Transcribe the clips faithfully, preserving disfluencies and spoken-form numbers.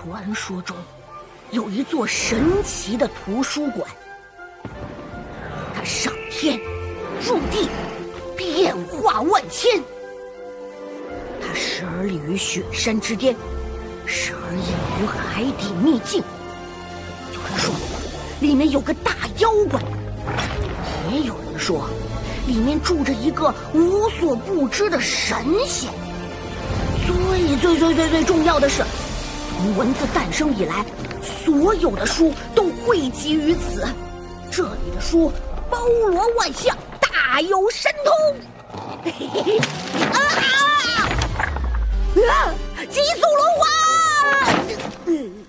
传说中有一座神奇的图书馆，它上天入地，变化万千。它时而立于雪山之巅，时而隐于海底秘境。有人说里面有个大妖怪，也有人说里面住着一个无所不知的神仙。最最最最最重要的是，从文字诞生以来，所有的书都汇集于此。这里的书包罗万象，大有神通。嘿嘿嘿啊啊！极速轮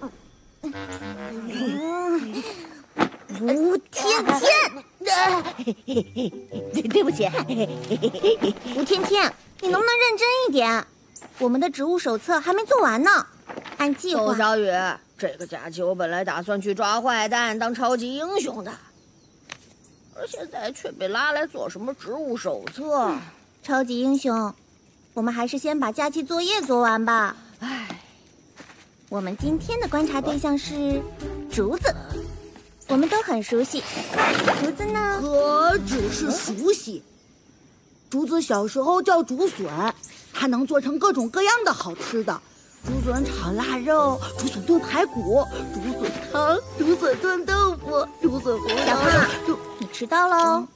滑！吴天天，对对不起， 吴天天，你能不能认真一点？我们的植物手册还没做完呢，按计划。 周小雨，这个假期我本来打算去抓坏蛋当超级英雄的，而现在却被拉来做什么植物手册。 嗯、超级英雄，我们还是先把假期作业做完吧。 唉， 我们今天的观察对象是竹子，我们都很熟悉。竹子呢？ 何止是熟悉，竹子小时候叫竹笋。它能做成各种各样的好吃的，竹笋炒腊肉，竹笋炖排骨，竹笋汤，竹笋炖豆腐，竹笋红小胖，你迟到喽！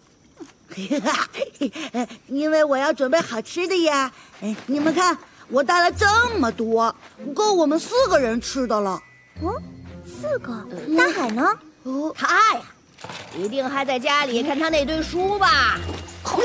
因为我要准备好吃的呀。哎，你们看，我带了这么多，够我们四个人吃的了。 哦，四个？大海呢？ 哦， 他呀，一定还在家里看他那堆书吧。好。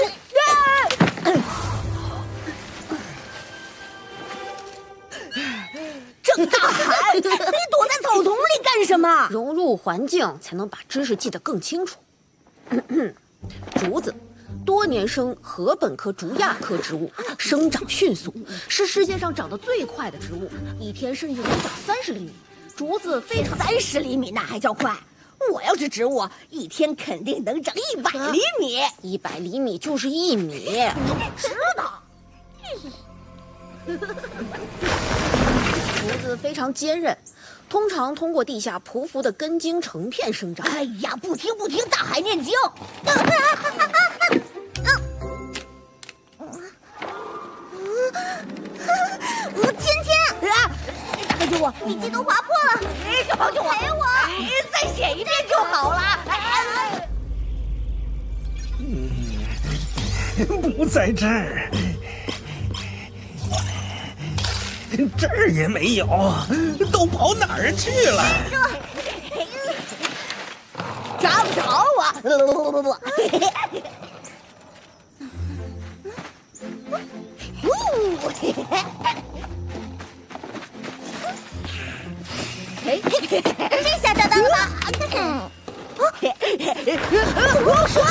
郑大海，你躲在草丛里干什么？ 融入环境才能把知识记得更清楚。竹子，多年生禾本科竹亚科植物，生长迅速，是世界上长得最快的植物，一天甚至能长三十厘米。竹子非常三十厘米那还叫快？我要是植物，一天肯定能长一百厘米。 一百厘米就是一米。 知道。 竹子非常坚韧，通常通过地下匍匐的根茎成片生长。 哎呀，不听不听，大海念经。 吴天天， 啊，大哥救我！ 笔记都划破了， 小胖救我！ 陪我！ 再写一遍就好了。 嗯，不在这儿。这儿也没有，都跑哪儿去了？ 找不着我！不不不不！ 哎，这下找到了吧？ 我说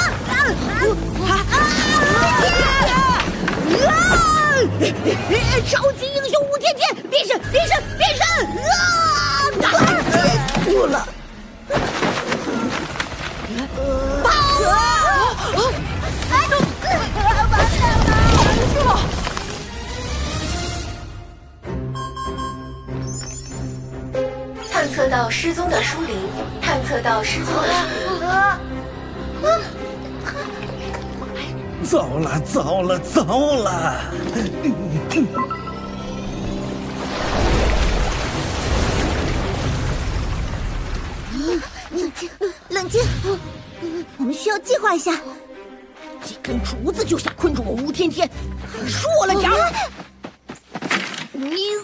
超级英雄吴天天，变身变身变身！啊！住了！跑啊！哎，完蛋了！ 探测到失踪的书林，探测到失踪的书林。 糟了糟了糟了！ 冷静，冷静，我们需要计划一下。 几根竹子就想困住我吴天天，说了点儿。你，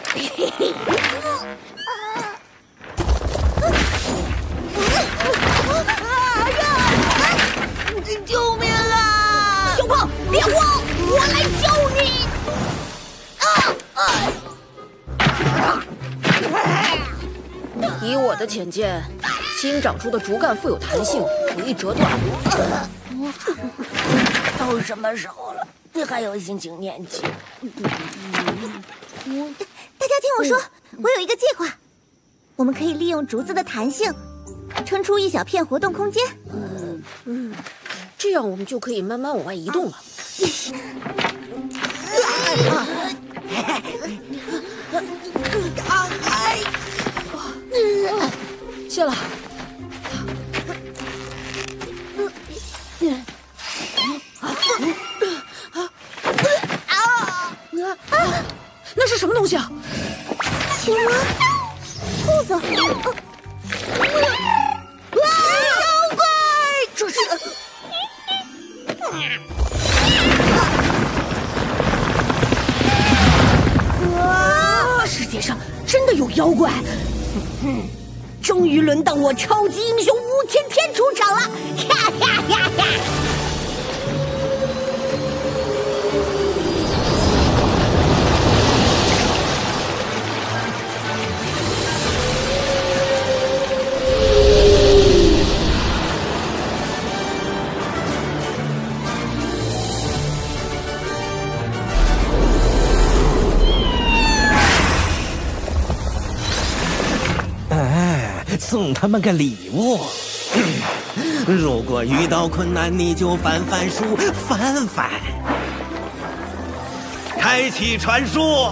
救命啊！小胖，别慌，我来救你。啊啊！以我的浅见，新长出的竹干富有弹性，可以折断。 都什么时候了，你还有心情念经？ 大家听我说，我有一个计划，我们可以利用竹子的弹性，撑出一小片活动空间。 嗯嗯，这样我们就可以慢慢往外移动了。 大海， 现了。那是什么东西啊？ 青蛙、兔子， 啊！妖怪！ 这是。啊！世界上真的有妖怪！嗯，终于轮到我超级英雄武天天出场了！哈哈哈哈！ 送他们个礼物。如果遇到困难，你就翻翻书，翻翻。开启传输。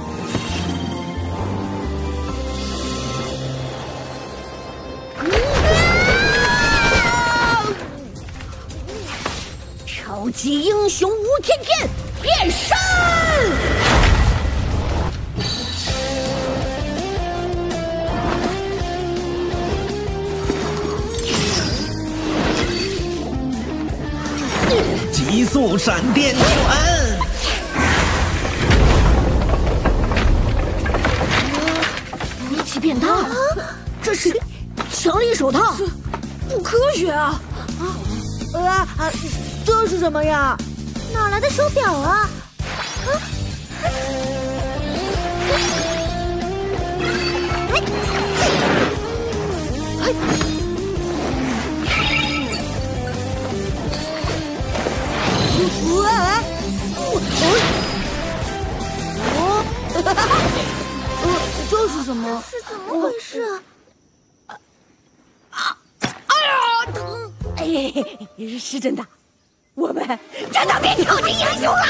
超级英雄吴天天变身！ 极速闪电拳！ 力气变大了，这是强力手套， 不科学啊！ 啊啊！这是什么呀？ 哪来的手表啊？啊！ 哎！ 喂！哦！呃，这是什么？ 是怎么回事啊？ 啊！哎呀，疼！哎，是真的，我们真的变超级英雄了！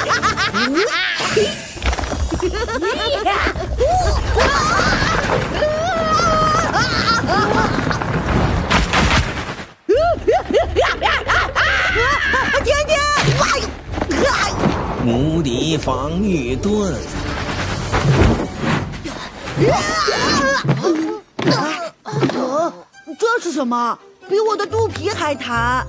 天天， 无敌防御盾。 呃，这是什么？比我的肚皮还弹！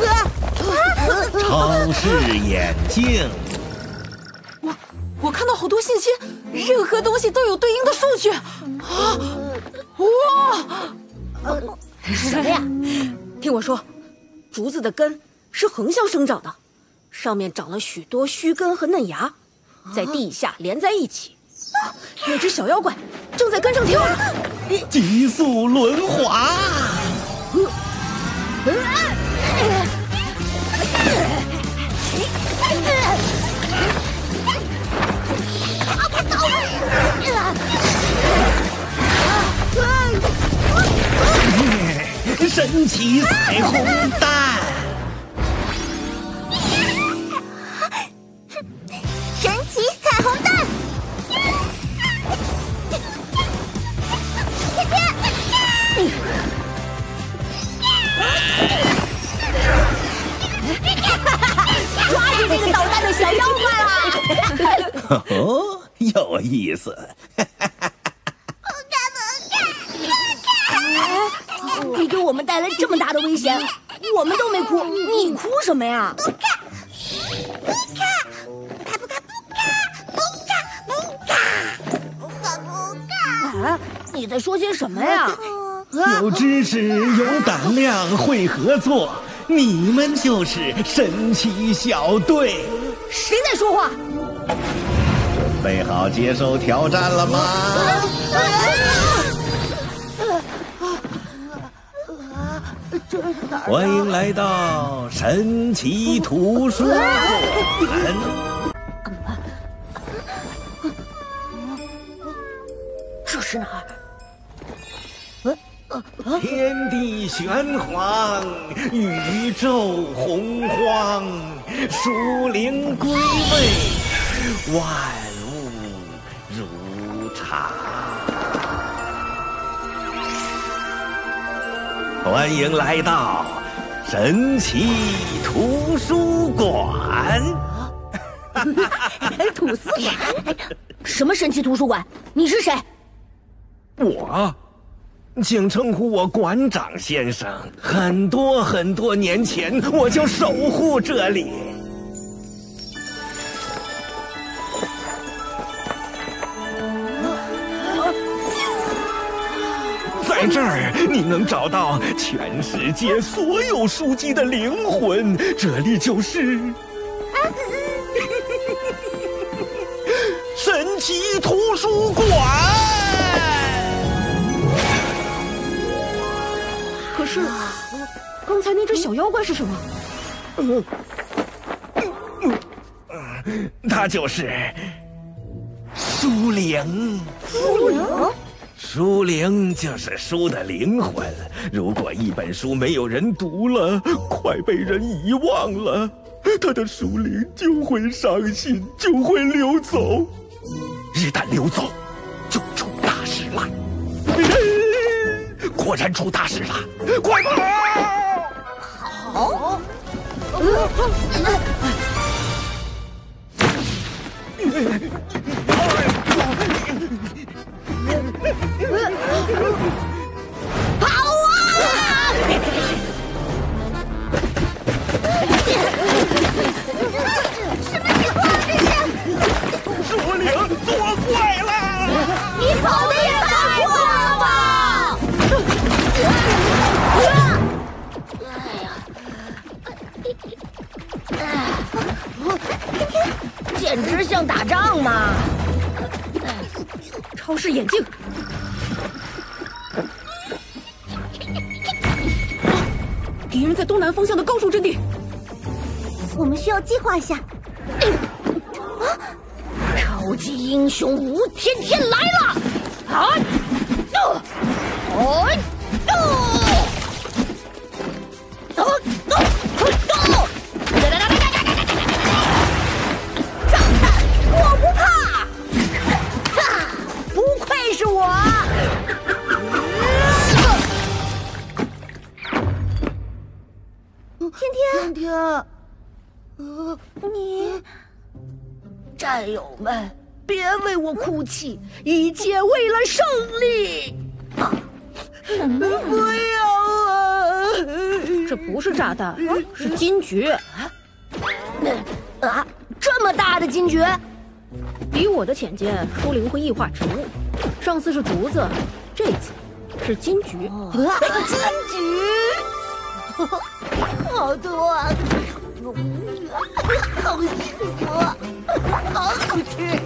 超视眼镜。 我我看到好多信息，任何东西都有对应的数据。啊！哇！ 是什么呀？ 听我说，竹子的根是横向生长的，上面长了许多须根和嫩芽，在地下连在一起。有只小妖怪正在根上跳呢。 极速轮滑。神奇彩虹弹！ 神奇彩虹弹！天天， 抓住这个捣蛋的小妖怪了！ 哦，有意思。 你给我们带来这么大的危险，我们都没哭，你哭什么呀？ 不看，不看，不看，不看，不看，不看，不看，不看。 啊，你在说些什么呀？ 有知识，有胆量，会合作，你们就是神奇小队。 谁在说话？ 准备好接受挑战了吗？欢迎来到神奇图书馆。 这是哪儿？ 天地玄黄，宇宙洪荒，属灵归位，万物如常。 欢迎来到神奇图书馆。 吐司馆？什么神奇图书馆？你是谁？ 我，请称呼我馆长先生。很多很多年前，我就守护这里。在这儿，你能找到全世界所有书籍的灵魂。这里就是神奇图书馆。 可是，刚才那只小妖怪是什么？ 嗯嗯，它就是书灵。 书灵？ 书灵就是书的灵魂。如果一本书没有人读了，快被人遗忘了，它的书灵就会伤心，就会流走。一旦流走，就出大事了。果然出大事了，快跑！ 好。跑啊！ 什么情况？这是书灵作怪了！ 你跑得也太快了吧！ 简直像打仗嘛！ 超视眼镜。敌人在东南方向的高处阵地， 我们需要计划一下。 超级英雄吴天天来了！啊！哦！哦！哦！哦！哦！炸弹，我不怕！哈！不愧是我！ 天天， 天天， 呃，你战友们，别为我哭泣，一切为了胜利！ 什么呀？ 不要啊！ 这不是炸弹，是金桔。 啊，这么大的金桔！ 比我的浅见，书灵会异化植物。上次是竹子，这次是金桔。 啊， 金桔，好多啊！好幸福，好好吃。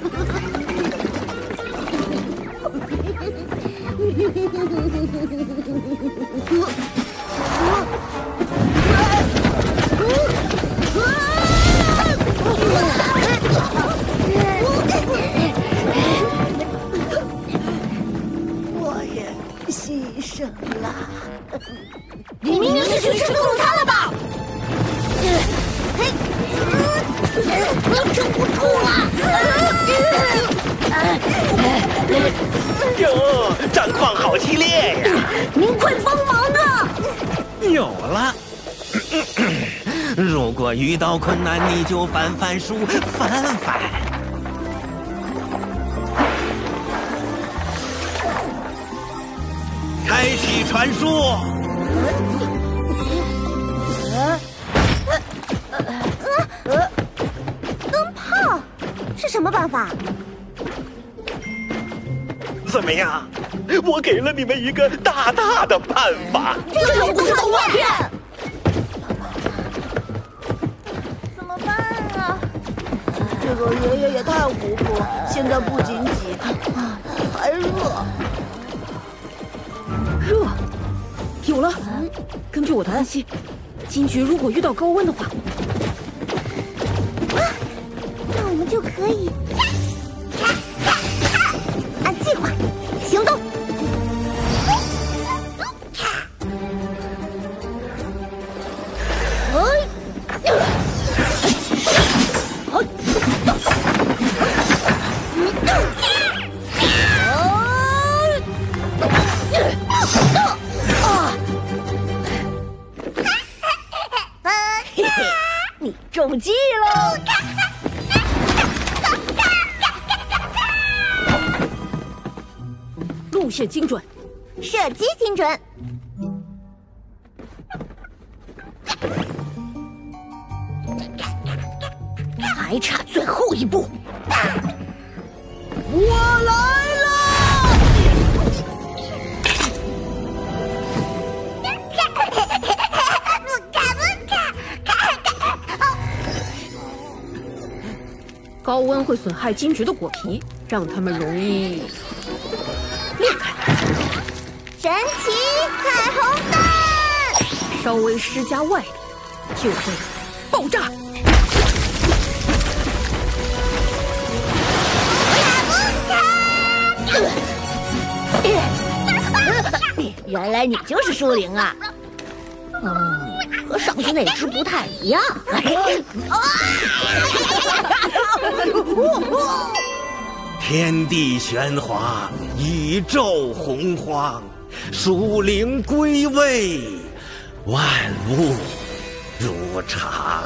我也牺牲了。 你明明是去吃自助餐了吧？撑不住了！ 哟，战况好激烈呀！ 您快帮忙啊！ 有了。如果遇到困难，你就翻翻书，翻翻。开启传输。 灯泡是什么办法？ 怎么样？我给了你们一个大大的办法。 这又不是动画片。 怎么办啊？ 这个爷爷也太糊涂了，现在不仅挤，还热。 热，有了。根据我的分析，金桔如果遇到高温的话， 那我们就可以按计划行动。 中计喽！ 路线精准， 射击精准。 还差最后一步。 我来了！ 高温会损害金桔的果皮，让它们容易裂开。 神奇彩虹弹， 稍微施加外力，就会爆炸。 原来你就是书灵啊！嗯，和上次那只不太一样。 天地玄华，宇宙洪荒，属灵归位，万物如常。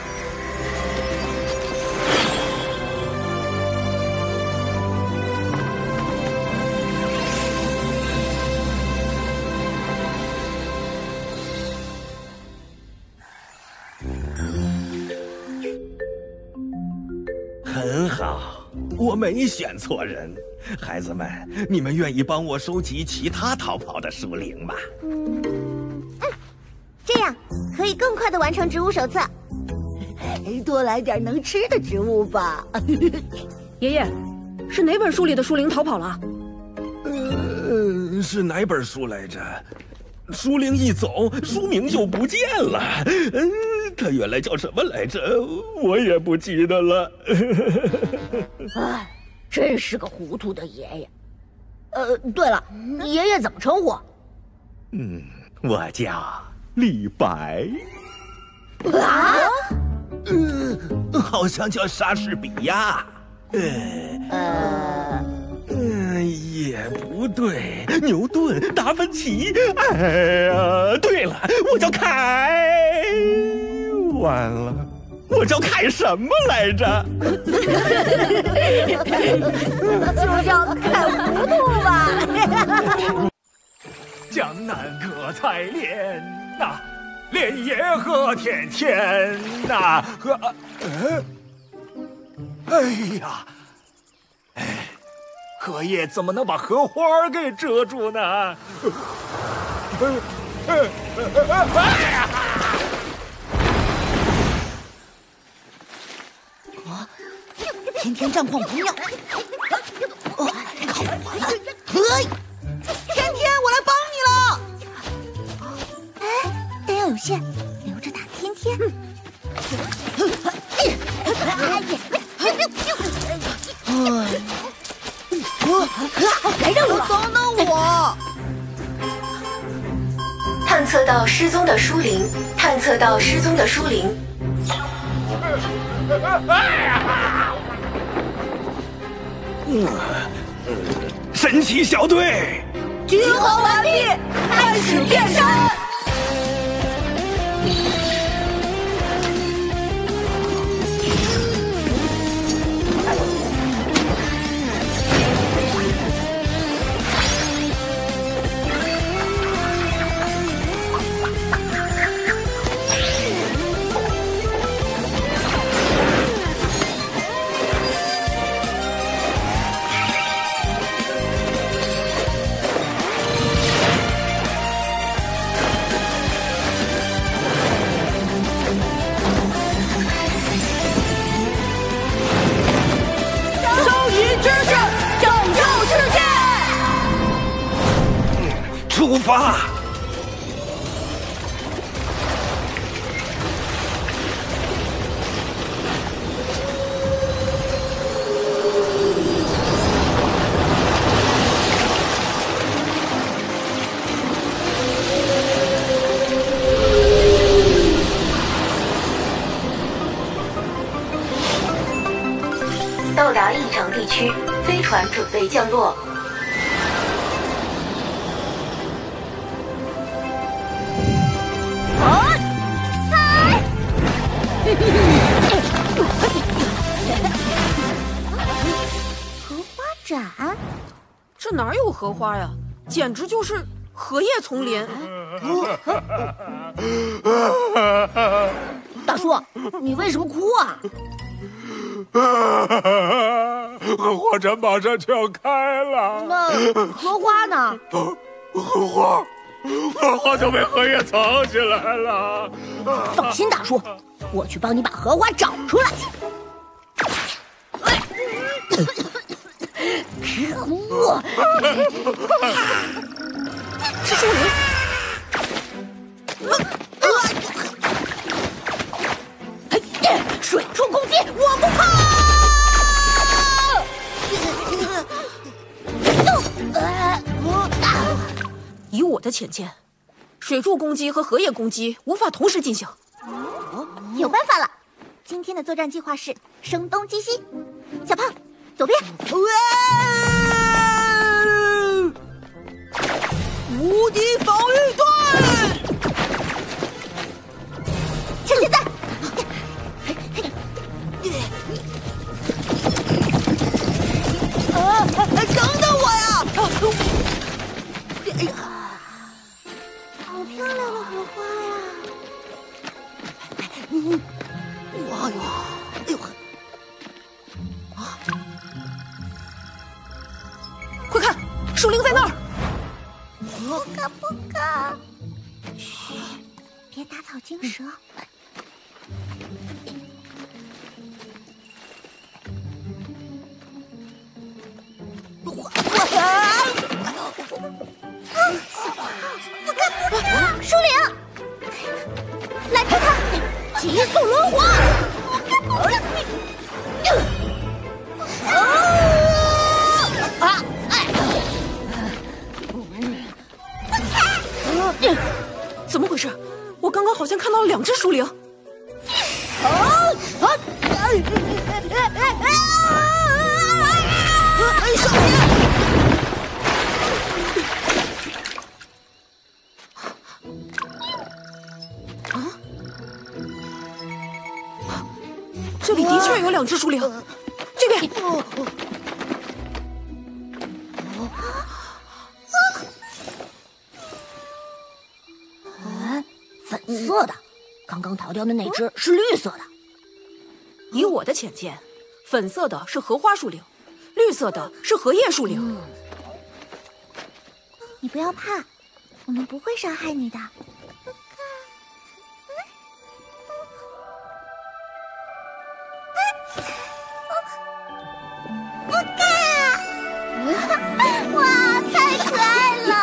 很好，我没选错人。孩子们，你们愿意帮我收集其他逃跑的书灵吗？ 嗯，这样可以更快的完成植物手册。 多来点能吃的植物吧。 爷爷，是哪本书里的书灵逃跑了？ 呃，是哪本书来着？书灵一走，书名就不见了。嗯，它原来叫什么来着？我也不记得了。 哎，真是个糊涂的爷爷。呃，对了，爷爷怎么称呼？ 嗯，我叫李白。 啊？ 嗯，好像叫莎士比亚。呃。 呃。 嗯，也不对，牛顿、达芬奇，哎呀，对了，我叫凯，完了，我叫凯什么来着？ 就叫凯糊涂吧。 江南可采莲呐，莲叶何田田呐，和，呃，哎呀，哎。荷叶怎么能把荷花给遮住呢？ 啊！今天战况不妙，哦，靠我了！嘿，天天，我来帮你了。 哎，弹药有限，留着打天天。 哎。来任务了！等等我！ 探测到失踪的书灵，探测到失踪的书灵。 嗯，神奇小队， 集合完毕，开始变身。 出发！ 到达异常地区，飞船准备降落。 嘿嘿嘿哪有荷花呀？简直就是荷叶丛林。 大叔，你为什么哭啊？ 荷花展马上就要开了。 那荷花呢？ 荷花，荷花就被荷叶藏起来了。 放心，大叔，我去帮你把荷花找出来。可恶！ 是树林。 水柱攻击，我不怕。 以我的浅见，水柱攻击和荷叶攻击无法同时进行。 有办法了！今天的作战计划是声东击西。小胖，左边。 无敌防御队， 趁现在！ 啊！等等我呀！哎呀， 好漂亮的荷花呀！ 嗯，哇哟，哎呦呵！啊！ 快看，树林在那儿！ 不可不可！嘘，别打草惊蛇。 我我不可不可！树林，拦住他！ 急速轮滑！ 不可不可！ 啊！哎！ 怎么回事？我刚刚好像看到了两只树灵。 啊啊！ 小心！ 啊！这里的确有两只树灵，这边。 粉色的，刚刚逃掉的那只是绿色的。 以我的浅见，粉色的是荷花树灵，绿色的是荷叶树灵。嗯、 你不要怕，我们不会伤害你的。不看，哇，太可爱了！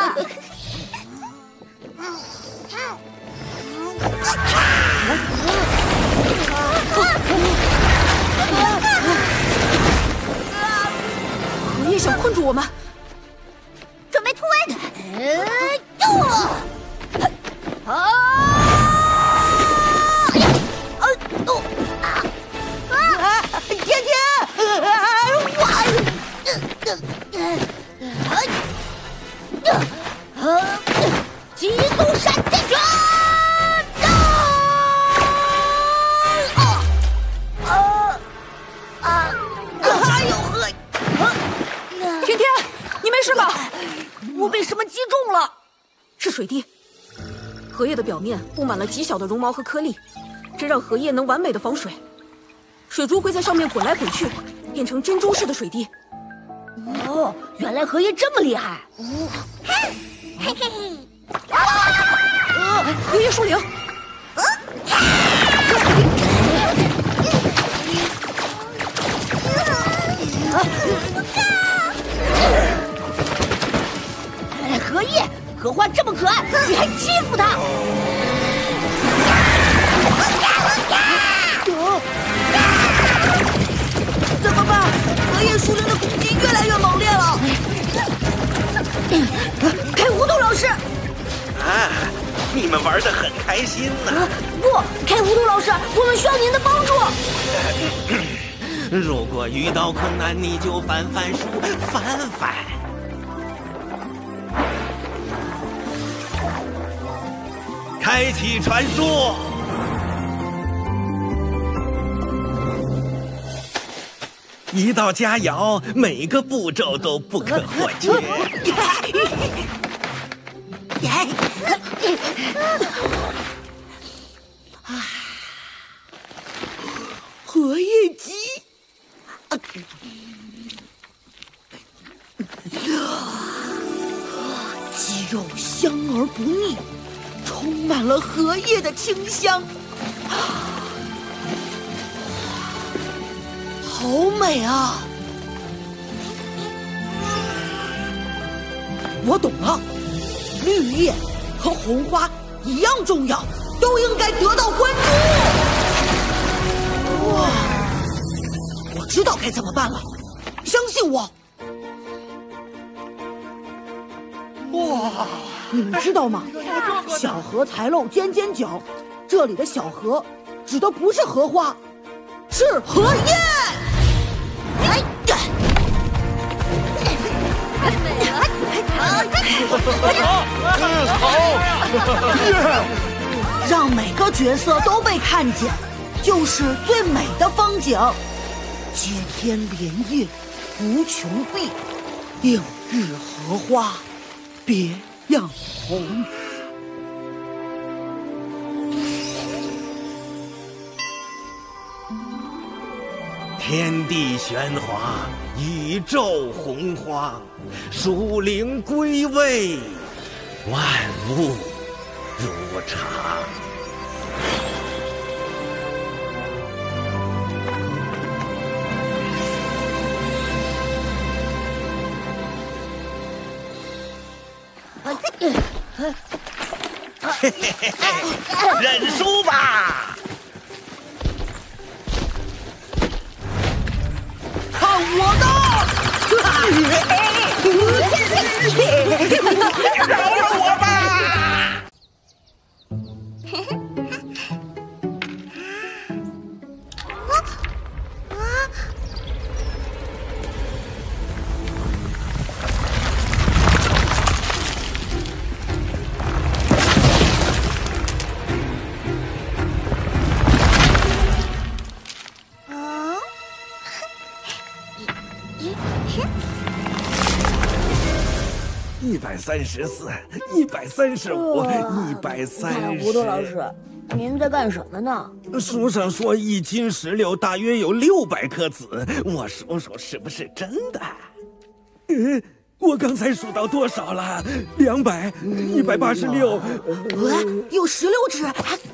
荷叶想困住我们， 准备突围！ 啊！啊！哦！ 啊！天天！哇！ 急速闪电拳！ 是吧？ 我被什么击中了？ 是水滴。荷叶的表面布满了极小的绒毛和颗粒，这让荷叶能完美的防水。水珠会在上面滚来滚去，变成珍珠似的水滴。 哦，原来荷叶这么厉害！ 嘿嘿嘿！ 荷叶树灵。 荷叶，荷花这么可爱，你还欺负它？ 怎么办？荷叶树灵的攻击越来越猛烈了。 开糊涂老师！ 啊，你们玩得很开心呢、啊。 不，开糊涂老师，我们需要您的帮助。 如果遇到困难，你就翻翻书，翻翻。开启传说。 一道佳肴，每个步骤都不可或缺。 荷叶鸡，鸡肉香而不腻，充满了荷叶的清香，好美啊！我懂了，绿叶和红花一样重要，都应该得到关注。哇，我知道该怎么办了，相信我。哇，你们知道吗？小荷才露尖尖角，这里的小荷指的不是荷花，是荷叶。哎呀！让每个角色都被看见，就是最美的风景。接天莲叶，无穷碧，映日荷花，别样红。 天地玄华，宇宙洪荒，属灵归位，万物如常。嘿嘿嘿嘿，认输吧！ 看我的！ 饶了我吧！一百三十四，一百三十五，一百三十。 糊涂老师，您在干什么呢？ 书上说一斤石榴大约有六百颗籽，我数数是不是真的？呃，我刚才数到多少了？两百，一百八十六。 有石榴籽。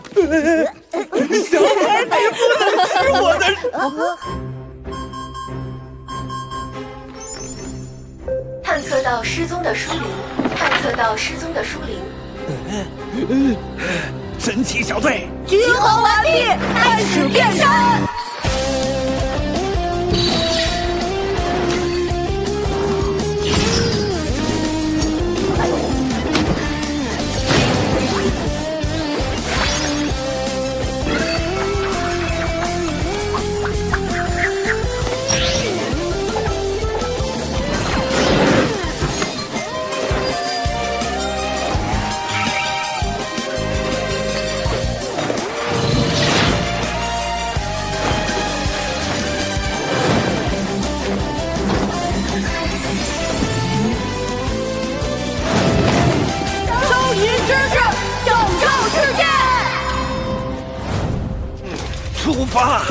小孩，你不能吃我的。 探测到失踪的疏灵，探测到失踪的疏灵。 神奇小队集合完毕，开始变身。 出发！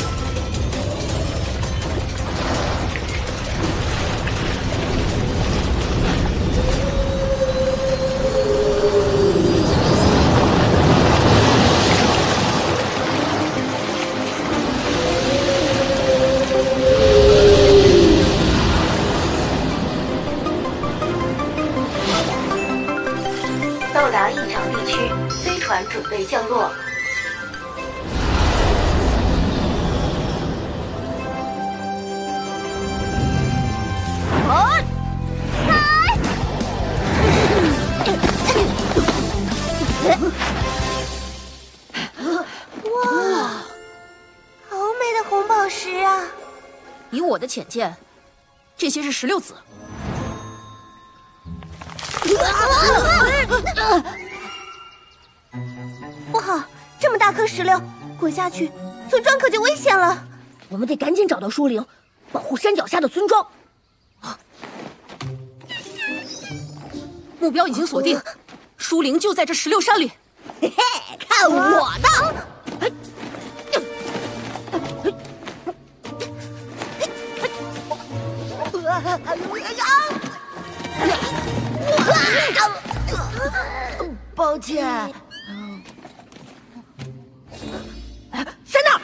到达异常地区，飞船准备降落。 哇，好美的红宝石啊！ 以我的浅见，这些是石榴籽。 不好，这么大颗石榴，滚下去，村庄可就危险了。 我们得赶紧找到疏灵， 保护山脚下的村庄。 目标已经锁定，书灵就在这石榴山里。 嘿嘿，看我的！ 抱歉， 在那儿！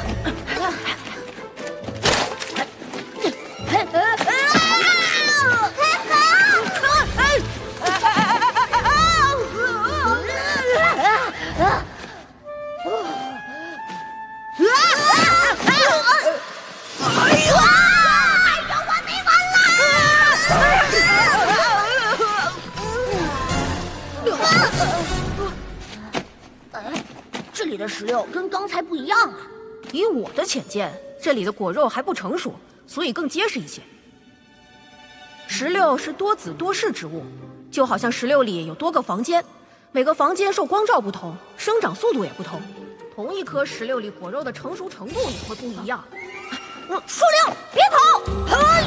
这里的石榴跟刚才不一样啊！ 以我的浅见，这里的果肉还不成熟，所以更结实一些。石榴是多子多室植物，就好像石榴里有多个房间，每个房间受光照不同，生长速度也不同。同一颗石榴里果肉的成熟程度也会不一样。 树灵，别跑！嘿，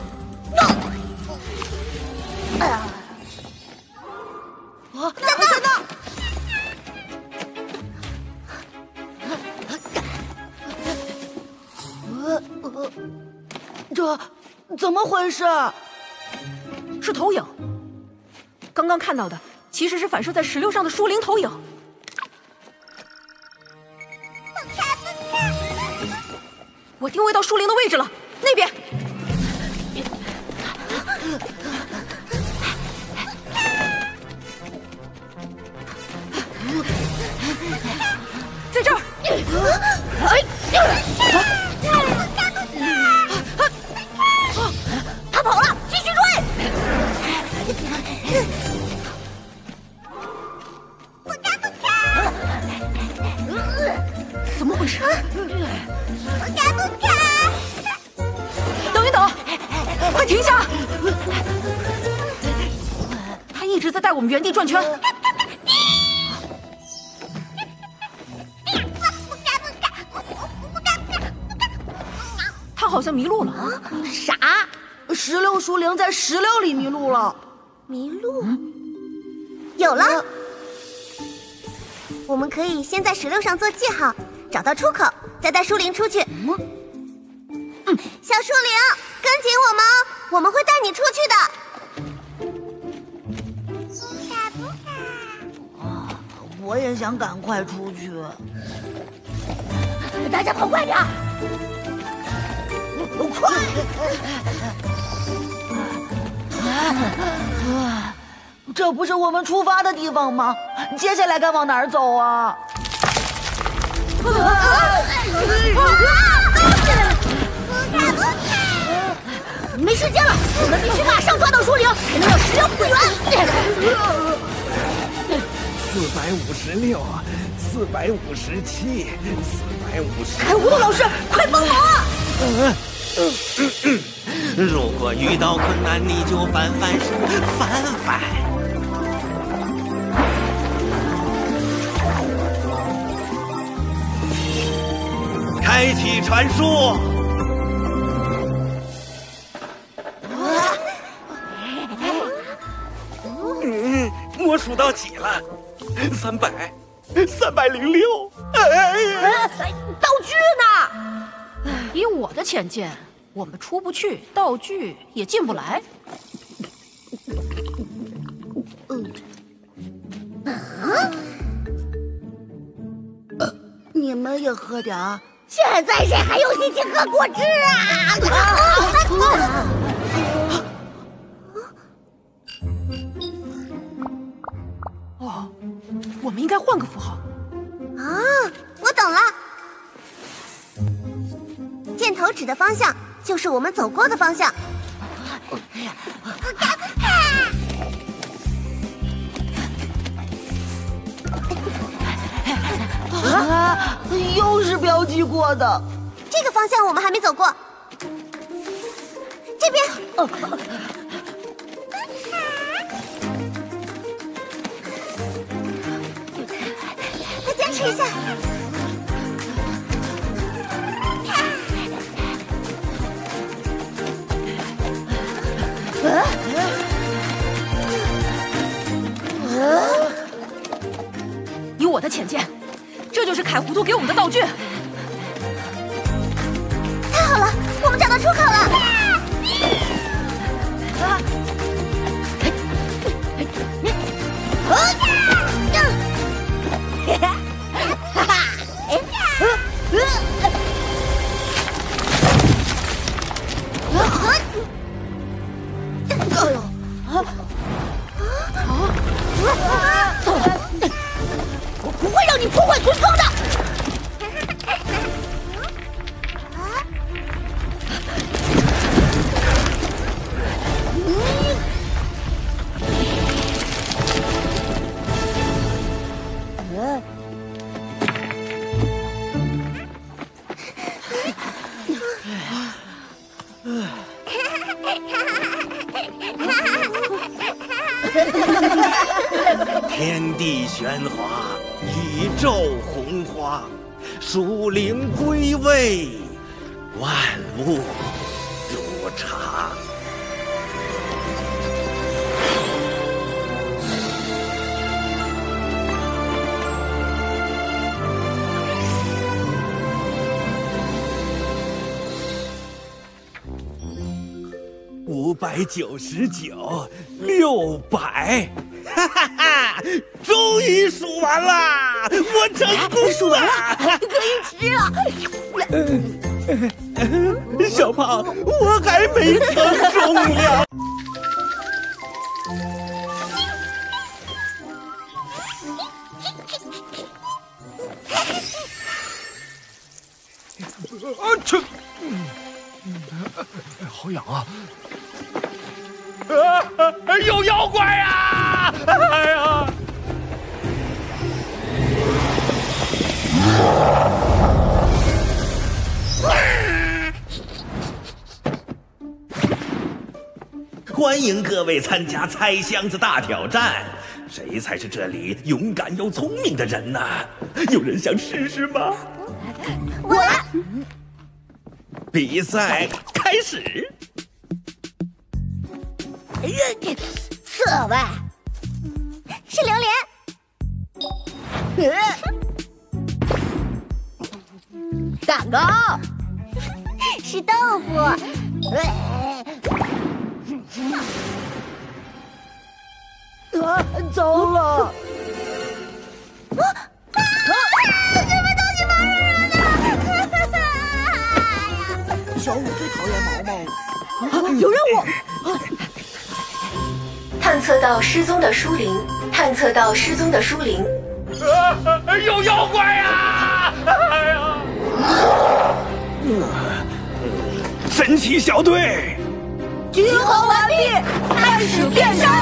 哎呀， 啊，在那，在那！呃呃，这怎么回事？ 是投影。刚刚看到的其实是反射在石榴上的书灵投影。我定位到书灵的位置了，那边。在这儿。 他跑了，继续追！ 怎么回事？等一等，快停下！他一直在带我们原地转圈。他好像迷路了。 傻！ 石榴书灵在石榴里迷路了。 迷路？有了！我们可以先在石榴上做记号，找到出口，再带书灵出去。嗯，小树灵，跟紧我们哦，我们会带你出去的。 啊，我也想赶快出去。 大家跑快点！快！ 这不是我们出发的地方吗？接下来该往哪儿走啊？ 没时间了，我们必须马上抓到树灵，才能让石榴复原。 四百五十六，四百五十七，四百五十。 开糊涂老师，快帮忙啊！ 嗯嗯嗯，如果遇到困难，你就翻翻书，翻翻。开启传输。嗯，我数到几了？三百，三百零六。哎， 道具呢？ 以我的浅见，我们出不去，道具也进不来。 你们也喝点儿。 现在谁还有心情喝果汁啊？ 哦，我们应该换个符号。 啊，我懂了。箭头指的方向就是我们走过的方向。 啊，又是标记过的。 这个方向我们还没走过。这边。哦。再坚持一下。 浅见，这就是凯糊涂给我们的道具。 太好了，我们找到出口了！啊！哈哈！哎呀！ 我不会让你破坏村庄的。 天地玄华，宇宙洪荒，属灵归位，万物如常。五百九十九，六百。哈哈哈！终于数完了，我成功数完了， 可以吃了。小胖，我还没称重量。 啊去！好痒啊！啊！有妖怪呀！哎呀！ 欢迎各位参加猜箱子大挑战，谁才是这里勇敢又聪明的人呢？有人想试试吗？ 我来。 比赛开始。 刺猬是榴莲， 蛋糕是豆腐， 啊，糟了！ 啊啊！什么东西毛茸茸的？ 小五最讨厌毛毛了。 啊，有任务！ 探测到失踪的书灵，探测到失踪的书灵。 啊！有妖怪呀！哎呀！ 神奇小队， 集合完毕，开始变身。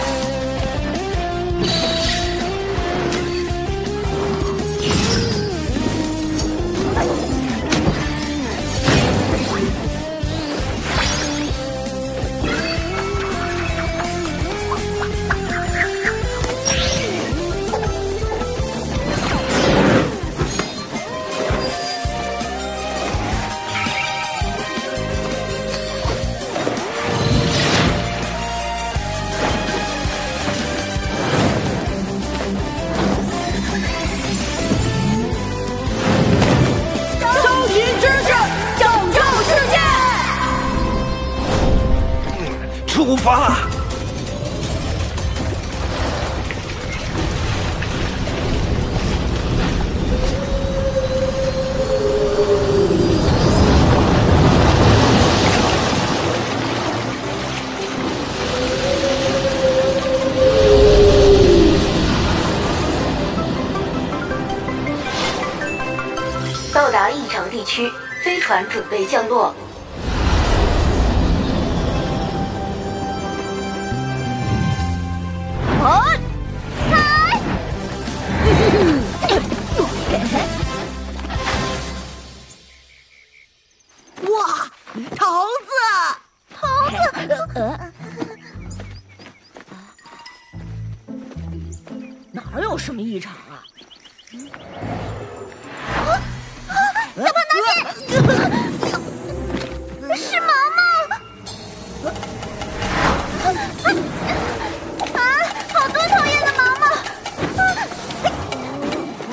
出发！ 到达异常地区，飞船准备降落。 哇，桃子， 桃子， 呃，哪儿有什么异常啊？ 小胖大仙，是毛毛。啊，好多讨厌的毛毛。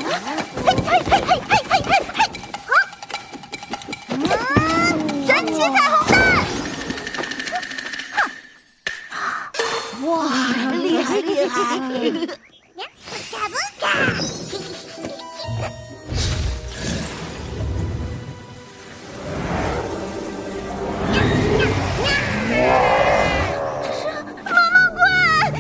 厉害！ 嘎不嘎！这是毛毛怪！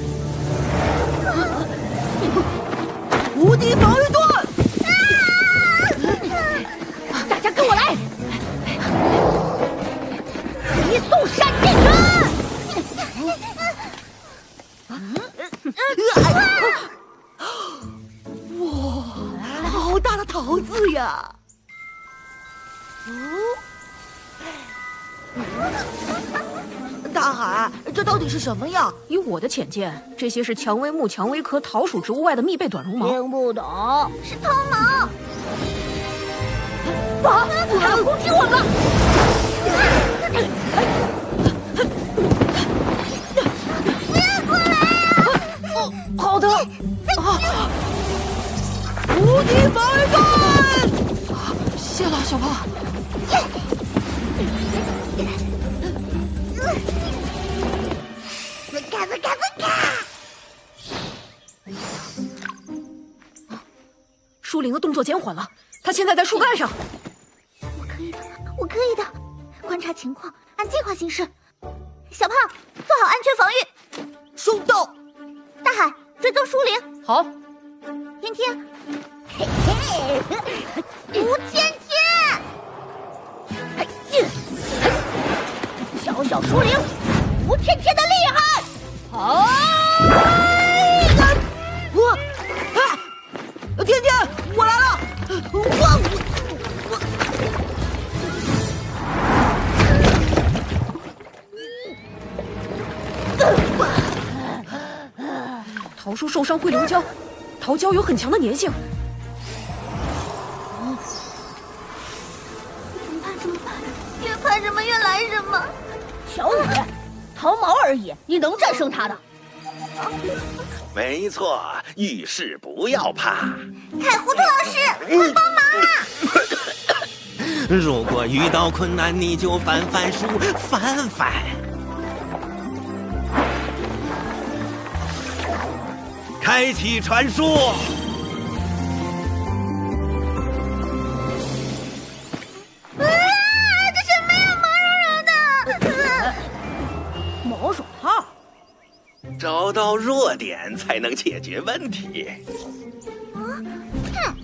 无敌防御盾！ 大家跟我来！移速闪电拳！ 哇，好大的桃子呀！大海，这到底是什么呀？ 以我的浅见，这些是蔷薇木、蔷薇科桃属植物外的密被短绒毛。 听不懂， 是偷毛！ 啊！他要攻击我们！ 不要过来啊！ 哦，好的。啊！ 无敌防御盾！ 谢了，小胖。 嘎子嘎子嘎！ 舒灵的动作减缓了，他现在在树干上。 我可以的，我可以的。观察情况，按计划行事。小胖，做好安全防御。 收到。 大海，追踪舒灵。 好。 天天，嘿嘿，吴天天， 小小舒灵，吴天天的厉害！好！ 我，哎，天天，我来了！我我我。桃树受伤会流胶，桃胶有很强的粘性。 怎么办？怎么办？越怕什么越来什么。 小雨，桃毛而已，你能战胜他的？ 没错，遇事不要怕。 凯糊涂老师，快帮忙啊！ 如果遇到困难，你就翻翻书，翻翻。开启传说。 啊！这什么呀，毛茸茸的！ 毛手套。 找到弱点才能解决问题。 啊！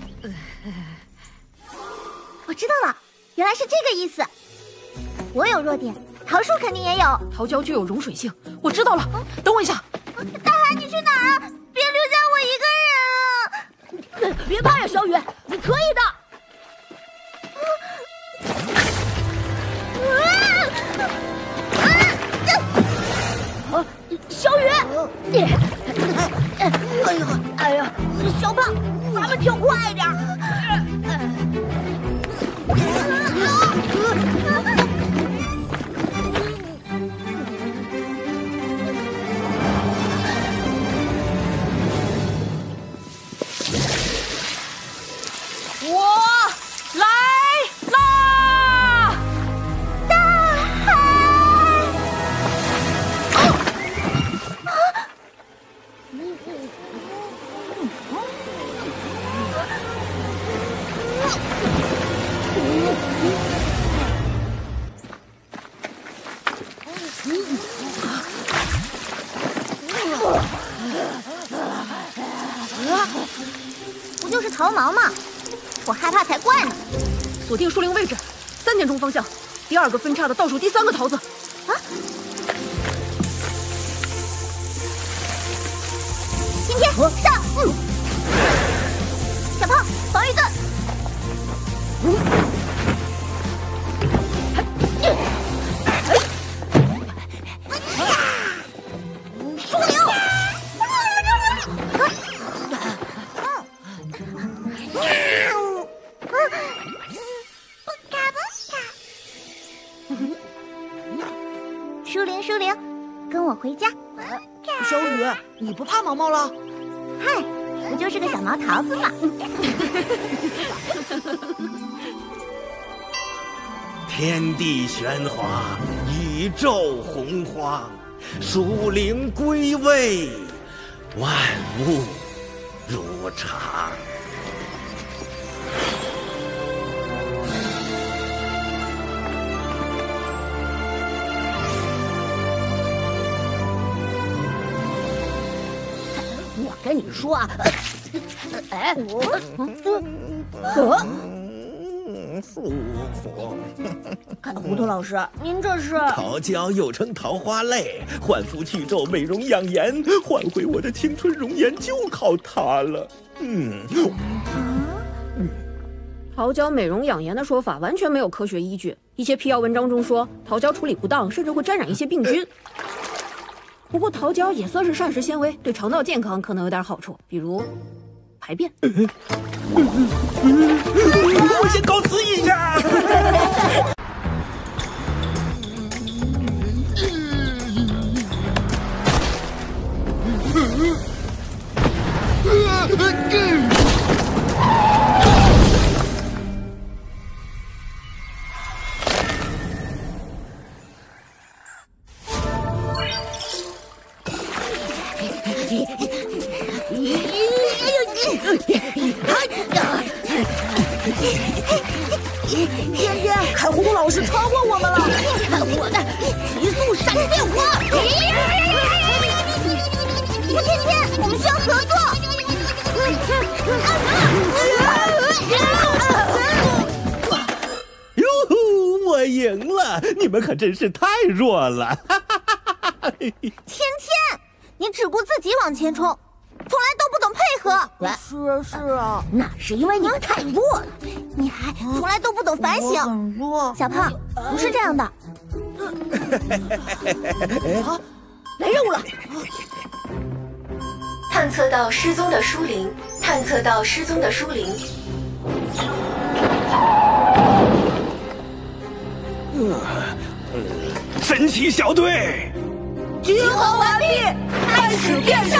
我知道了，原来是这个意思。我有弱点，桃树肯定也有。 桃胶具有溶水性，我知道了。等我一下。 大海，你去哪儿啊？别留下我一个人啊！ 别怕呀，小雨，你可以的。啊！小雨，你，哎呀，哎呀，小胖，咱们跳快点。我来啦！ 大海！不就是桃毛吗？我害怕才怪呢！ 锁定树林位置，三点钟方向，第二个分叉的倒数第三个桃子。 啊！天天上，嗯，小胖防御盾，嗯。树灵，舒灵，舒灵，跟我回家。 小雨，你不怕毛毛了？ 嗨，不就是个小毛桃子嘛。 天地玄华，宇宙洪荒，树灵归位， 万物如常。 我跟你说啊，哎，我，呃， 舒服。 看糊涂老师，您这是？ 桃胶又称桃花泪，焕肤去皱，美容养颜，换回我的青春容颜就靠它了。嗯。 桃胶美容养颜的说法完全没有科学依据，一些辟谣文章中说桃胶处理不当，甚至会沾染一些病菌。不过桃胶也算是膳食纤维，对肠道健康可能有点好处，比如排便。 我先告辞一下。 天天，看糊涂老师超过我们了，看我的极速闪电花！ 天天，我们需要合作。 哟呼，我赢了！你们可真是太弱了。 天天，你只顾自己往前冲，从来都不懂配合。 是啊是啊， 那是因为你太弱了， 你还从来都不懂反省。 很弱。 小胖，不是这样的。 啊，来任务了！ 探测到失踪的书灵，探测到失踪的书灵。 神奇小队， 集合完毕，开始变身。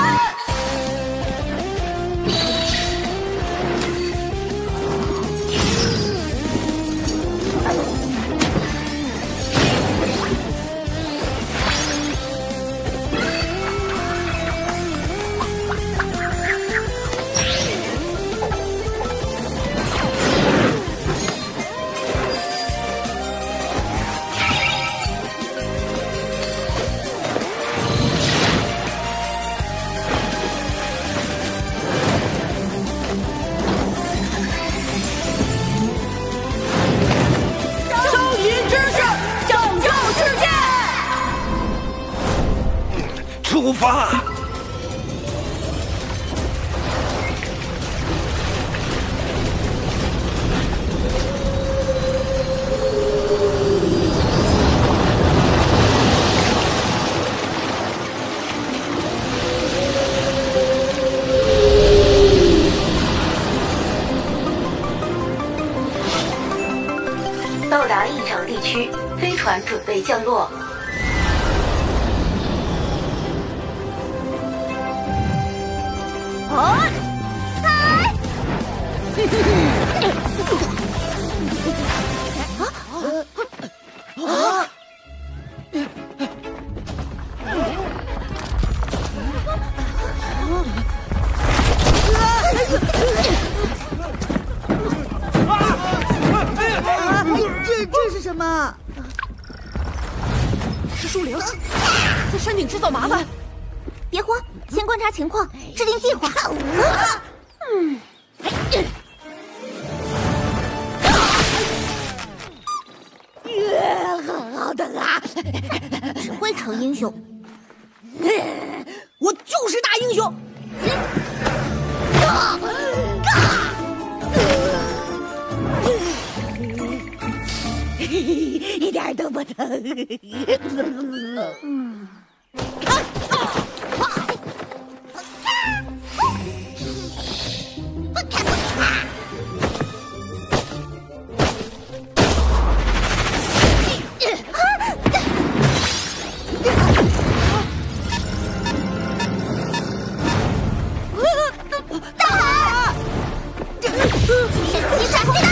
出发！ 到达异常地区，飞船准备降落。 哦，来！啊啊！ 这这是什么？ 是树灵，在山顶制造麻烦。 别慌，先观察情况，制定计划。嗯， 好的啊！ 只会成英雄， 我就是大英雄。一点都不疼。嗯。 大海！神奇闪电！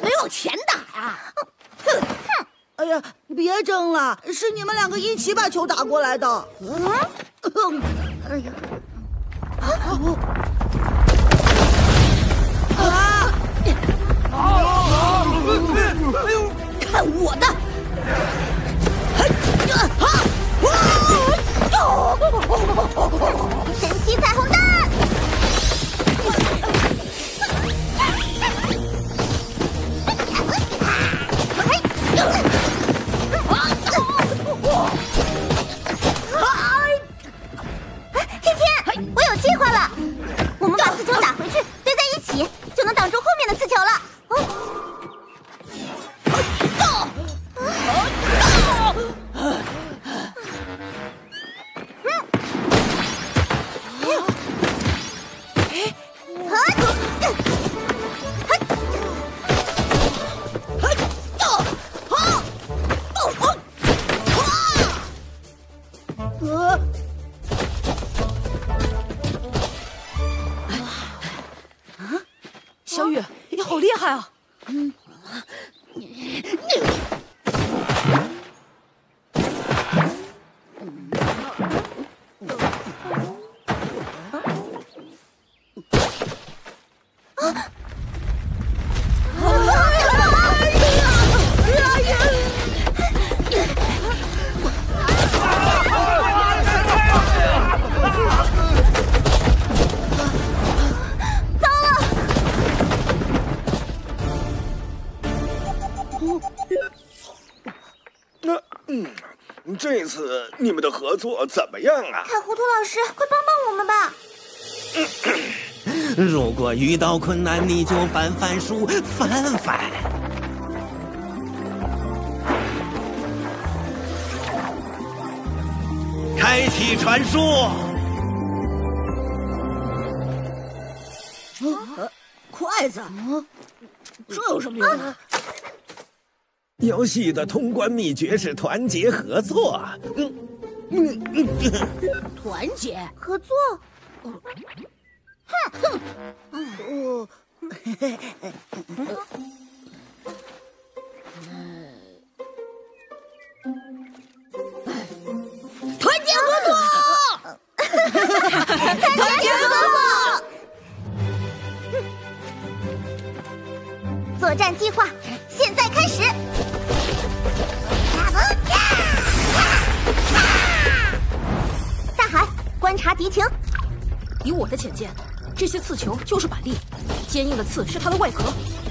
没有钱打呀！哼！ 哎呀，别争了，是你们两个一起把球打过来的。嗯，哎呀，啊！啊！ 哎呦，看我的！ 神奇彩虹弹！天天，我有计划了，我们把刺球打回去，堆在一起，就能挡住后面的刺球了。哦。 小雨，你好厉害啊！嗯。 那嗯，这次你们的合作怎么样啊？ 卡糊涂老师，快帮帮我们吧！ 如果遇到困难，你就翻翻书，翻翻。开启传输。 呃，筷子，这有什么用啊？ 游戏的通关秘诀是团结合作。嗯嗯嗯， 团结合作。哼哼， 哦， 团结合作， 团结合作。作战计划现在开始。大海，观察敌情。 以我的浅见，这些刺球就是板栗，坚硬的刺是它的外壳。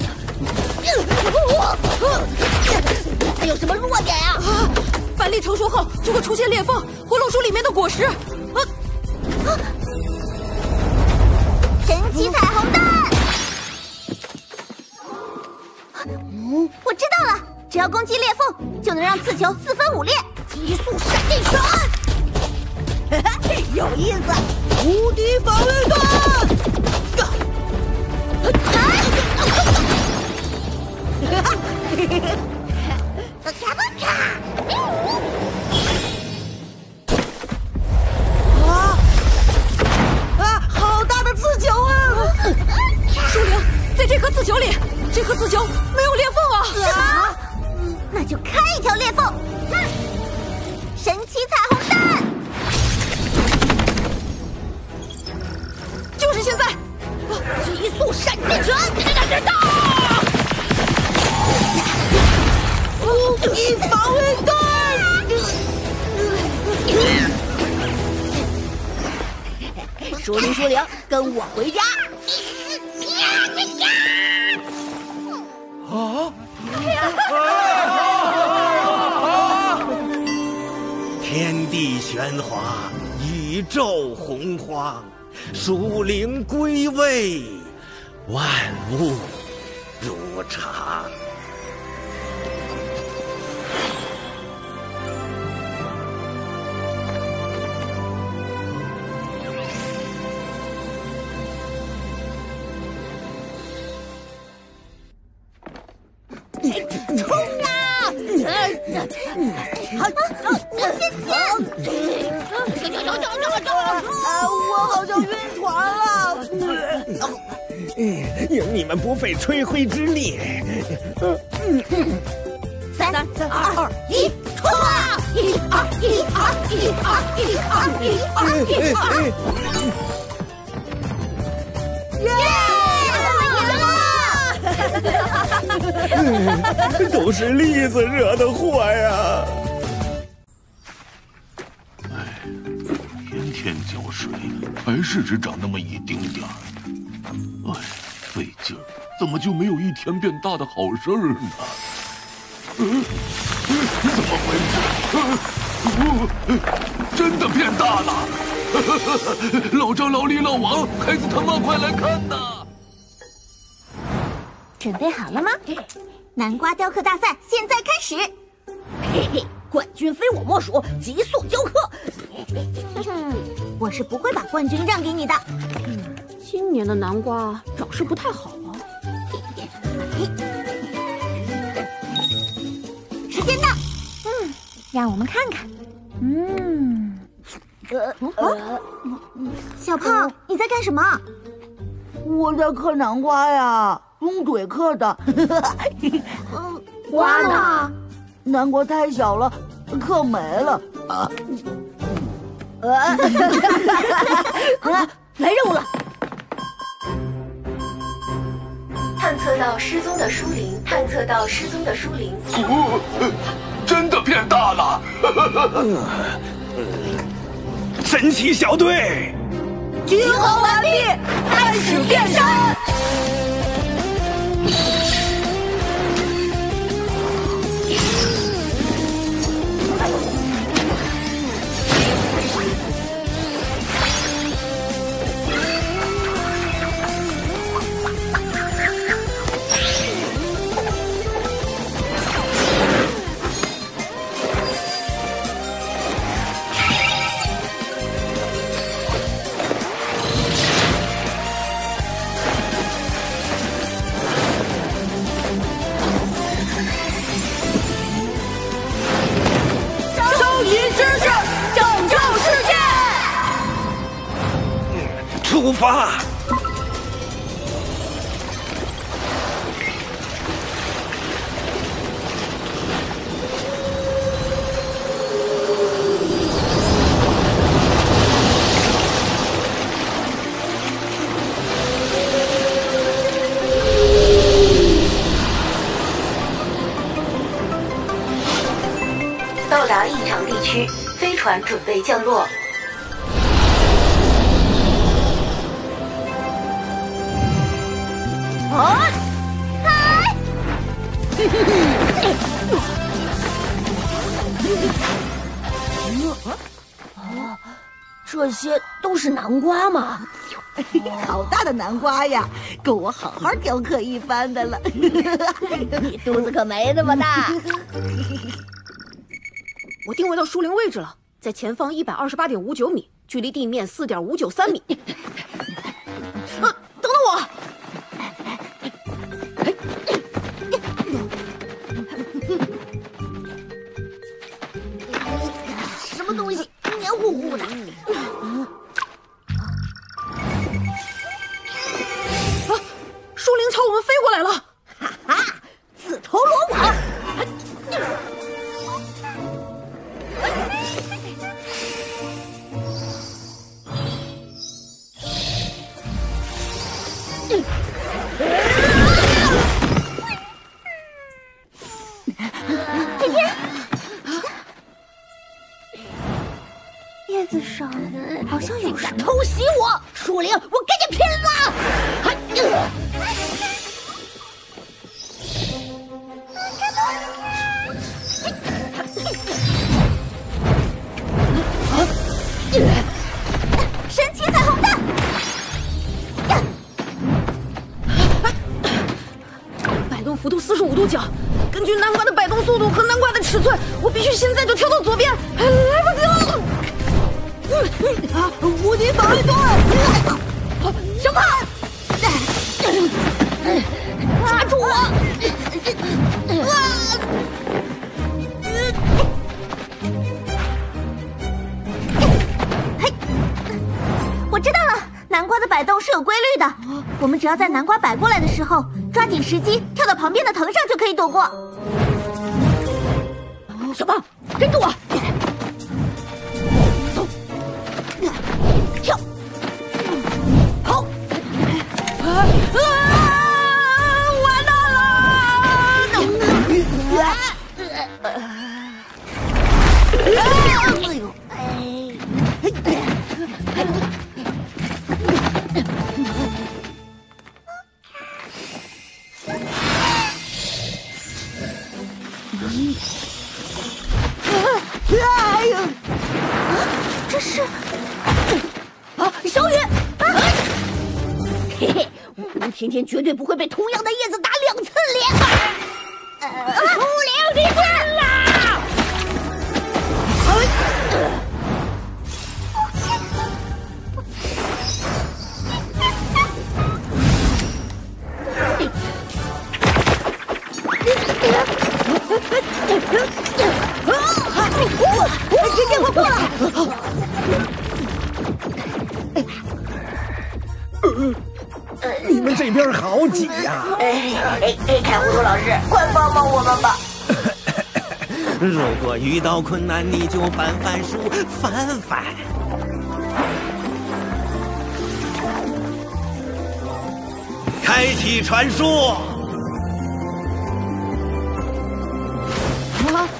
它有什么弱点呀？ 啊！板栗成熟后就会出现裂缝，会露出里面的果实。啊！啊！ 神奇彩虹弹！嗯，我知道了，只要攻击裂缝，就能让刺球四分五裂。 极速闪电拳，有意思！ 无敌防卫弹！啊啊！好大的刺球啊！ 树灵，在这颗刺球里，这颗刺球没有裂缝啊！ 什么？那就开一条裂缝。哼！神奇彩虹弹！ 就是现在！ 极速闪电拳！ 无敌防卫弹！ 树灵，树灵，跟我回家！ 啊！ 天地玄华，宇宙洪荒，属灵归位，万物如常。 冲啊！好， 我好像晕船了。 迎你们不费吹灰之力。 三三二一，冲啊！一二一二一二一二一二一二！ 耶！都是栗子惹的祸呀！ 哎，天天浇水，还是只长那么一丁点儿。哎，费劲儿，怎么就没有一天变大的好事儿呢？嗯，怎么回事？呃，真的变大了！老张、老李、老王，孩子他妈快来看呐！ 准备好了吗？南瓜雕刻大赛现在开始！ 嘿嘿，冠军非我莫属，急速雕刻！ 我是不会把冠军让给你的。 今年的南瓜长势不太好啊。 时间到，嗯，让我们看看。嗯，呃呃，小胖，你在干什么？ 我在刻南瓜呀，用嘴刻的。 嗯，瓜呢？ 南瓜太小了，刻没了。啊， 呃，来任务了。 探测到失踪的书灵，探测到失踪的书灵。 哦，真的变大了！ 神奇小队， 集合完毕，开始变身。 出发！ 到达异常地区，飞船准备降落。 啊！ 嗨！ 啊！这些都是南瓜吗？ 好大的南瓜呀，够我好好雕刻一番的了。 你肚子可没那么大。 我定位到树林位置了，在前方一百二十八点五九米，距离地面四点五九三米。啊，等等我！ 什么东西黏糊糊的？ 啊！树林朝我们飞过来了！ 哈哈，自投罗网！ 这边，叶子上好像有什么。 偷袭我！树灵，我跟你拼了！ 神奇彩虹弹！ 摆动幅度四十五度角，根据南瓜的摆动速度和南瓜的尺寸，我必须现在就跳到左边，来不及了！ 啊！无敌防御盾！ 什么？抓住我！ 我知道了，南瓜的摆动是有规律的。 我们只要在南瓜摆过来的时候，抓紧时机跳到旁边的藤上就可以躲过。 小胖，跟着我，走，跳，跑！啊啊！完蛋了！啊！哎呦！哎呦！ 这是啊，小雨！啊、嘿嘿，吴甜甜绝对不会被同样的叶子打两次脸。呃，出灵你笨啦！时间快过了。 你们这边好挤呀！ 哎哎哎！看葫芦老师，快帮帮我们吧！ 如果遇到困难，你就翻翻书，翻翻。开启传输。 啊！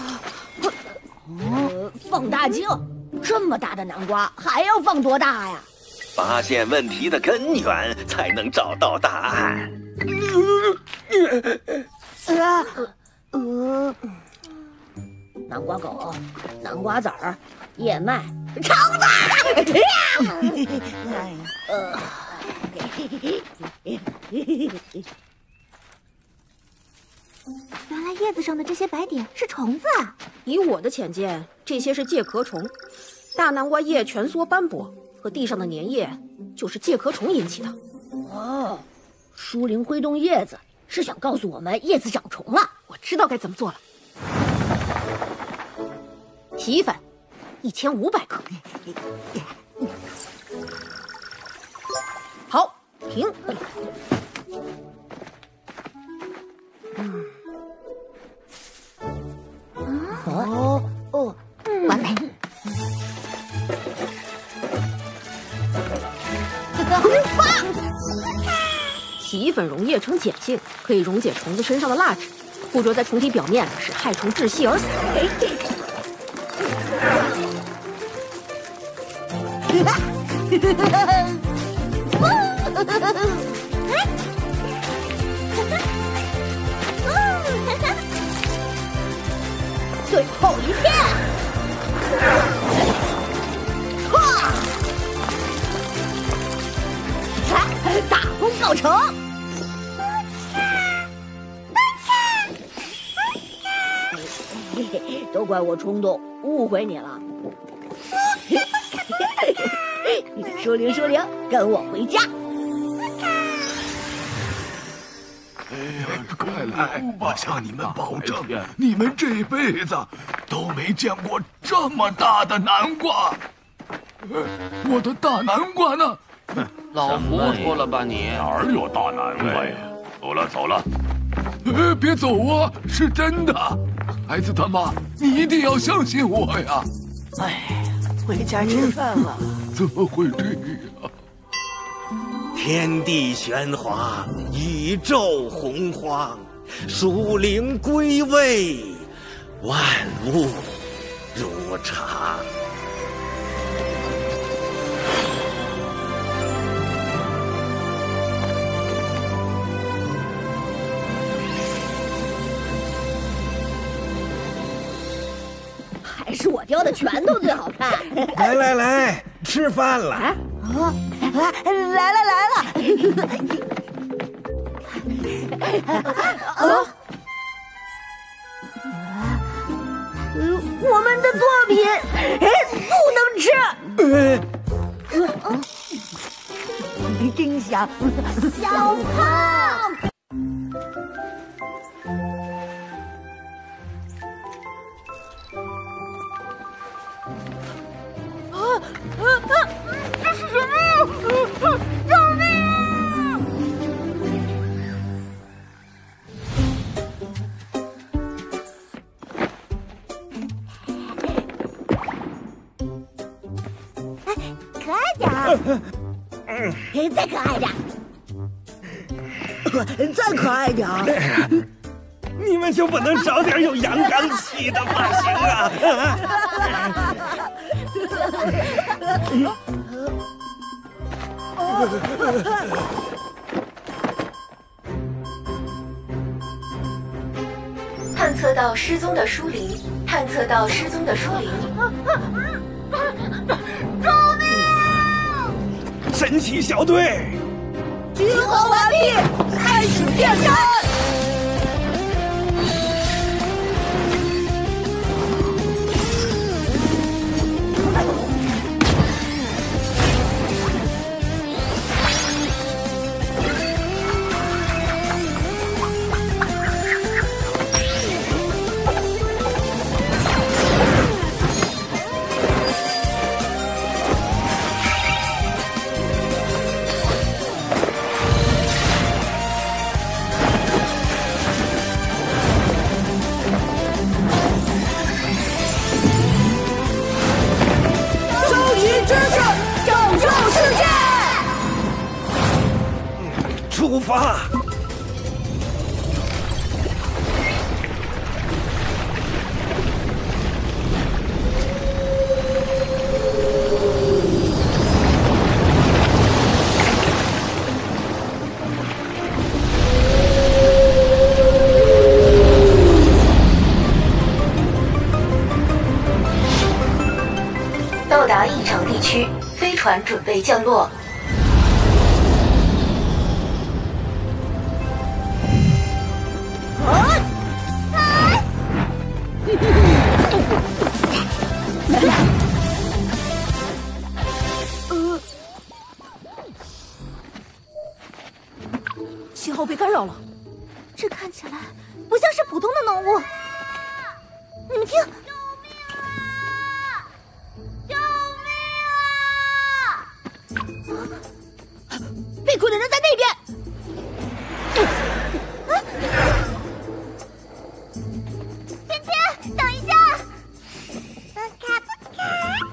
呃，放大镜，这么大的南瓜还要放多大呀？ 发现问题的根源，才能找到答案。 呃呃，南瓜梗、南瓜籽儿、燕麦、橙子。呃， 原来叶子上的这些白点是虫子啊！ 以我的浅见，这些是介壳虫。大南瓜叶蜷缩斑驳，和地上的粘液就是介壳虫引起的。 哦，疏灵挥动叶子是想告诉我们叶子长虫了。 我知道该怎么做了。洗衣粉，一千五百克。好，停。 嗯。哦哦，完美。 洗衣粉溶液呈碱性，可以溶解虫子身上的蜡质，附着在虫体表面，使害虫窒息而死。 最后一片，哈！大功告成。都怪我冲动，误会你了。疏灵疏灵，跟我回家。 哎呀，看来我向你们保证，你们这辈子都没见过这么大的南瓜。我的大南瓜呢？ 老糊涂了吧你？ 哪儿有大南瓜呀？走了走了。呃，别走啊，是真的。孩子他妈，你一定要相信我呀！ 哎，回家吃饭了。 怎么会这样？ 天地玄华，宇宙洪荒，属灵归位，万物如常。 还是我雕的拳头最好看。 来来来，吃饭了。啊， 啊来了来了。啊！呃，我们的作品，哎，不能吃。呃，真香。 小胖。 啊啊啊！这是什么呀？救命啊！ 再可爱点， 再可爱点儿。 你们就不能找点有阳刚气的发型啊？ 探测到失踪的疏灵，探测到失踪的疏灵。 救命！ 神奇小队， 集合完毕，开始变身。 出发！ 到达异常地区，飞船准备降落。 信号被干扰了， 这看起来不像是普通的浓雾。你们听，救命啊！救命啊！ 被困的人在那边。 天天，等一下！不卡不卡。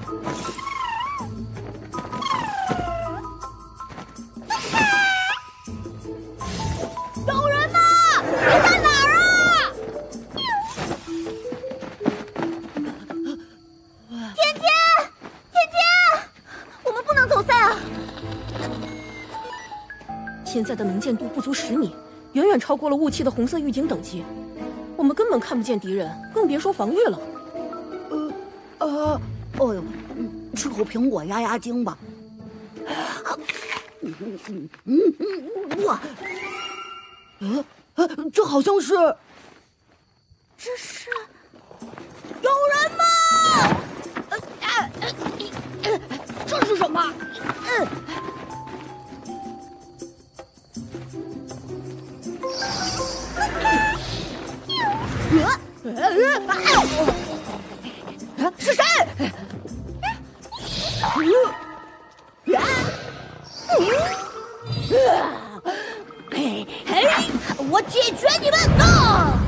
有人吗？你在哪儿啊？ 天天，天天，我们不能走散啊！ 现在的能见度不足十米，远远超过了雾气的红色预警等级，我们根本看不见敌人，更别说防御了。 呃，呃，哦呦，吃口苹果压压惊吧。嗯嗯嗯嗯，哇！呃呃，这好像是， 这是有人吗？呃呃呃呃，这是什么？嗯。呃，是谁？嘿嘿，我解决你们！啊！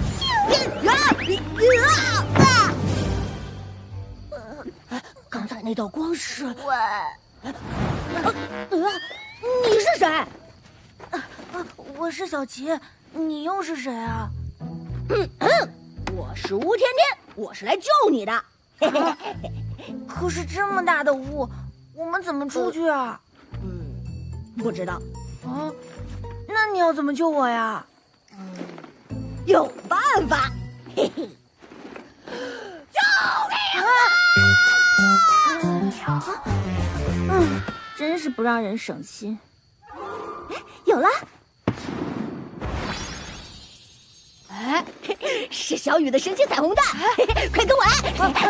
刚才那道光是我， 呃呃，你是谁？ 我是小琪，你又是谁啊？ 嗯嗯，我是吴甜甜，我是来救你的。嘿嘿嘿嘿。 可是这么大的雾，我们怎么出去啊？ 嗯，不知道。 啊，那你要怎么救我呀？ 嗯，有办法。嘿嘿。救命啊！ 嗯，真是不让人省心。有了。 哎，是小雨的神奇彩虹弹，快跟我来！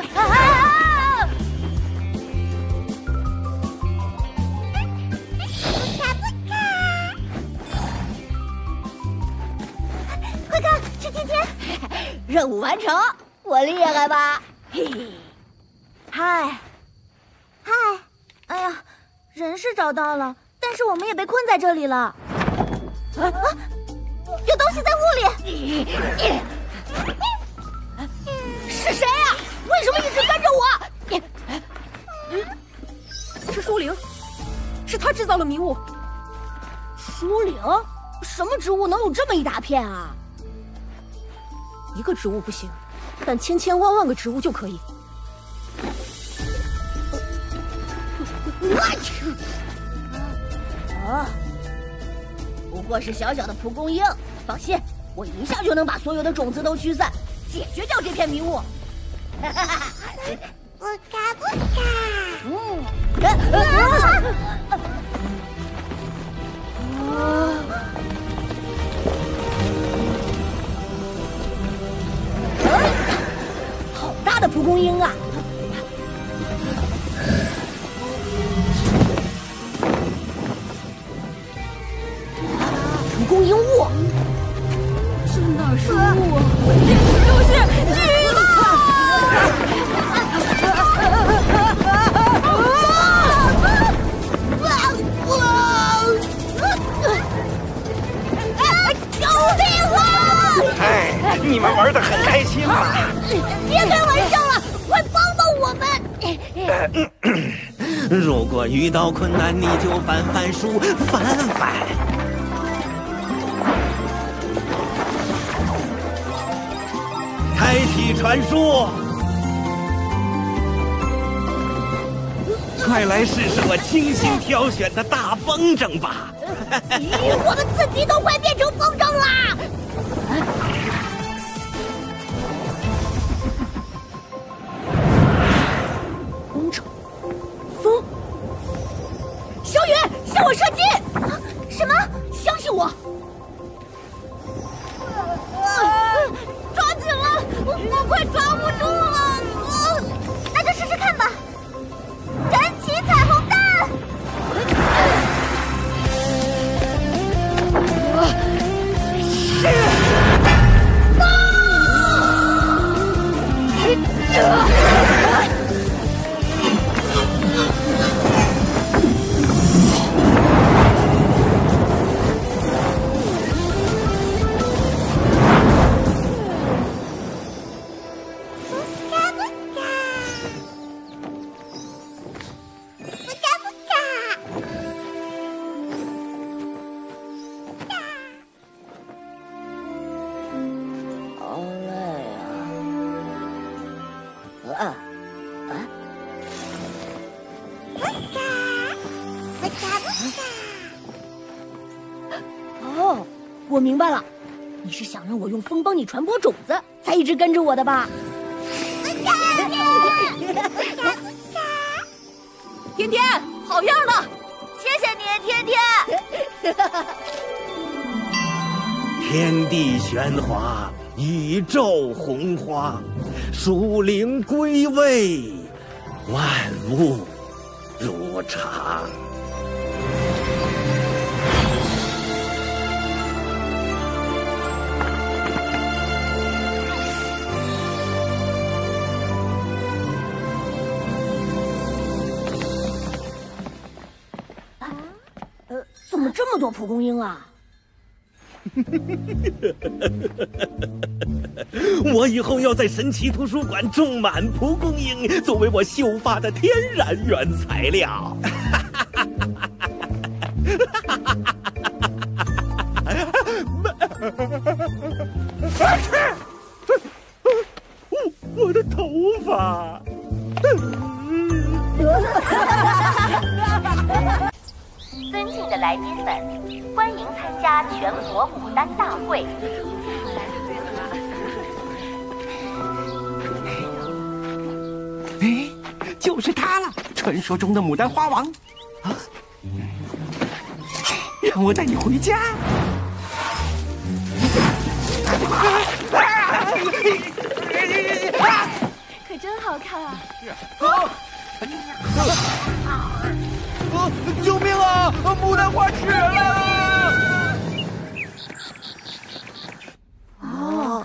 快看，是天天！ 任务完成，我厉害吧？嘿嘿， 嗨，嗨，哎呀，人是找到了，但是我们也被困在这里了。啊啊！有东西在雾里。 是谁呀？为什么一直跟着我？ 是疏灵， 造了迷雾。 疏灵？什么植物能有这么一大片啊？ 一个植物不行，但千千万万个植物就可以。 我去！啊，不过是小小的蒲公英，放心，我一下就能把所有的种子都驱散，解决掉这片迷雾。 不嘎不嘎！ 嗯，啊好大的蒲公英啊！蒲公英雾， 这哪是雾啊？简直就是巨浪！ 救命啊！ 哎，你们玩得很开心嘛？ 别开玩笑了，快帮帮我们！ 如果遇到困难，你就翻翻书，翻翻。开启传输，快来试试我精心挑选的大风筝吧！ 我们自己都快变成风筝啦！ 风筝， 风，小雨，向我射击！什么？相信我！ 抓紧了，我快抓不住了！那就试试看吧！燃起彩虹弹！ 是。哦，我明白了，你是想让我用风帮你传播种子，才一直跟着我的吧？ 天天，好样的！ 谢谢你，天天。 天地玄华，宇宙洪荒，属灵归位，万物如常。 呃，怎么这么多蒲公英啊？ 我以后要在神奇图书馆种满蒲公英，作为我秀发的天然原材料。我我的头发。 尊敬的来宾们，欢迎参加全国牡丹大会。 哎，就是他了，传说中的牡丹花王。啊，让我带你回家。 可真好看啊！ 啊！救命啊！牡丹花chết了！ 哦，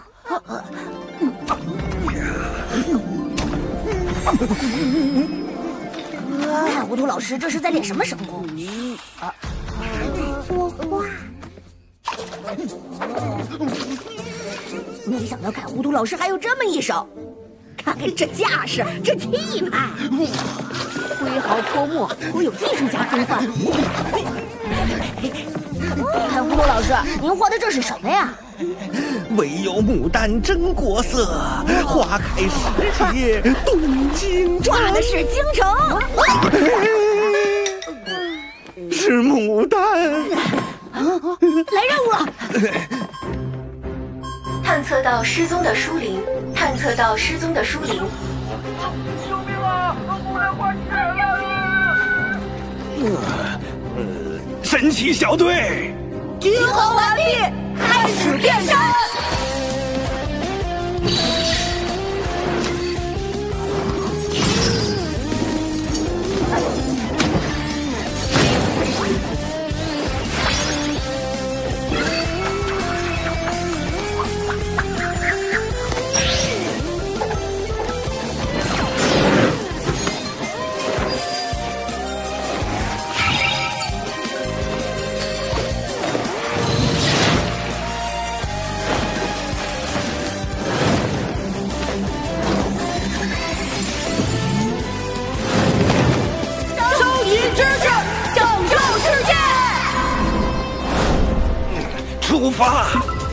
看糊涂老师这是在练什么神功？啊， 作画。 没想到看糊涂老师还有这么一手，看看这架势，这气派！ 挥毫泼墨，颇有艺术家风范。看葫芦老师，您画的这是什么呀？ 唯有牡丹真国色，花开时节动京城。 画的是京城， 是牡丹。 来任务了。 探测到失踪的书灵，探测到失踪的书灵。 救命啊！牡丹花起来了！ 呃，神奇小队， 集合完毕，开始变身。 出发！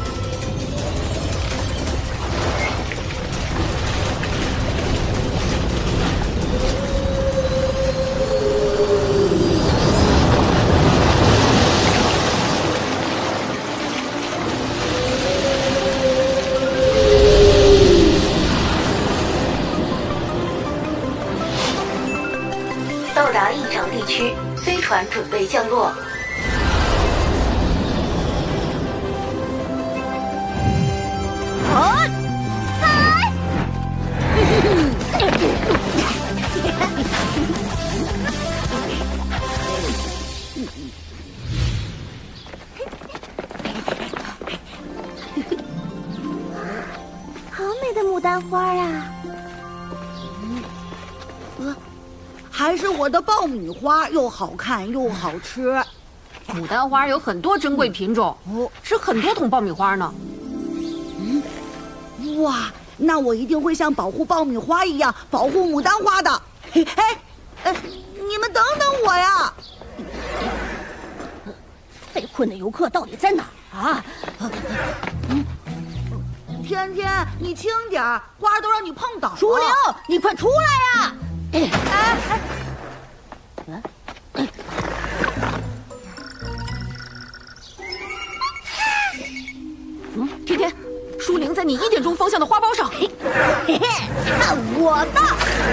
到达异常地区，飞船准备降落。 啊！嗨！ 好美的牡丹花啊！ 呃，还是我的爆米花又好看又好吃。 牡丹花有很多珍贵品种，哦，吃很多桶爆米花呢。 嗯，哇，那我一定会像保护爆米花一样保护牡丹花的。哎，哎，你们等等我呀！ 被困的游客到底在哪儿啊？ 嗯，天天，你轻点儿，花都让你碰倒了。 书灵，你快出来呀！哎哎哎！嗯。 嗯，天天，书灵在你一点钟方向的花苞上。嘿嘿嘿，看我的！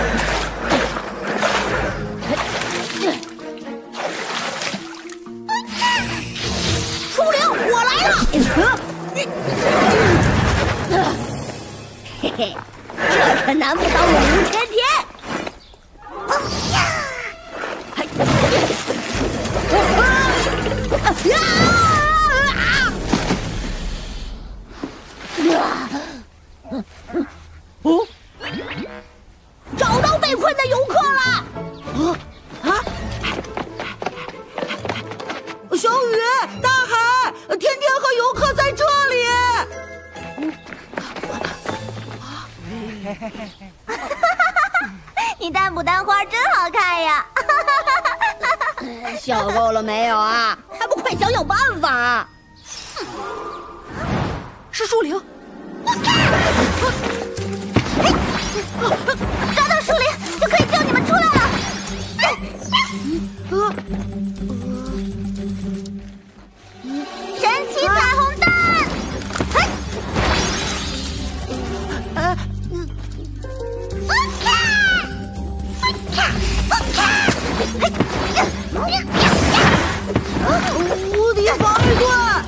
书灵，我来了！嘿嘿，这可难不倒我吴天天。哦，找到被困的游客了！ 啊啊！小雨、大海、天天和游客在这里。 你带牡丹花真好看呀！ 笑够了没有啊？还不快想想办法！ 是树灵。 抓到树灵就可以救你们出来了。 呃， 神奇彩虹蛋！ 呃，无敌防御盾！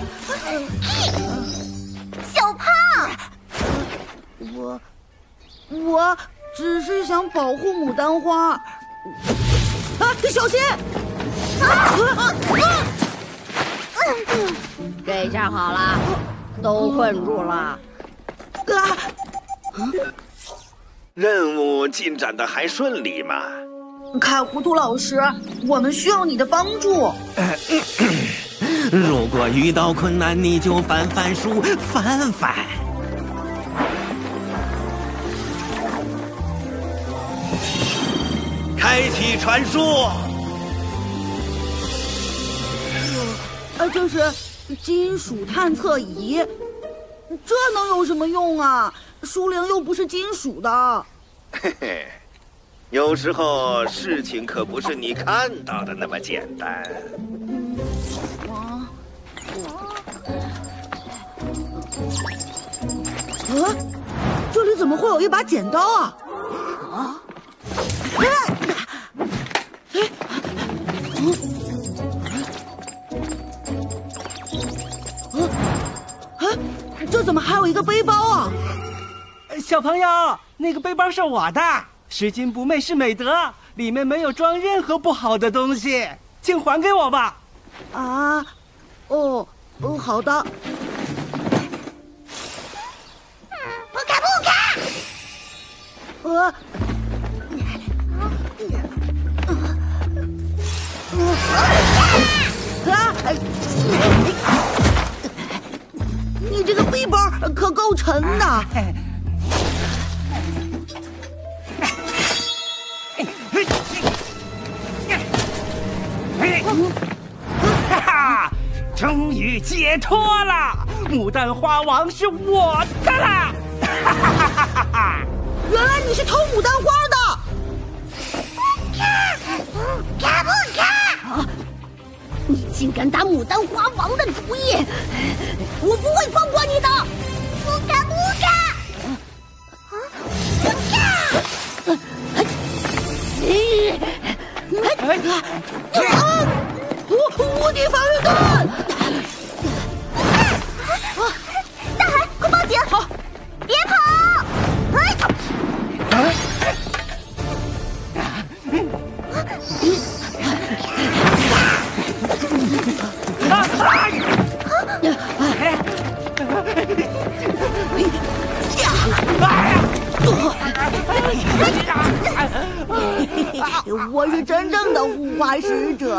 小胖， 我我只是想保护牡丹花。啊，小心！啊啊啊！ 这下好了，都困住了。啊！ 任务进展的还顺利吗？ 看糊涂老师，我们需要你的帮助。 如果遇到困难，你就翻翻书，翻翻。 开启传输。 呃，这是金属探测仪，这能有什么用啊？书灵又不是金属的。 嘿嘿，有时候事情可不是你看到的那么简单。 啊，呃，这里怎么会有一把剪刀啊？啊！哎，哎，嗯，啊，啊，这怎么还有一个背包啊？ 小朋友，那个背包是我的，拾金不昧是美德，里面没有装任何不好的东西，请还给我吧。 啊，哦，哦，好的。 不卡不卡！ 呃，啊！你这个背包可够沉的。 哈哈，终于解脱了！牡丹花王是我的啦！哈哈哈哈哈！ 原来你是偷牡丹花的！ 不卡不卡不卡！ 啊！你竟敢打牡丹花王的主意，我不会放过你的！ 不卡不卡！啊！不卡！ 哎啊！无无敌防御盾！ 大海，快报警！好，别跑！哎！ 我是真正的护花使者。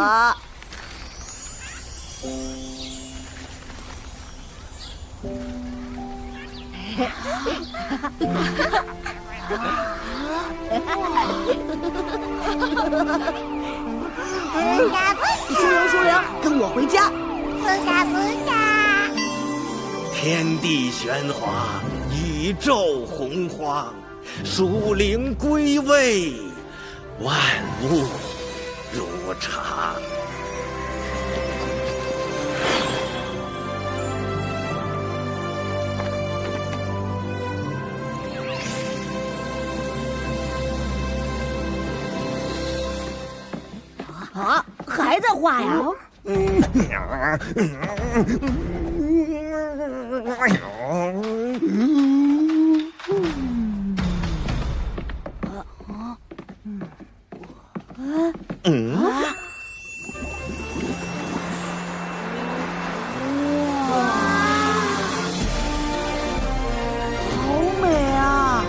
书灵书灵，跟我回家。 不卡不卡！ 天地玄华，宇宙洪荒，属灵归位，万物如常。 啊，还在画呀？ 嗯。 好美啊！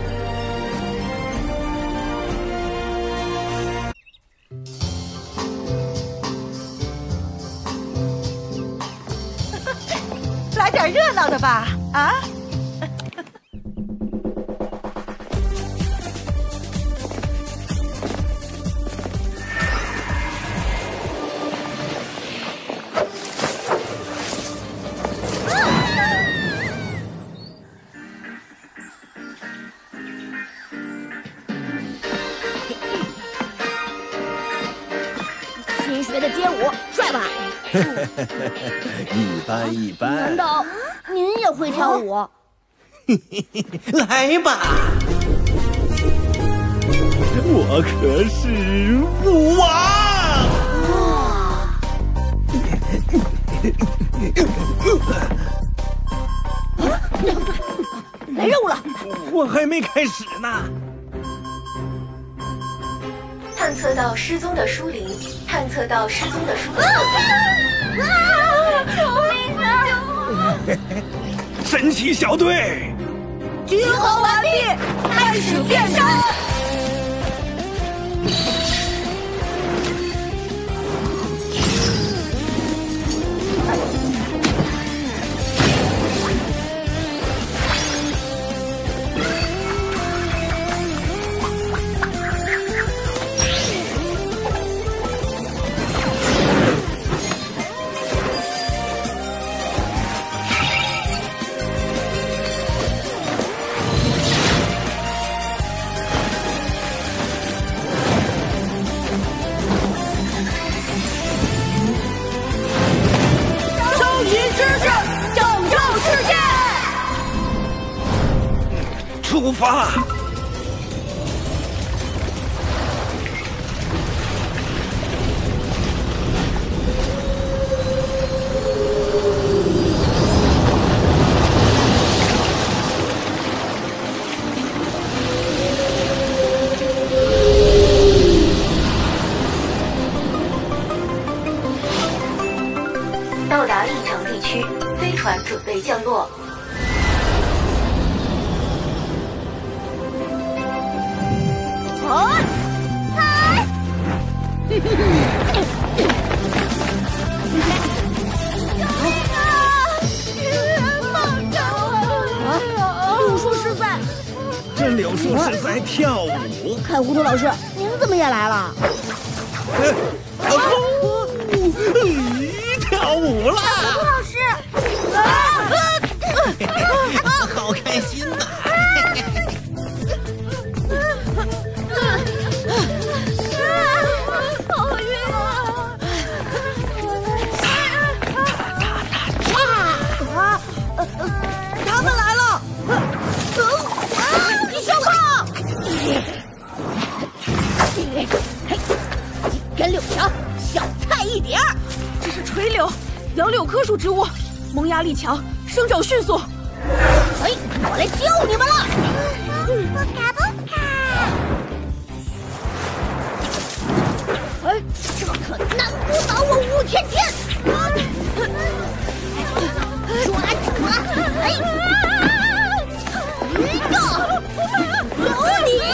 来点热闹的吧，啊！ 新学的街舞帅吧？ 一般一般。 难道您也会跳舞？ 来吧，我可是舞王。 来任务了， 我还没开始呢。 探测到失踪的书灵，探测到失踪的书灵。 啊！救命啊！救我！ 神奇小队， 集合完毕，开始变身。 出发！ 到达应城地区，飞船准备降落。 哎！哎！救命啊！放开我！ 柳树是在…… 这柳树是在跳舞。 看糊涂老师，您怎么也来了？ 跳舞了！ 糊涂老师， 好开心呐！ 好晕啊！ 啊！他们来了！ 你小跑！几根柳条，小菜一碟儿。 这是垂柳，杨柳科属植物，萌芽力强，生长迅速。 哎，我来救你们了！ 不卡不卡！ 哎，这可难不倒我武天天！抓住了！哎，有你！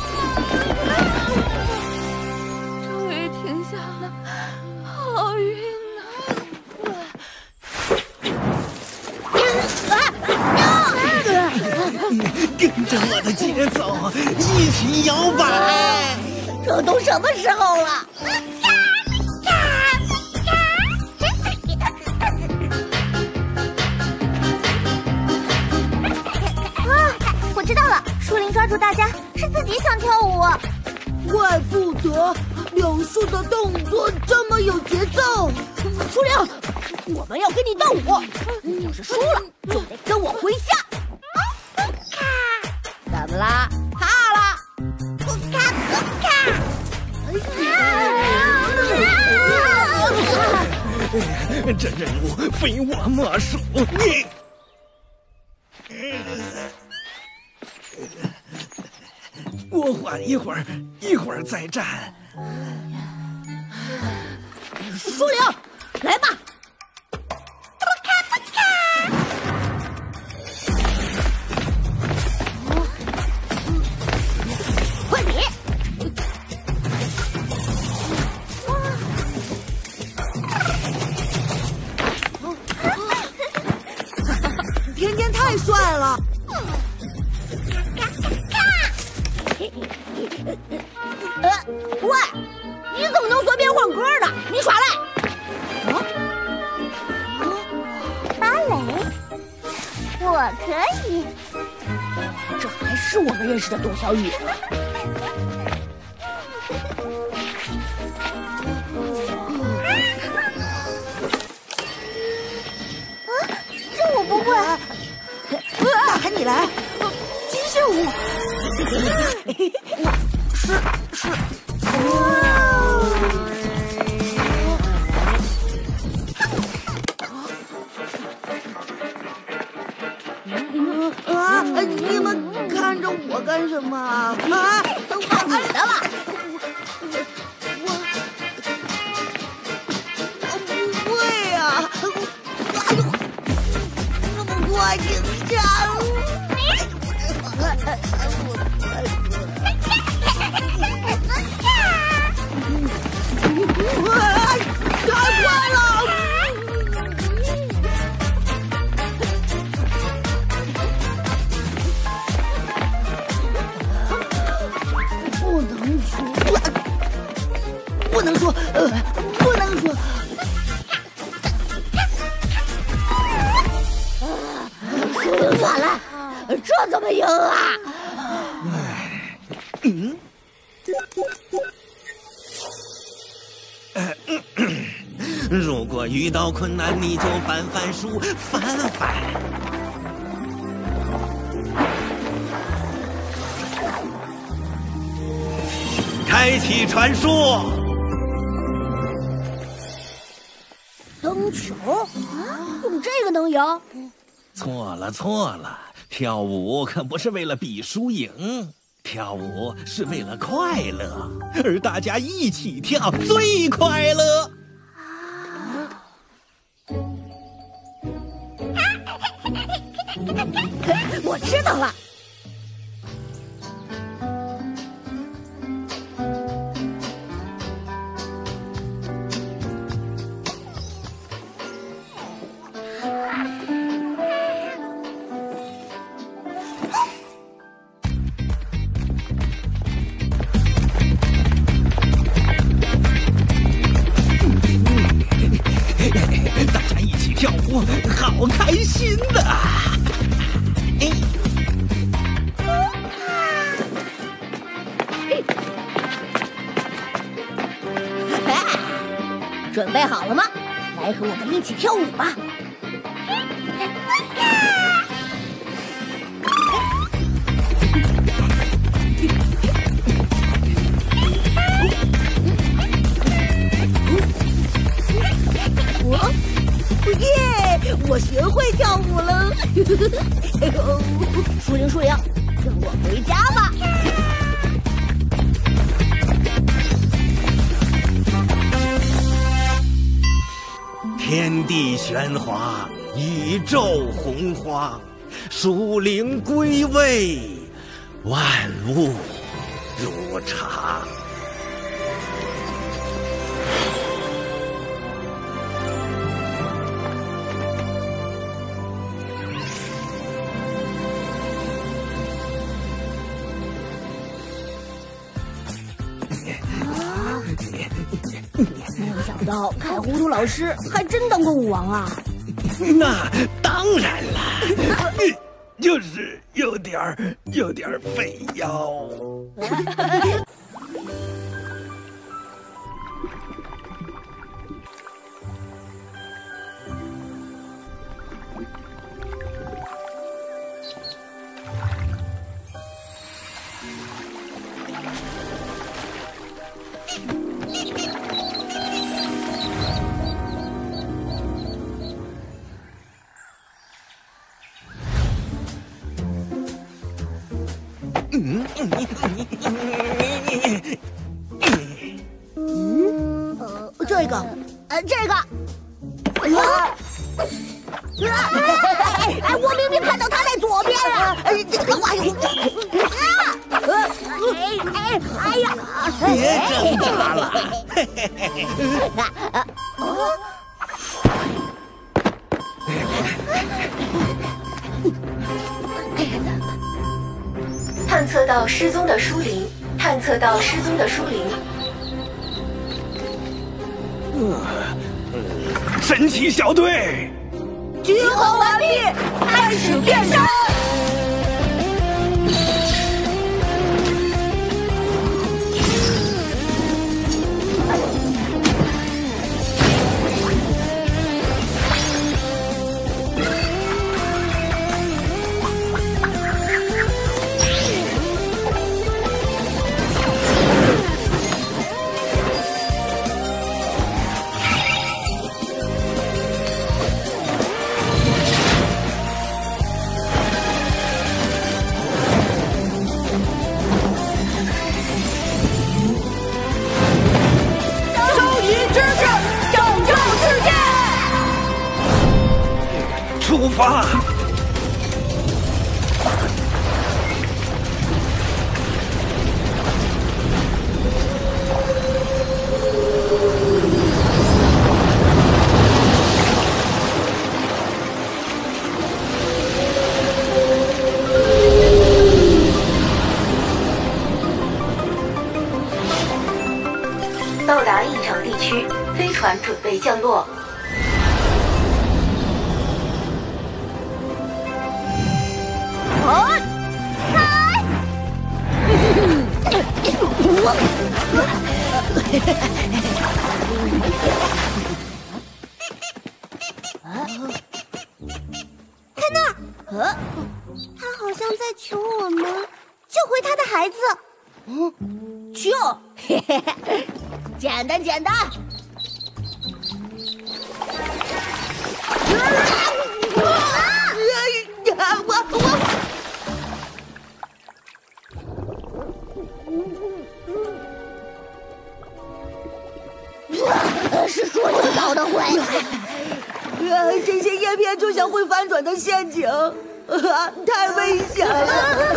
终于停下了，好晕呐！ 跟着我的节奏，一起摇摆。 这都什么时候了？ 我知道了，树林抓住大家是自己想跳舞， 怪不得柳树的动作这么有节奏。 树灵，我们要跟你斗舞，要是输了就得跟我回家。怎么啦？怕了？不卡不卡！ 这任务非我莫属。你。我缓一会儿，一会儿再战。 树灵，来吧！ 不卡不卡！ 换你！ 天天太帅了！ 呃，喂，你怎么能随便换歌呢？你耍赖！啊？ 芭蕾，我可以。 这还是我们认识的董小雨。 啊，这我不会。 大喊你来！ 极限舞。是是。 啊！你们看着我干什么啊？啊！ 看你的了。 我我不会呀！哎呦，这么快停下！太快了！不能说，不能说，呃，不能说。 输赢惨了，这怎么赢啊？ 嗯。如果遇到困难，你就翻翻书，翻翻。 开启传说。 灯球啊，用这个能赢？ 错了错了，跳舞可不是为了比输赢，跳舞是为了快乐，而大家一起跳最快乐。 我知道了。 大家一起跳舞，好开心的！哎， 准备好了吗？来和我们一起跳舞吧！ 我，耶！我学会跳舞了。 树灵，树灵，跟我回家吧。 天地玄华，宇宙洪荒，属灵归位，万物如常。 没有想到凯糊涂老师还真当过舞王啊！ 那当然了，就是有点儿有点儿肥腰。嗯嗯，呃，这个， 呃，这个，啊！哎哎，我明明看到他在左边啊！这个话有啊！哎哎哎呀！ 别挣扎了！ 探测到失踪的疏灵，探测到失踪的疏灵。 神奇小队， 集合完毕，开始变身。 出发！ 到达异常地区，飞船准备降落。 啊！开！ 看那儿，呃，他好像在求我们救回他的孩子。 嗯，救？ 嘿嘿嘿，简单简单。我我。 是说你搞的鬼！ 呃，这些叶片就像会翻转的陷阱，啊，太危险了！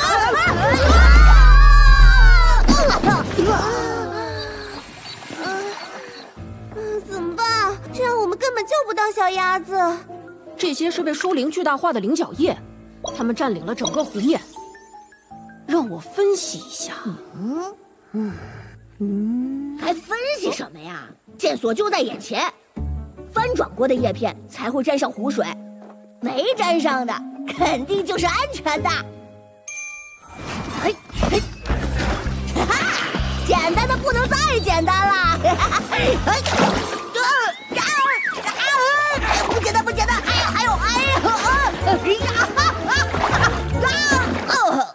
怎么办？这样我们根本救不到小鸭子。 这些是被书灵巨大化的灵角叶，它们占领了整个湖面。让我分析一下。 嗯嗯嗯，还分析什么呀？ 线索就在眼前，翻转过的叶片才会沾上湖水，没沾上的肯定就是安全的。嘿，嘿，哈哈，简单的不能再简单了。哎，啊啊啊！不简单，不简单！哎呀，还有，哎呀，哎呀，啊啊啊！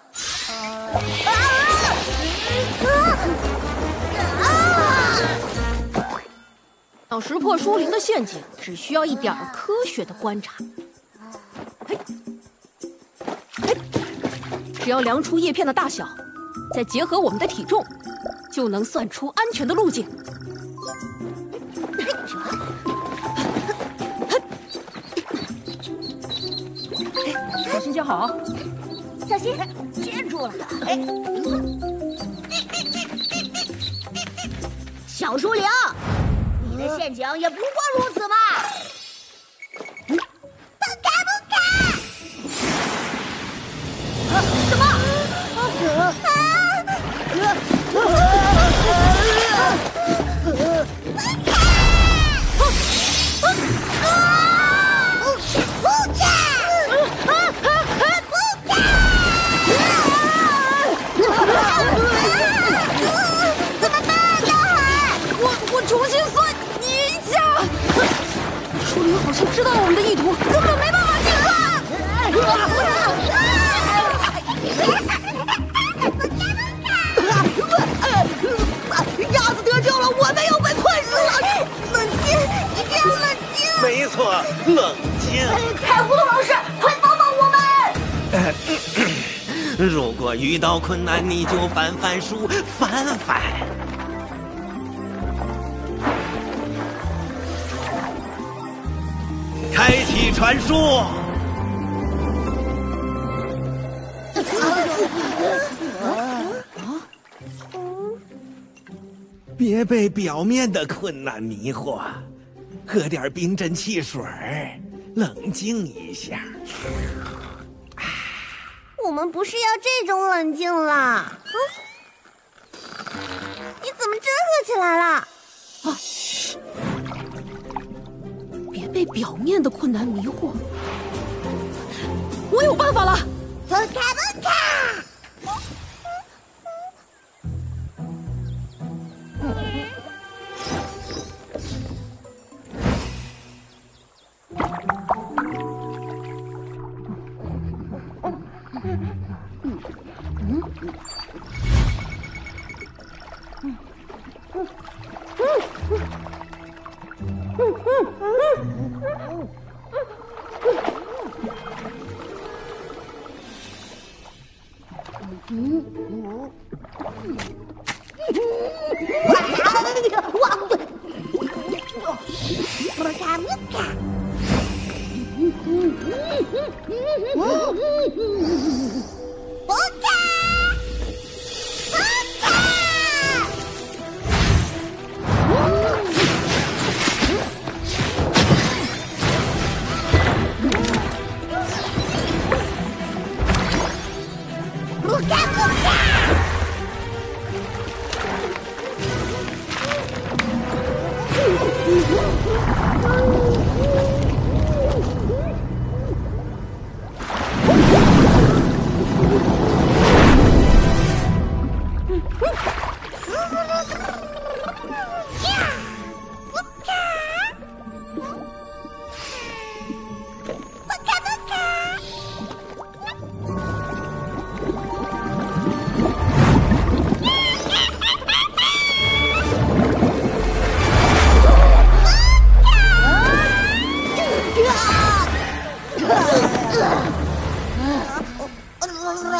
想识破书灵的陷阱，只需要一点科学的观察。嘿，嘿，只要量出叶片的大小，再结合我们的体重，就能算出安全的路径。小心就好， 小心，接住了。哎，小书灵。 你的陷阱也不过如此嘛！不开不开！啊，什么？啊！怎么办，大海？我我重新算。 书灵好像知道了我们的意图，根本没办法进来。鸭子得救了，我们又被困死了！ 冷静，一定要冷静。 没错，冷静。 开胡同老师，快帮帮我们！ 如果遇到困难，你就翻翻书，翻翻。 开启传输！别被表面的困难迷惑，喝点冰镇汽水，冷静一下。 我们不是要这种冷静啦！嗯，你怎么真喝起来了？ 啊！ 别被表面的困难迷惑，我有办法了！ 不卡不卡！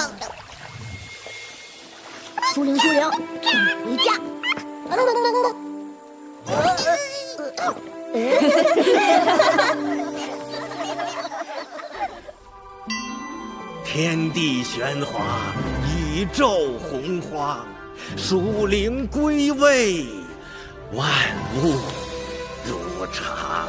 书灵，书灵，回家。 天地玄华，宇宙洪荒，属灵归位，万物如常。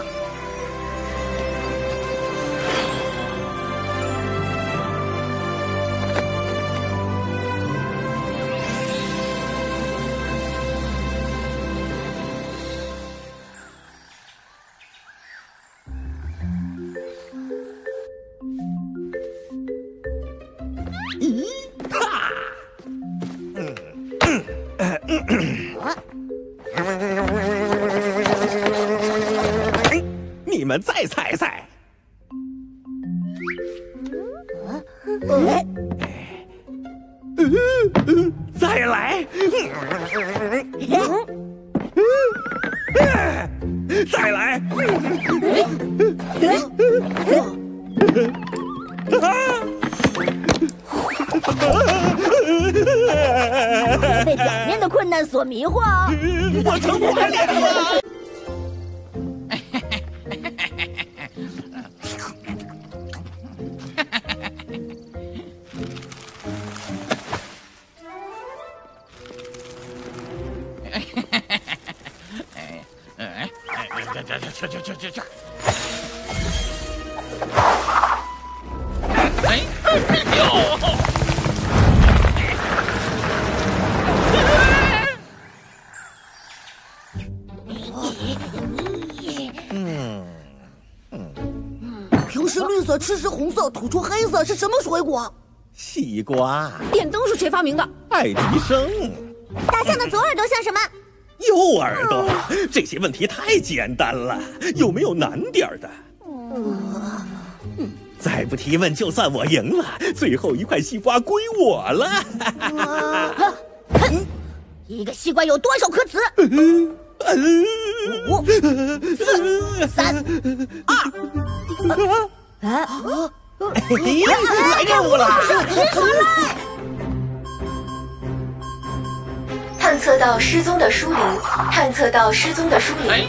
你们再猜猜。再来。再来。 被表面的困难所迷惑。 我成花脸了。 去去去去去！ 哎，哟！ 嗯嗯，平时绿色，吃时红色，吐出黑色，是什么水果？ 西瓜。 电灯是谁发明的？ 爱迪生。 大象的左耳朵像什么？ 右耳朵。这些问题太简单了，有没有难点儿的？嗯，再不提问，就算我赢了。最后一块西瓜归我了。 哼，一个西瓜有多少颗籽？五、四、三、二。啊！ 来任务了！ 探测到失踪的疏灵，探测到失踪的疏灵。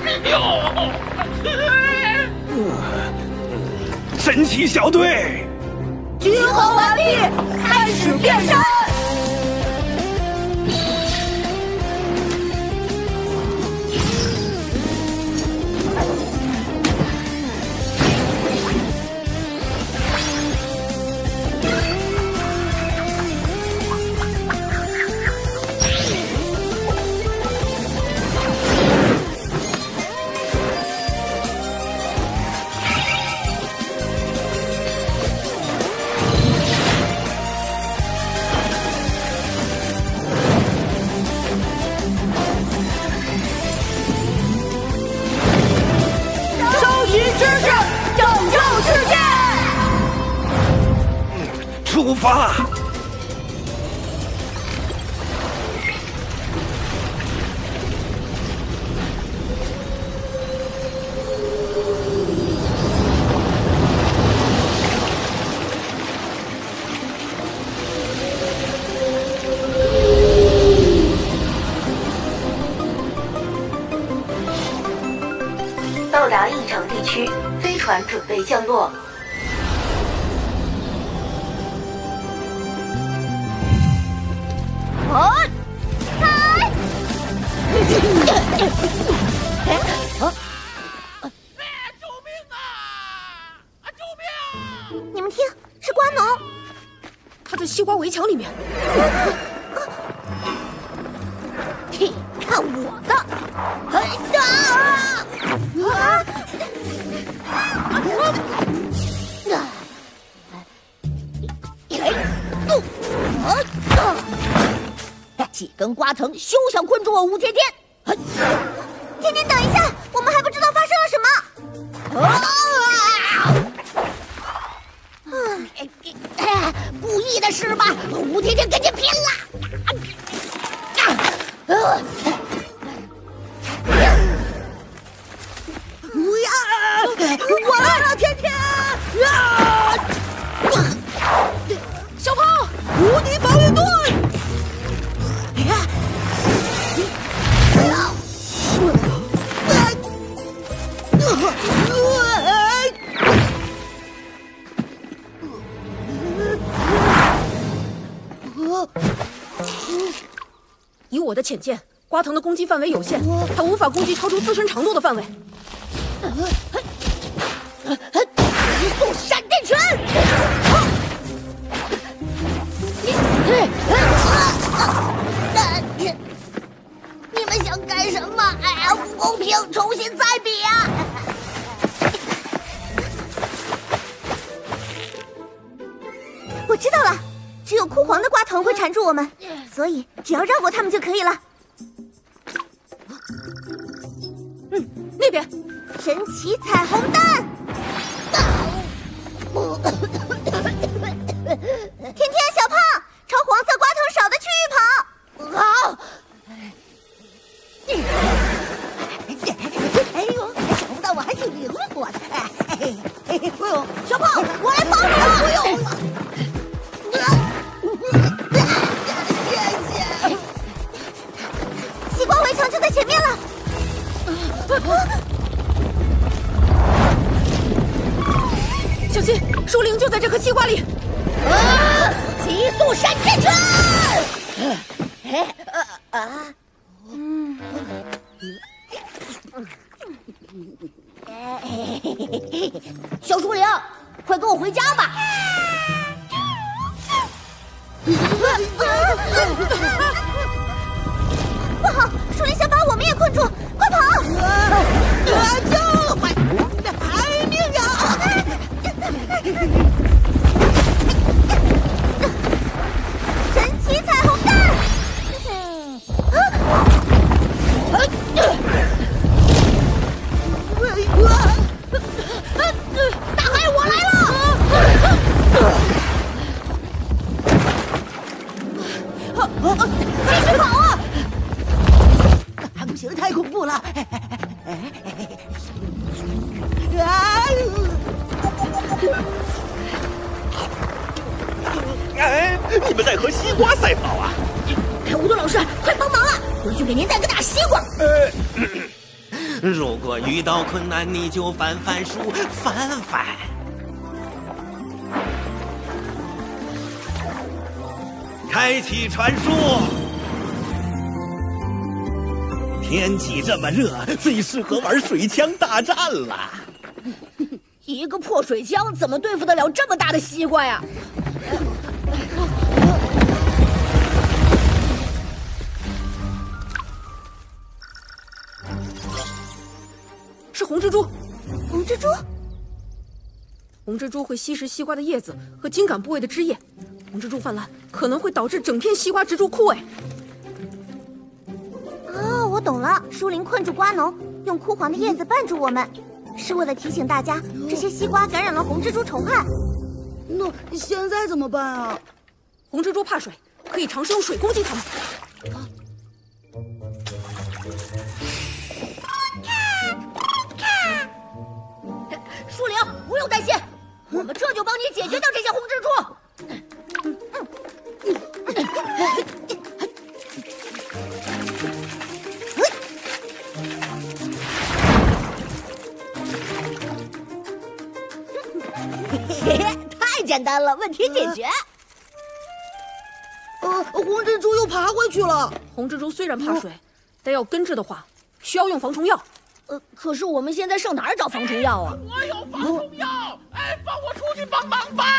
神奇小队， 集合完毕，开始变身。 出发！ 到达异常地区，飞船准备降落。 哦，开！ 救命啊！啊，救命！ 你们听，是瓜农， 他在西瓜围墙里面。 嘿，看我的！哎呀！啊！几根瓜藤休想困住我吴天天！ 天天，等一下，我们还不知道发生了什么。 啊！哎，故意的是吧？吴天天跟你拼了！ 呀！我来了，天天！啊！ 小胖！ 以我的浅见，瓜藤的攻击范围有限，它无法攻击超出自身长度的范围。 移速闪电拳！你你们想干什么？哎呀，不公平！重新再比啊！ 我知道了，只有枯黄的瓜藤会缠住我们，所以只要绕过它们就可以了。 嗯，那边， 神奇彩虹弹！甜甜、小胖，朝黄色瓜藤少的区域跑。 好。哎呦，想不到我还挺灵活的。哎哎哎，不用，小胖，我来帮你了。不用了。谢谢。 西瓜围墙就在前面了。 小心，树灵就在这颗西瓜里。 啊！极速闪电拳！哎呃啊！嗯。小树灵，快跟我回家吧！ 不好，树林想把我们也困住，快跑！ 啊！救快！救命啊！ 神奇彩虹弹！ 大海，我来了！继续跑啊！不行，太恐怖了！ 哎，你们在和西瓜赛跑啊？ 乌多老师，快帮忙啊！回去给您带个大西瓜。 呃，如果遇到困难，你就翻翻书，翻翻。开启传输。天气这么热，最适合玩水枪大战了。 一个破水枪怎么对付得了这么大的西瓜呀？ 是红蜘蛛。 红蜘蛛？ 红蜘蛛会吸食西瓜的叶子和茎秆部位的汁液，红蜘蛛泛滥可能会导致整片西瓜植株枯萎。 哦，我懂了，树林困住瓜农，用枯黄的叶子绊住我们，是为了提醒大家，这些西瓜感染了红蜘蛛虫害。 那现在怎么办啊？ 红蜘蛛怕水，可以尝试用水攻击它们。 树灵，不用担心，我们这就帮你解决掉这些红蜘蛛。太简单了，问题解决。 呃，红蜘蛛又爬回去了。 红蜘蛛虽然怕水，但要根治的话，需要用防虫药。 呃，可是我们现在上哪儿找防虫药啊？ 我有防虫药，哎，放我出去帮忙吧！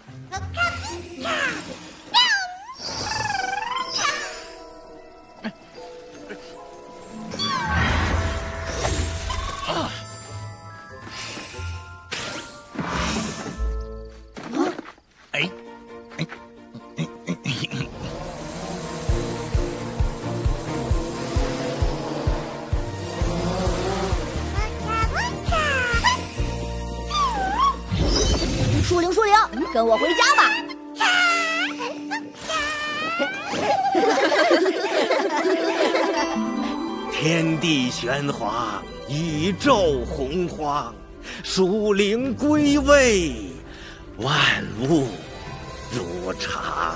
啊！哎，哎，哎，哎。 树灵，树灵，跟我回家吧。 天地玄黄，宇宙洪荒，属灵归位，万物如常。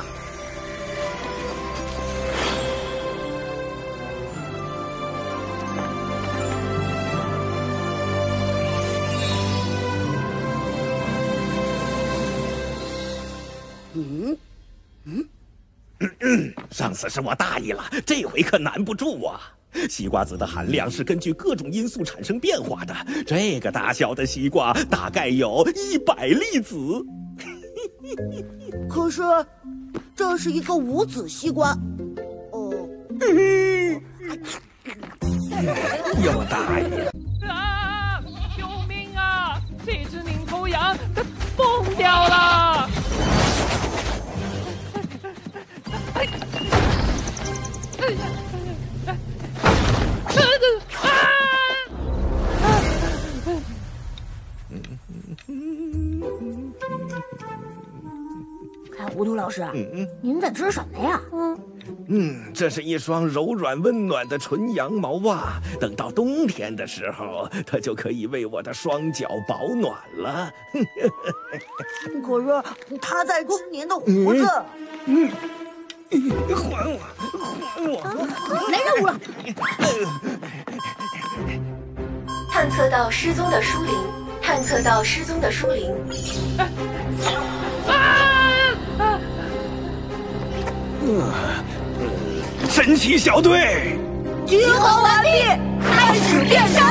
嗯，嗯， 嗯嗯，上次是我大意了，这回可难不住啊。西瓜籽的含量是根据各种因素产生变化的，这个大小的西瓜大概有一百粒籽。 可是，这是一个无籽西瓜。哦， 有大爷！ 啊！救命啊！这只领头羊它疯掉了！哎！哎呀！啊！ 哎，糊涂老师， 嗯嗯， 您在织什么呀？ 嗯嗯，这是一双柔软温暖的纯羊毛袜，等到冬天的时候，它就可以为我的双脚保暖了。 可是它在吃您的胡子。 嗯，嗯还我，还我！ 来任务了。 探测到失踪的疏灵，探测到失踪的疏灵。 啊！ 神奇小队， 集合完毕，开始变身。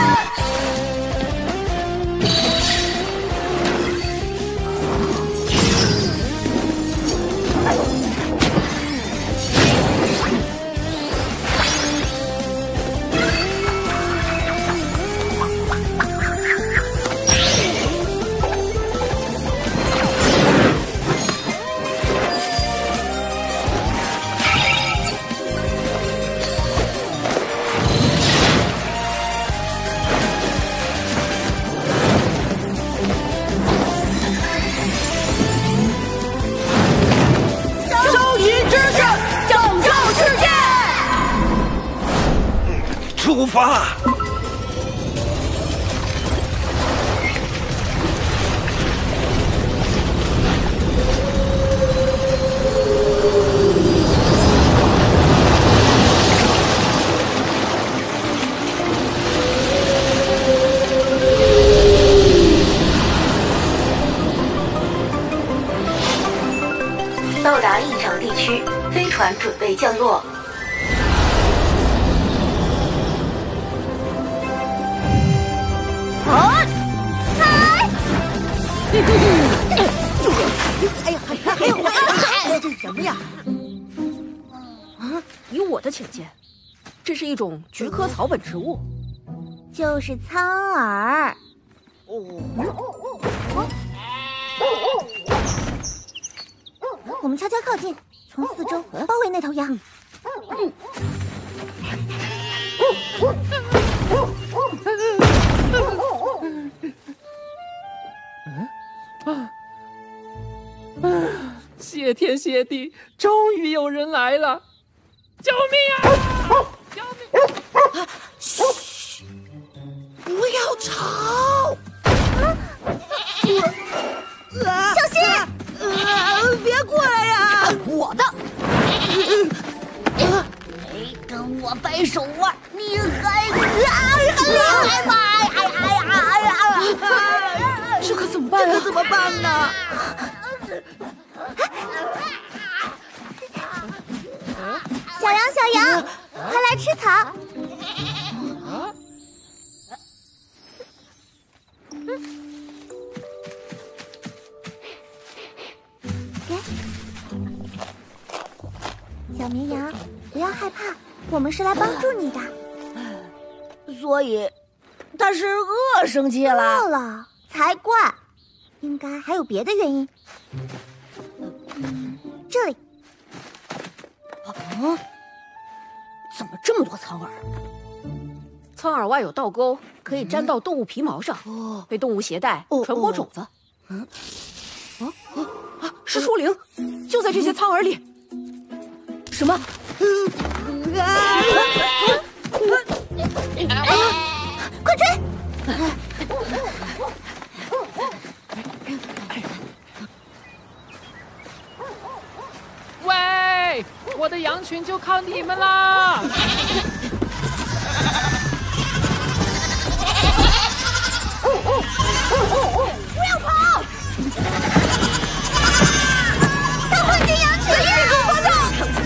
出发！ 到达异常地区，飞船准备降落。 啊！哎！ 哎呀，还有还有，这是什么呀？ 啊！以我的浅见，这是一种菊科草本植物， 就是苍耳。 哦。 我们悄悄靠近，从四周包围那头羊。嗯。 啊！啊！谢天谢地，终于有人来了！救命啊！救命！ 啊！嘘，不要吵！ 啊、小心！ 呃，别过来呀！ 看我的！没跟我掰手腕，你还你害怕？哎呀哎呀哎呀！ 这可怎么办啊？ 这可怎么办呢？ 小羊，小羊，快来吃草！给，小绵羊，不要害怕，我们是来帮助你的。 所以，他是饿生气了？ 饿了才怪，应该还有别的原因。这里。 啊！怎么这么多苍耳？ 苍耳外有倒钩，可以粘到动物皮毛上， 哦、 被动物携带哦、 传播种子。 嗯， 啊啊啊！是树灵，就在这些苍耳里。 什么？ 嗯啊啊啊、快追！ 喂，我的羊群就靠你们啦！ 不要跑！大混进羊群！别给我放纵！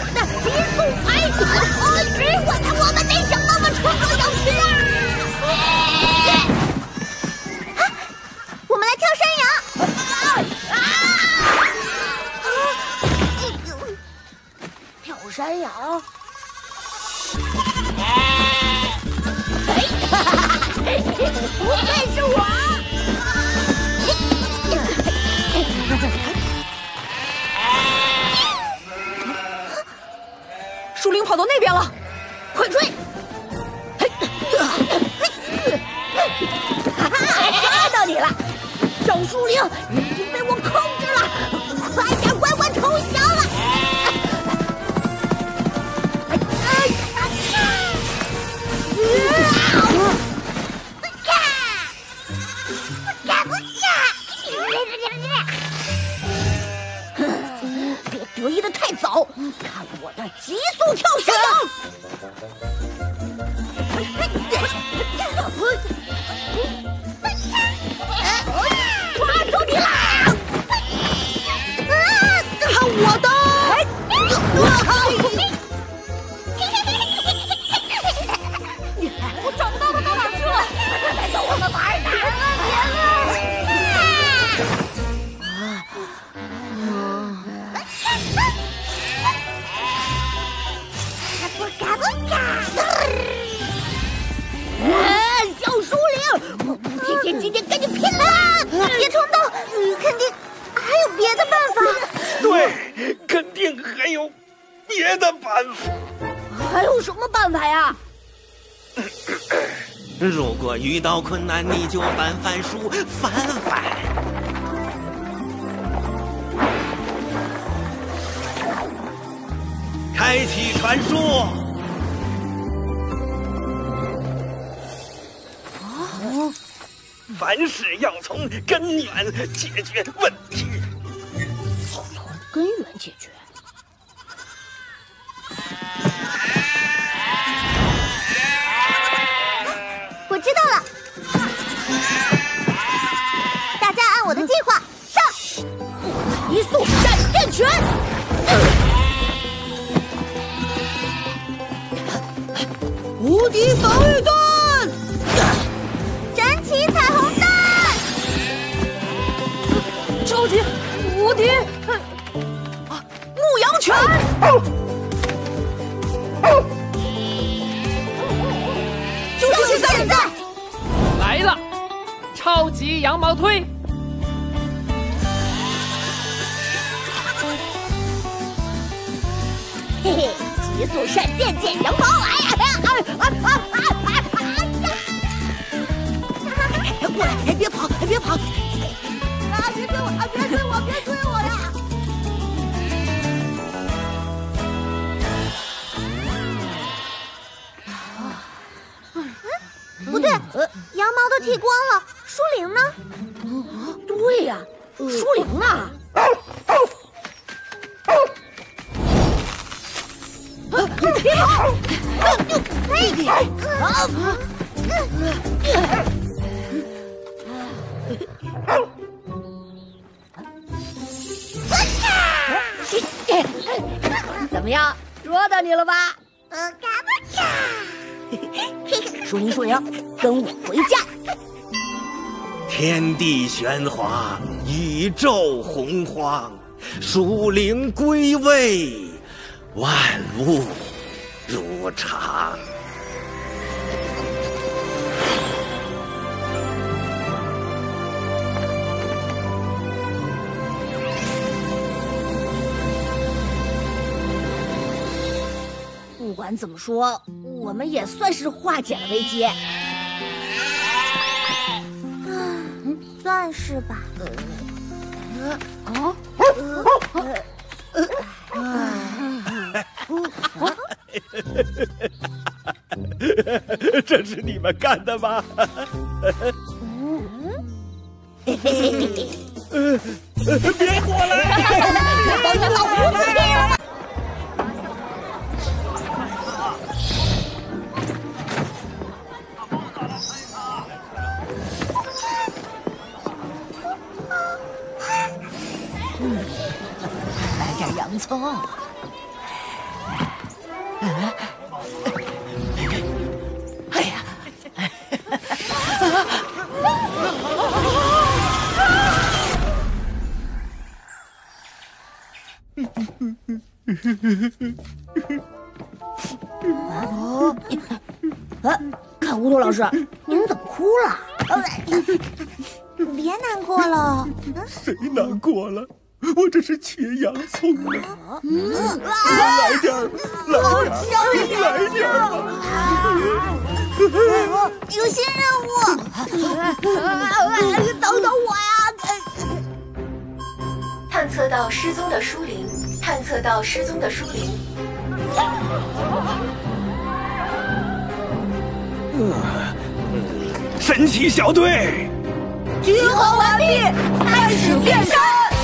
山羊。不愧是我！ 树灵跑到那边了，快追！ 哈哈，抓到你了！小树灵，你已经被我控制了，快点乖乖投降了！别得意的太早，看我的极速跳绳！抓住你啦！看我的！ 我找不到他到哪儿去了， 来跟我们玩呢！别了！小树灵，天天今天赶紧拼了！ 别冲动，肯定还有别的办法。 对，肯定还有别的办法。 还有什么办法呀？ 如果遇到困难，你就翻翻书，翻翻。开启传说。 哦， 凡事要从根源解决问题。 从根源解决。 我知道了，大家按我的计划上！ 极速闪电拳！ 无敌防御弹！ 神奇彩虹弹！ 超级无敌牧羊犬！ 就是现在！ 来了，超级羊毛推！ 嘿嘿，极速闪电剪羊毛！哎呀，啊啊啊啊啊啊呀！过来，哎，别跑，哎，别跑！啊，别追我，啊，别追我，别追我呀！ 不对，羊毛都剃光了，树灵呢？ 对呀，树灵呢？别跑！嘿，啊！怎么样，捉到你了吧？ 呃，嘎巴嘎！ 树灵，树灵，跟我回家。 天地玄黄，宇宙洪荒，属灵归位，万物如常。 不管怎么说，我们也算是化解了危机。 嗯，算是吧。 啊？ 这是你们干的吗？ 嘿嘿嘿嘿！ 别过来！ 把你老胡子灭了！嗯，来点洋葱。哎呀！ 哎，看糊涂老师，您怎么哭了？ 别难过了。 谁难过了？我这是切洋葱呢。嗯，来点儿，来点儿，来点儿吧。 有新任务， 等等我呀！ 探测到失踪的书灵，探测到失踪的书灵。 神奇小队， 集合完毕，开始变身。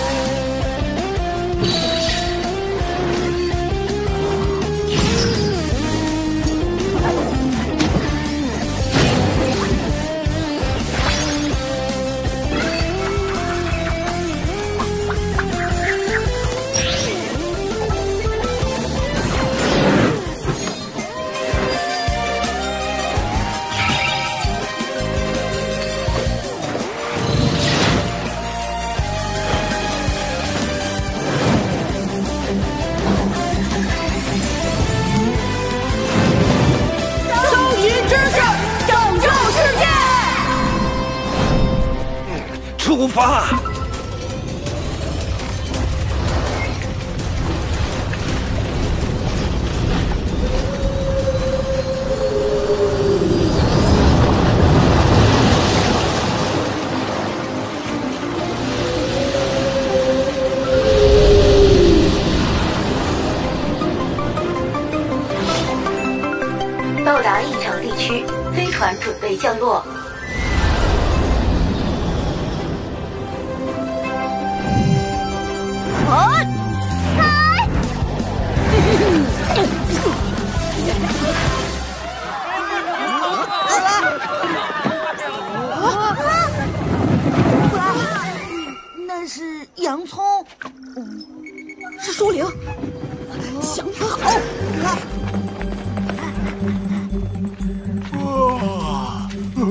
出发！ 到达异常地区，飞船准备降落。 那是洋葱， 是书灵，想法好。 哇！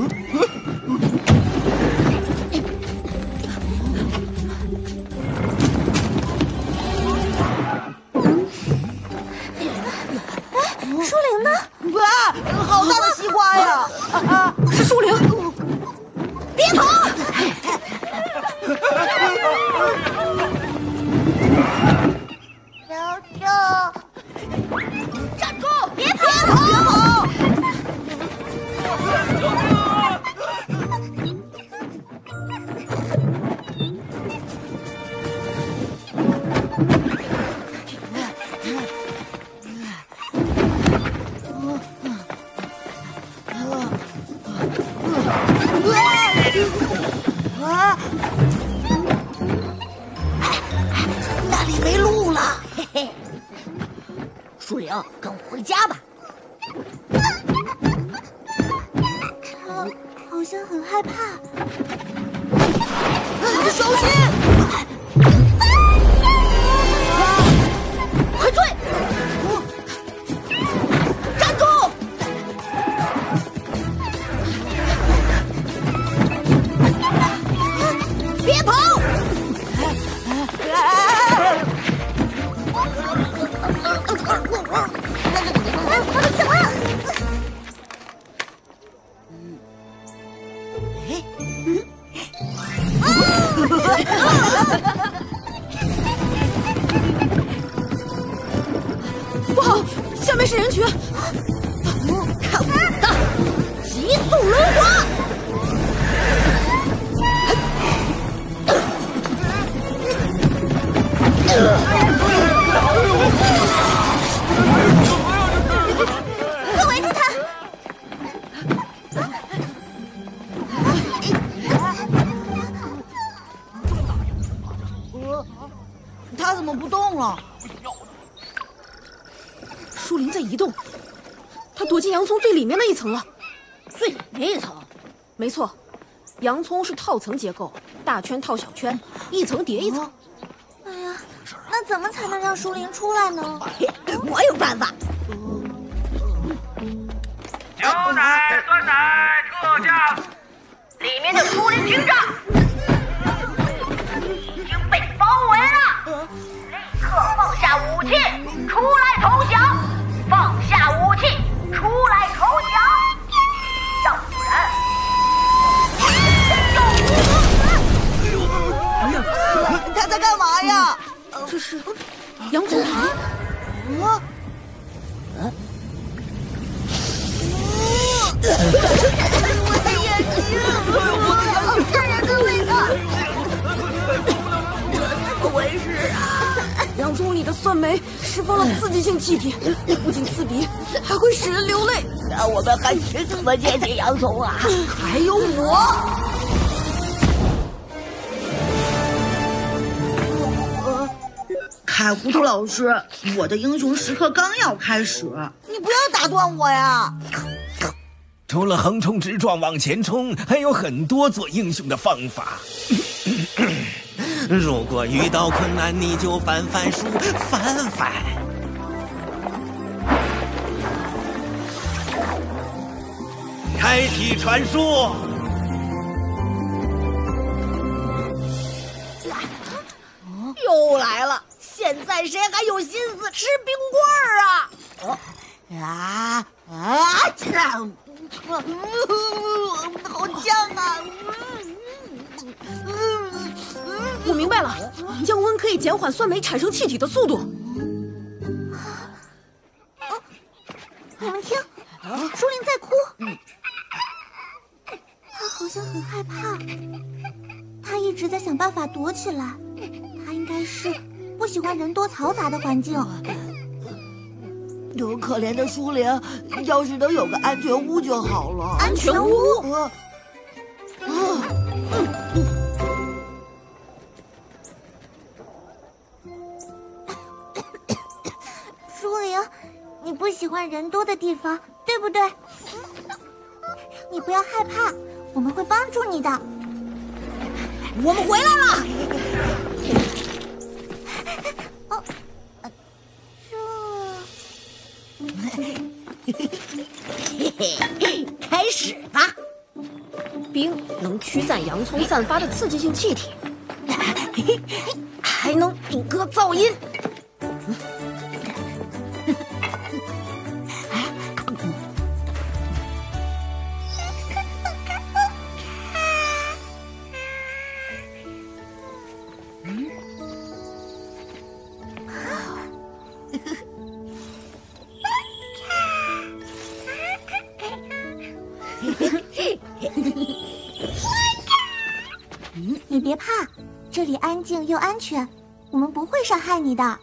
书灵呢？ 哇，好大的西瓜呀！ 啊，是书灵！别跑！ 小九， 站住！ 别跑！别跑！ 啊！那里没路了， 嘿嘿。书灵，跟我回家吧。 他好像很害怕。 小心！ 快追！站住！别跑！ 怎么？ 不好，下面是人群！ 看我的急速轮滑！ 快围住他！ 他怎么不动了？ 书灵在移动，他躲进洋葱最里面那一层了。 最里面一层？ 没错，洋葱是套层结构，大圈套小圈，一层叠一层。 哎呀，那怎么才能让书灵出来呢？ 我有办法。 牛奶、酸奶特价， 里面的书灵军长已经被包围了，立刻放下武器，出来投降！放下武器，出来投降！ 啊！啊！我的眼睛！这人的味道！ 这怎么回事啊？洋葱里的酸梅释放了刺激性气体，不仅刺鼻，还会使人流泪。 那我们还是怎么接近洋葱啊？ 还有我。 海糊涂老师，我的英雄时刻刚要开始，你不要打断我呀！ 除了横冲直撞往前冲，还有很多做英雄的方法。如果遇到困难，你就翻翻书，翻翻。开启传说。 又来了！现在谁还有心思吃冰棍儿啊？ 啊啊！这样，好呛啊！ 我明白了，降温可以减缓酸梅产生气体的速度。 你们听，树林在哭，他好像很害怕，他一直在想办法躲起来。 他应该是不喜欢人多嘈杂的环境。 有可怜的树林，要是能有个安全屋就好了。 安全屋？ 啊！ 树林，你不喜欢人多的地方，对不对？你不要害怕，我们会帮助你的。 我们回来了。 哦， 这，开始吧。 冰能驱散洋葱散发的刺激性气体，还能阻隔噪音。 你别怕，这里安静又安全，我们不会伤害你的。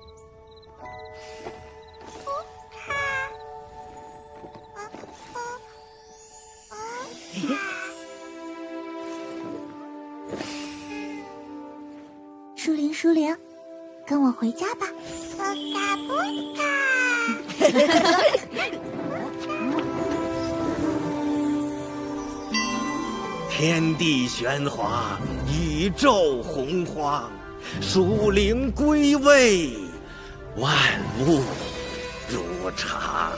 树林，树林，跟我回家吧。不嘎不嘎。 天地玄华，宇宙洪荒，属灵归位，万物如常。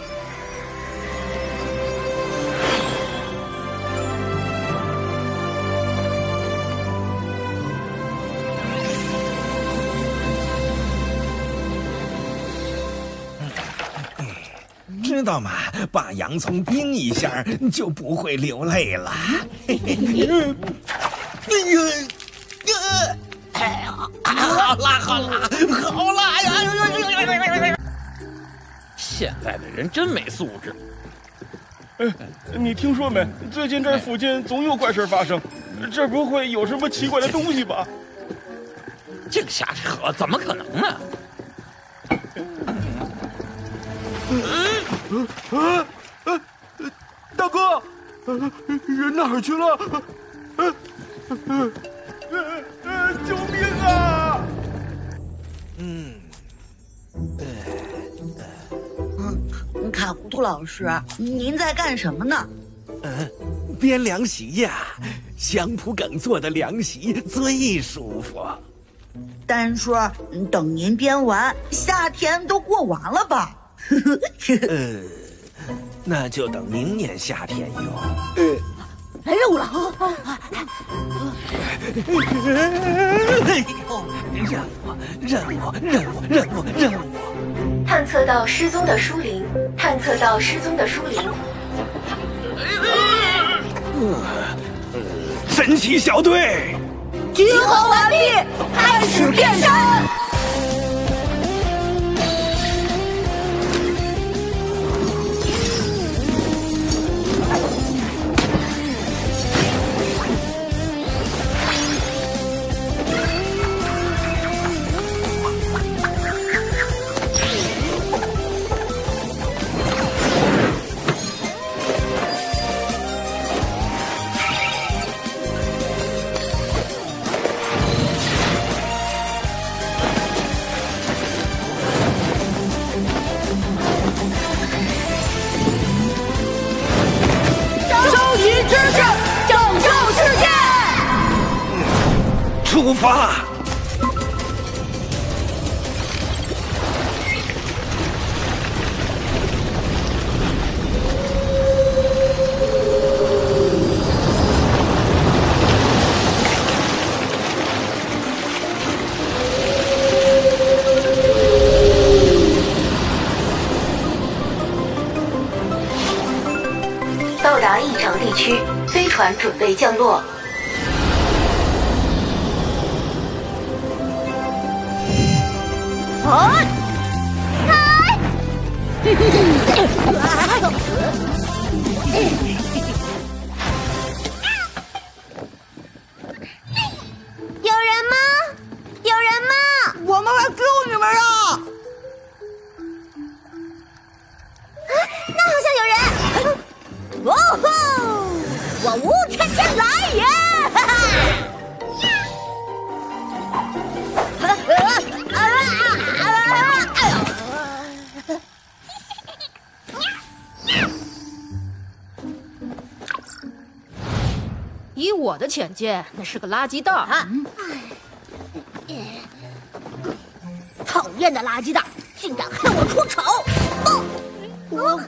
知道吗？把洋葱冰一下，就不会流泪了。好辣，好辣，好辣呀！ 现在的人真没素质。 哎，你听说没？最近这附近总有怪事发生，这不会有什么奇怪的东西吧？ 净瞎扯，怎么可能呢？ 啊啊！大哥，人哪儿去了？呃呃呃，救命啊！ 嗯，嗯，卡糊涂老师，您在干什么呢？ 嗯，编凉席呀，香蒲梗做的凉席最舒服。 单说，等您编完，夏天都过完了吧？ 呃，那就等明年夏天用。 呃，来任务了！ 任务，任务，任务，任务，任务！ 探测到失踪的疏灵，探测到失踪的疏灵。 神奇小队， 集合完毕，开始变身。 出发！ 到达异常地区，飞船准备降落。 啊！ 开！有人吗？有人吗？ 我们来救你们啊！ 啊，那好像有人。 哦吼！我吴天天来也！哈哈！ 以我的浅见，那是个垃圾袋儿。 讨厌的垃圾袋，竟敢害我出丑！哦，我。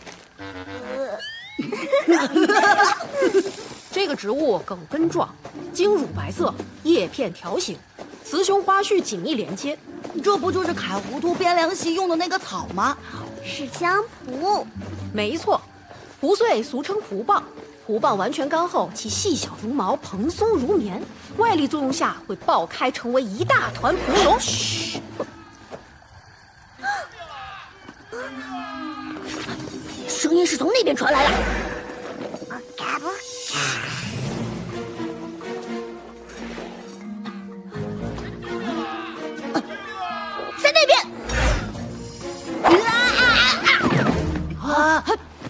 这个植物梗根状，茎乳白色，叶片条形，雌雄花序紧密连接。 这不就是凯糊涂编凉席用的那个草吗？ 是香蒲。 没错，蒲穗俗称蒲棒。蒲棒完全干后，其细小如毛，蓬松如棉，外力作用下会爆开，成为一大团蒲蓉。嘘， 声音是从那边传来的。在那边。啊！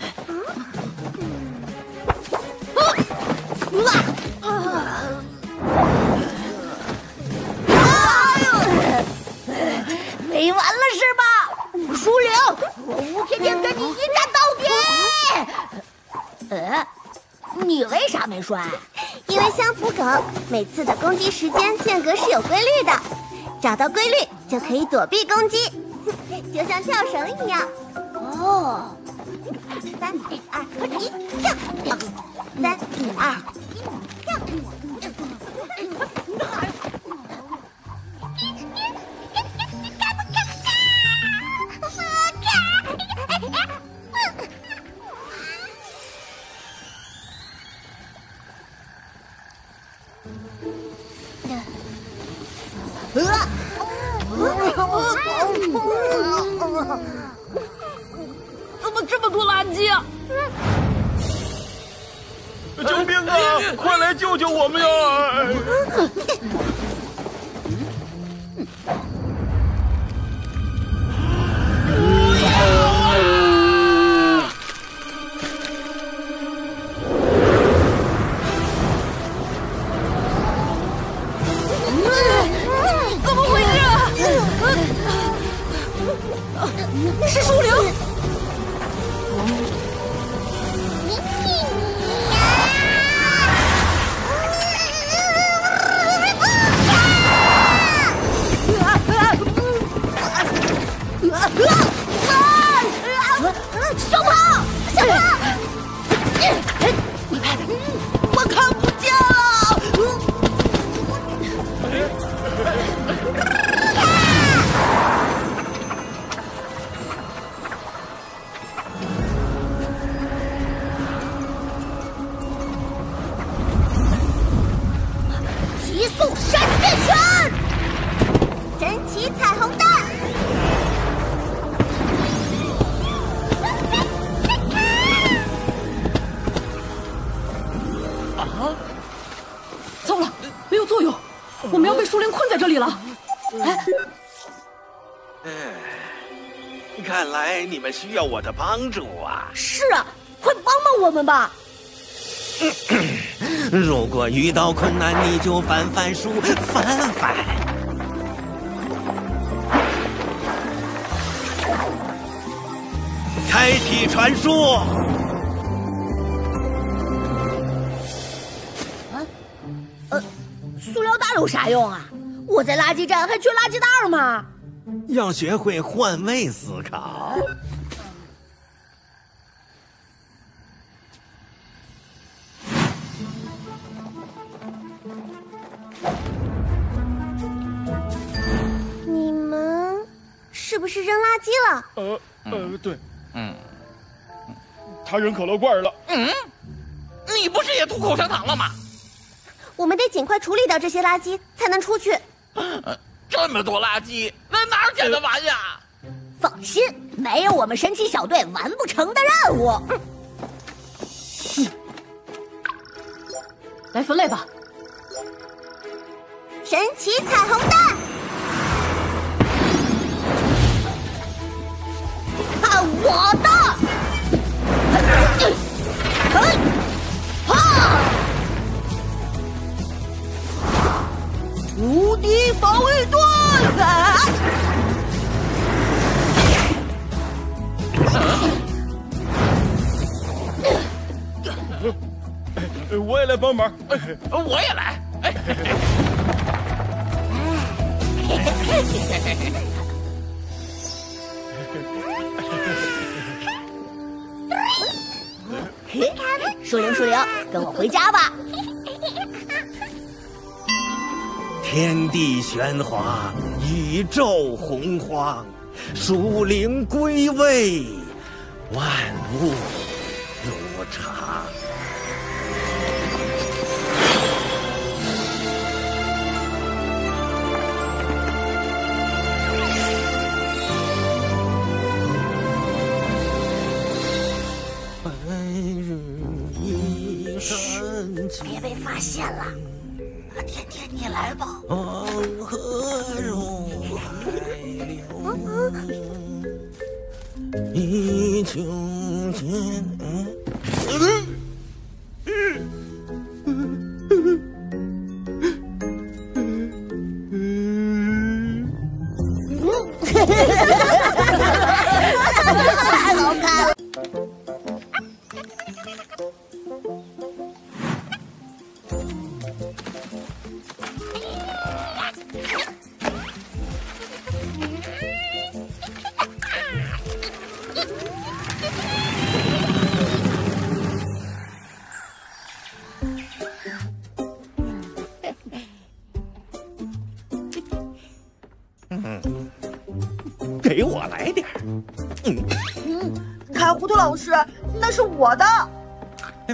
没完了是吧？书灵，我吴天天跟你一战到底！呃，你为啥没摔？ 因为相符梗，每次的攻击时间间隔是有规律的，找到规律就可以躲避攻击，就像跳绳一样。 哦， 三二一，跳！三二一，跳！ 怎么这么多垃圾啊！ 救命啊！快来救救我们呀！ 怎么回事？是树灵。小跑，小跑！ 我看不见了。 急速闪电拳！ 神奇彩虹弹！ 啊！糟了，没有作用，我们要被树林困在这里了。哎， 看来你们需要我的帮助啊！ 是啊，快帮帮我们吧！ 如果遇到困难，你就翻翻书，翻翻。开启传输。 啊，呃，塑料袋有啥用啊？我在垃圾站还缺垃圾袋吗？ 要学会换位思考。 你们是不是扔垃圾了？ 呃呃，对，嗯，他扔可乐罐了。 嗯，你不是也吐口香糖了吗？ 我们得尽快处理掉这些垃圾，才能出去。 呃、这么多垃圾，那哪儿捡得完呀？ 放心，没有我们神奇小队完不成的任务。 嗯、来分类吧。 神奇彩虹蛋， 看我的！嘿，哈！无敌防御盾！啊！ 我也来帮忙， 我也来。 树灵，树灵，跟我回家吧。 天地玄华，宇宙洪荒，属灵归位，万物如常。 别被发现了，天天你来吧。 黄河入海流，一秋天。 太好看了。 给我来点儿。 嗯嗯，开糊涂老师，那是我的。 嗯，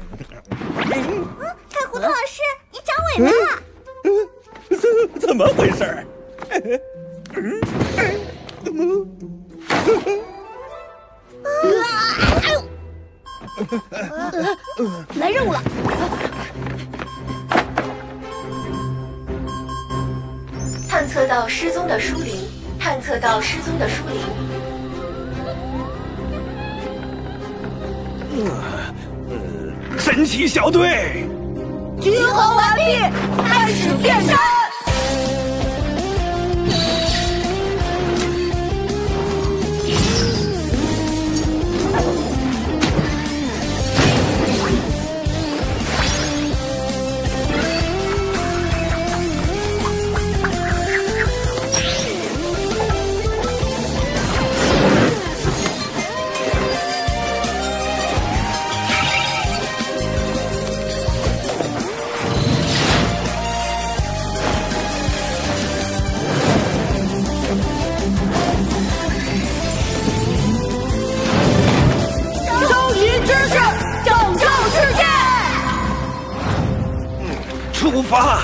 开糊涂老师，你长尾巴了。 嗯，怎怎么回事？嗯，怎么？ 来任务了。 探测到失踪的书灵，探测到失踪的书灵。 呃，神奇小队， 集合完毕，开始变身。 出发！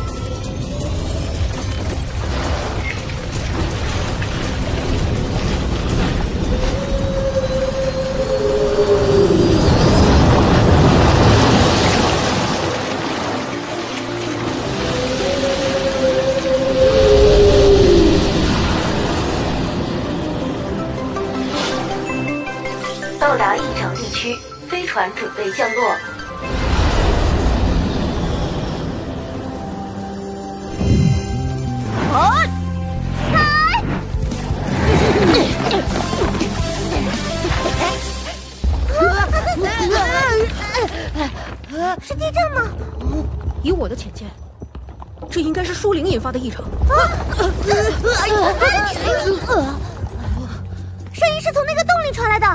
到达异常地区，飞船准备降落。 是地震吗？ 以我的浅见，这这应该是疏灵引发的异常。 声音是从那个洞里传来的。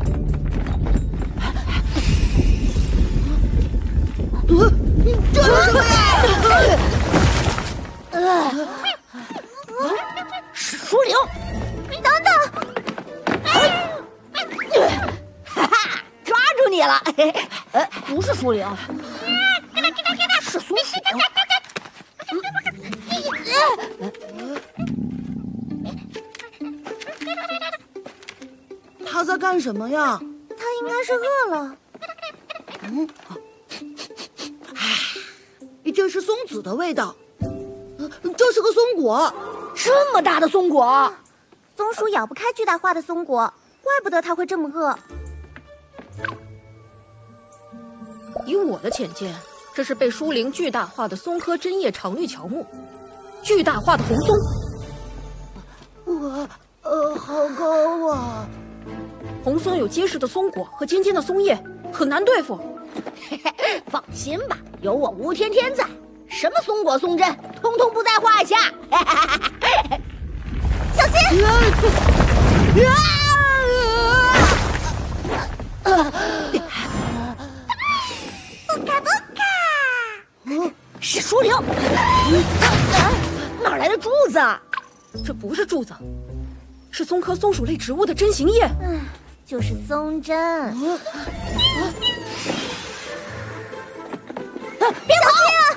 呃，这是什么呀？ 呃，是疏灵。 等等！ 哈哈，抓住你了！呃，不是疏灵，是松鼠。 他在干什么呀？ 他应该是饿了。 嗯，哎，这是松子的味道。这是个松果， 这么大的松果， 松鼠咬不开巨大化的松果，怪不得它会这么饿。 以我的浅见，这是被疏灵巨大化的松科针叶常绿乔木，巨大化的红松。 我，呃，好高啊！ 红松有结实的松果和尖尖的松叶，很难对付。 放心吧，有我吴天天在，什么松果松针，通通不在话下。 小心！不卡不卡！ 是疏灵！哪来的柱子？ 这不是柱子，是松科松鼠类植物的针形叶。 嗯，就是松针。 别跑！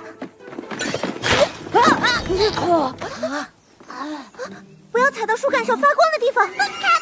不要踩到树干上发光的地方。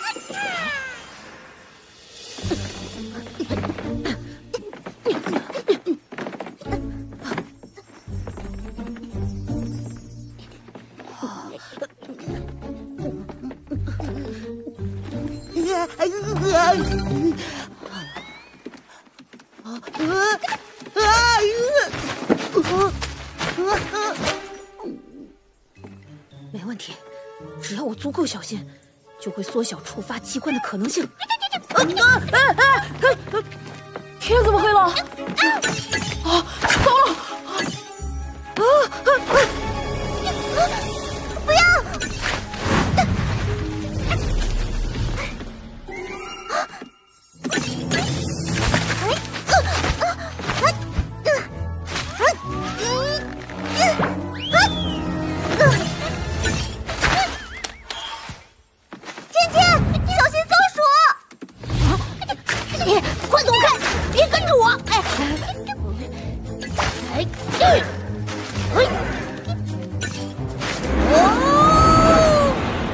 没问题，只要我足够小心，就会缩小触发机关的可能性。啊啊啊啊！天怎么黑了？啊！糟了！啊啊啊！ 不要！ 快走开！别跟着我！哎，哎，哎，哎，哦！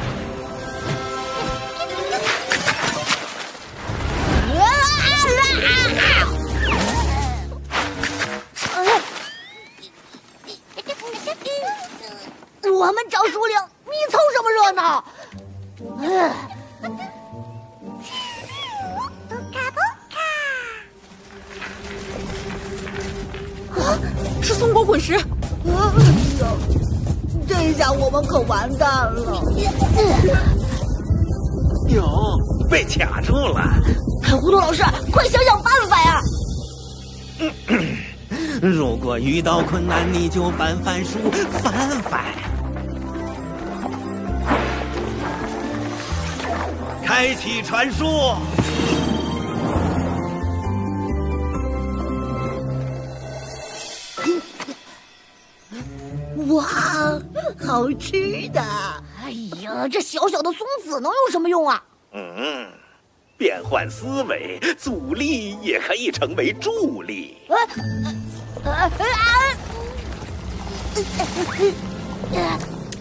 我们找疏灵，你凑什么热闹？嗯。 是松果滚石！ 啊！这下我们可完蛋了！ 哟，被卡住了！ 糊涂老师，快想想办法呀！ 如果遇到困难，你就翻翻书，翻翻。开启传输。 哇，好吃的！ 哎呀，这小小的松子能有什么用啊？ 嗯，变换思维，阻力也可以成为助力。 呃呃呃呃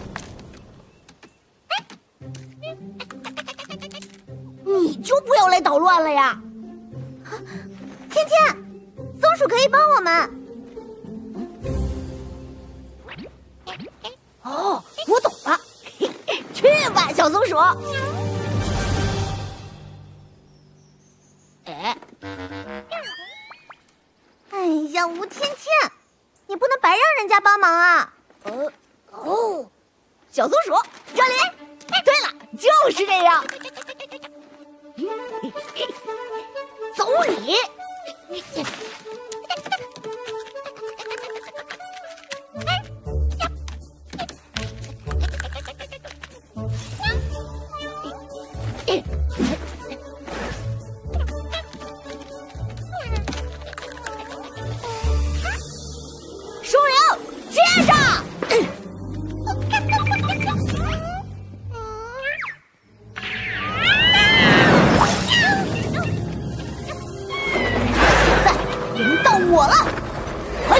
你就不要来捣乱了呀！ 天天，松鼠可以帮我们。 哦，我懂了，去吧，小松鼠。哎， 哎呀，吴天天，你不能白让人家帮忙啊！ 呃，哦，小松鼠这里。对了，就是这样。走你！ 树灵，接着！现在轮到我了！嘿，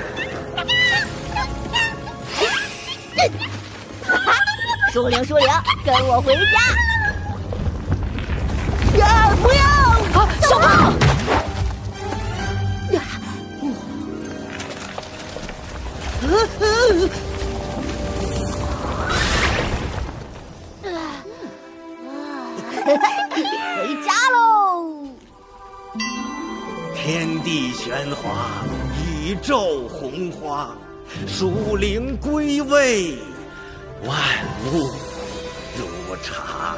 树灵，树灵，跟我回家！呀，不要！啊，小胖！回家喽！ 天地玄华，宇宙洪荒，属灵归位，万物如常。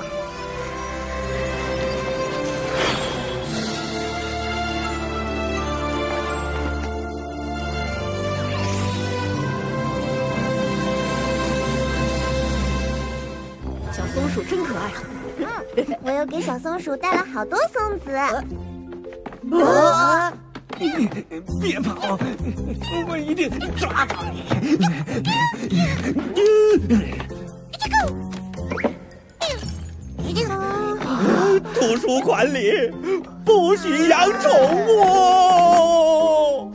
小松鼠真可爱。 嗯，我又给小松鼠带了好多松子。 啊！别跑，我一定抓到你！ 图书馆里不许养宠物。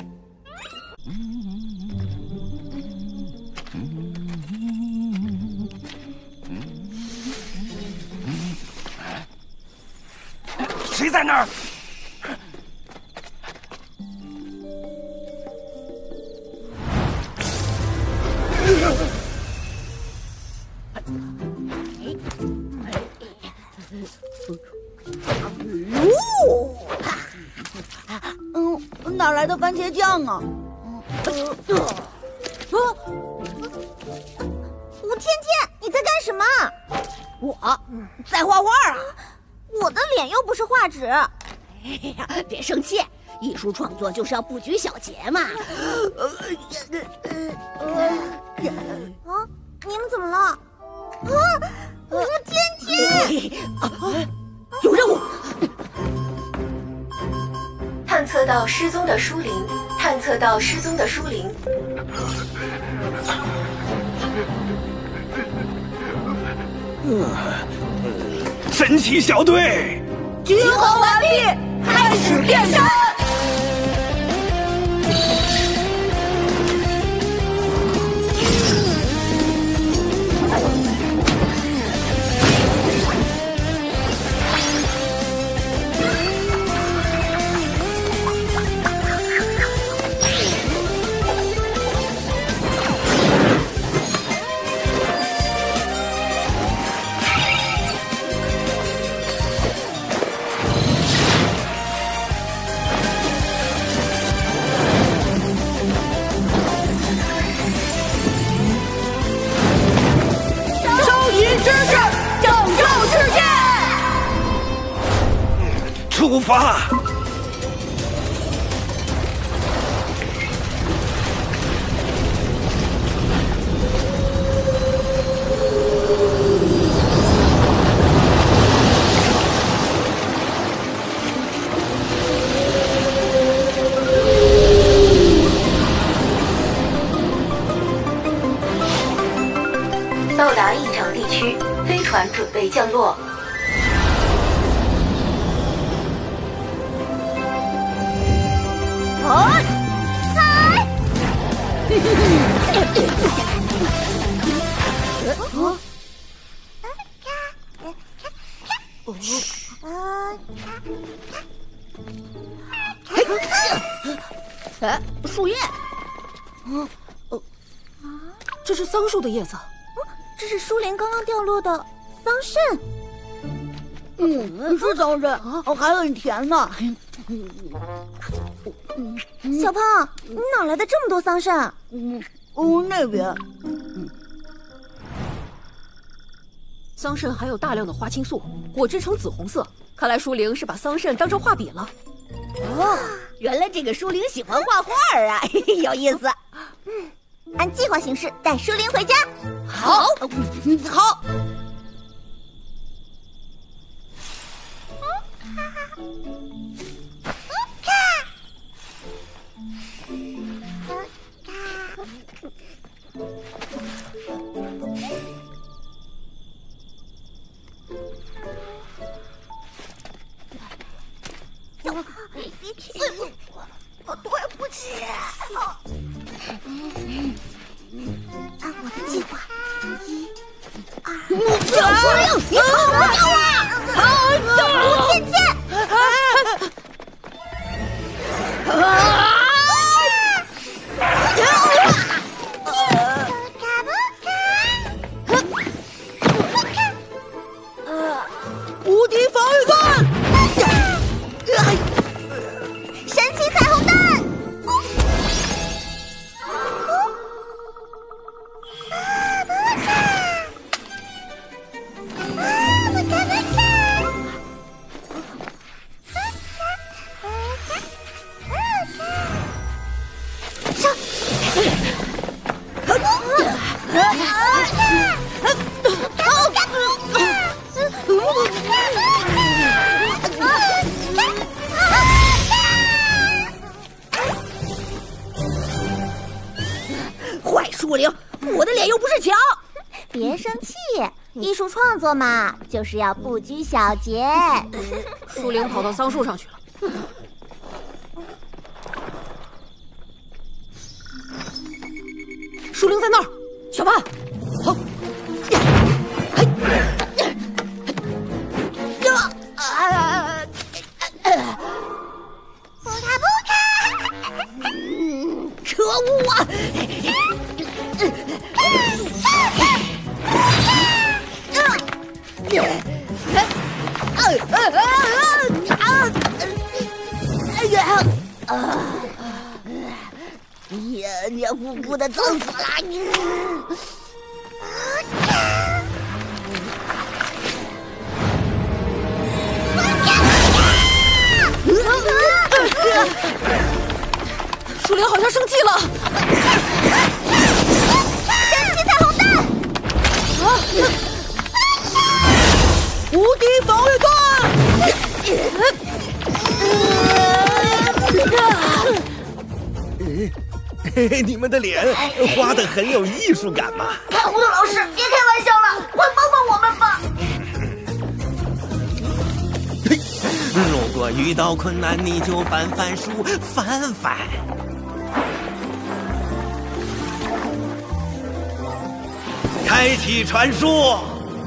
谁在那儿？ 嗯，哪来的番茄酱啊？ 吴天天，你在干什么？ 我在画画啊。 我的脸又不是画纸。 哎呀，别生气，艺术创作就是要不拘小节嘛。 啊，你们怎么了？啊，吴天天！ 有任务。 探测到失踪的书灵，探测到失踪的书灵。 神奇小队， 集合完毕，开始变身。 出发！ 到达异常地区，飞船准备降落。 哦，踩！ 哎，树叶。嗯，呃，这是桑树的叶子。 这是书灵刚刚掉落的桑葚。 嗯，是桑葚，哦，还很甜呢。 小胖，你哪来的这么多桑葚？ 嗯，哦，那边。 桑葚含有大量的花青素，果汁呈紫红色。看来书灵是把桑葚当成画笔了。 哦，原来这个书灵喜欢画画啊，有意思。 嗯，按计划行事，带书灵回家。 好， 好。 我对不起。按我的计划，一、二， 小树灵，你跑不掉啊！ 吴天天，啊！ 无敌防御弹！ 神奇彩虹弹！ 坏树灵，我的脸又不是墙。 别生气，艺术创作嘛，就是要不拘小节。 树灵跑到桑树上去了。树灵在那儿，小潘，好。 不卡不卡！ 可恶啊！黏黏糊糊的，脏死了！ 树灵好像生气了。 神奇彩虹弹！ 啊！无敌防御弹！ 嘿嘿，你们的脸画得很有艺术感嘛！ 看糊涂老师，别开玩笑了，快帮帮我们吧！ 如果遇到困难，你就翻翻书，翻翻。开启传说。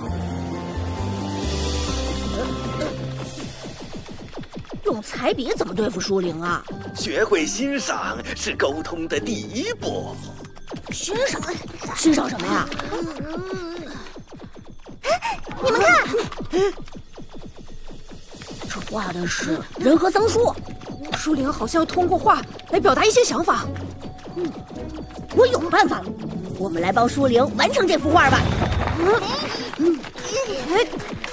用彩笔怎么对付树灵啊？ 学会欣赏是沟通的第一步。 欣赏？欣赏什么呀？ 你们看， 这画的是人和桑树。 树灵好像通过画来表达一些想法。 嗯，我有办法了，我们来帮树灵完成这幅画吧。嗯嗯，哎。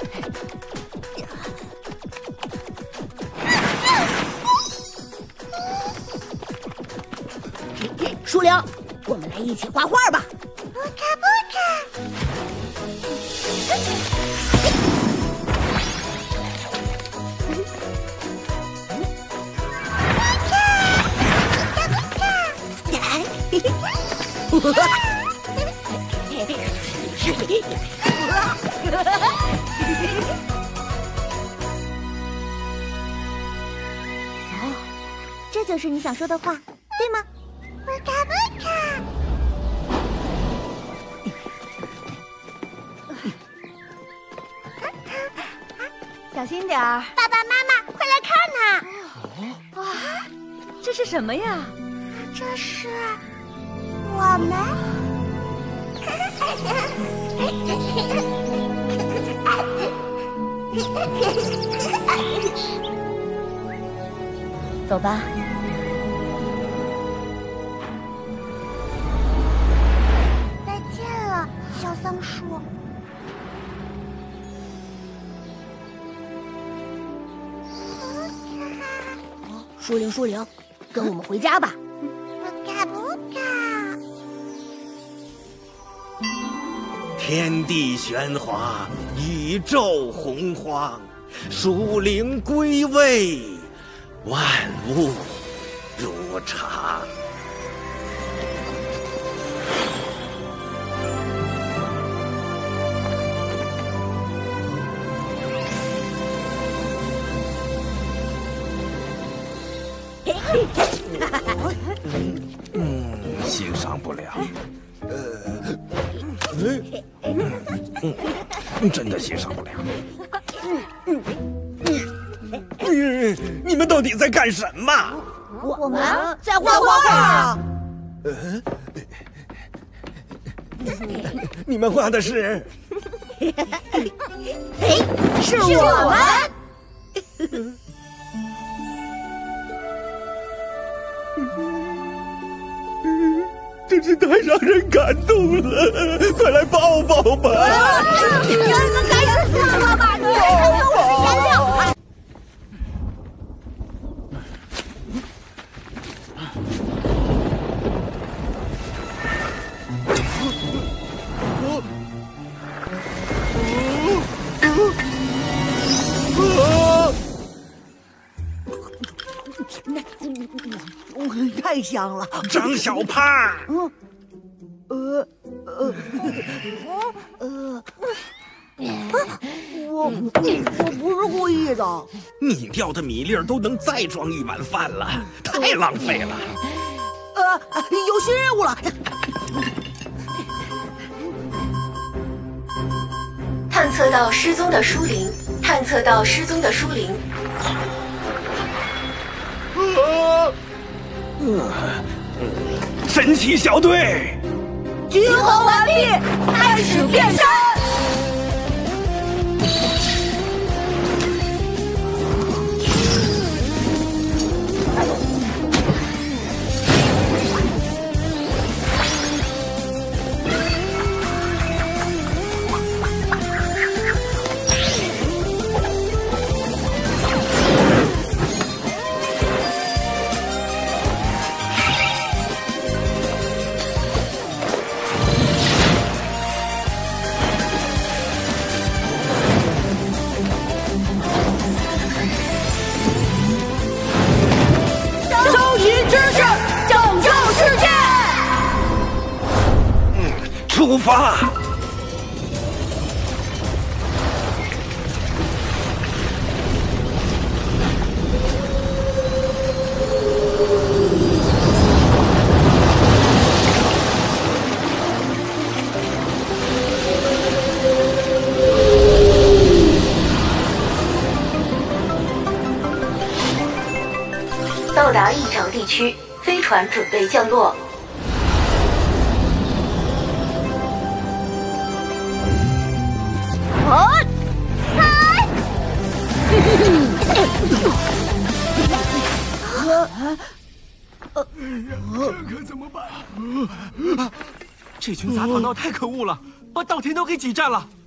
树灵，我们来一起画画吧。 不卡不卡。哦，这就是你想说的话，对吗？不卡不卡。 小心点儿！ 爸爸妈妈，快来看它！啊，这是什么呀？ 这是我们。 走吧。 再见了，小桑树。 树灵，树灵，跟我们回家吧。 不卡不卡。 天地玄华，宇宙洪荒， 属灵归位，万物如常。 嗯，欣赏不了。呃，嗯，真的欣赏不了。 嗯，你们到底在干什么？ 我们在画画画。 呃，你们画的是？ 哎，是我们。 真是太让人感动了！快来抱抱吧！ 赶紧死了吧！你还能用我的颜料？ 太香了， 张小胖。 嗯，呃呃呃，我我不是故意的。 你掉的米粒儿都能再装一碗饭了，太浪费了。 呃，有新任务了。 探测到失踪的书灵，探测到失踪的书灵。 啊！神奇小队， 集合完毕，开始变身。 出发！ 到达异常地区，飞船准备降落。 哦，开！ 这可怎么办？ 这群杂草道太可恶了，把稻田都给挤占了。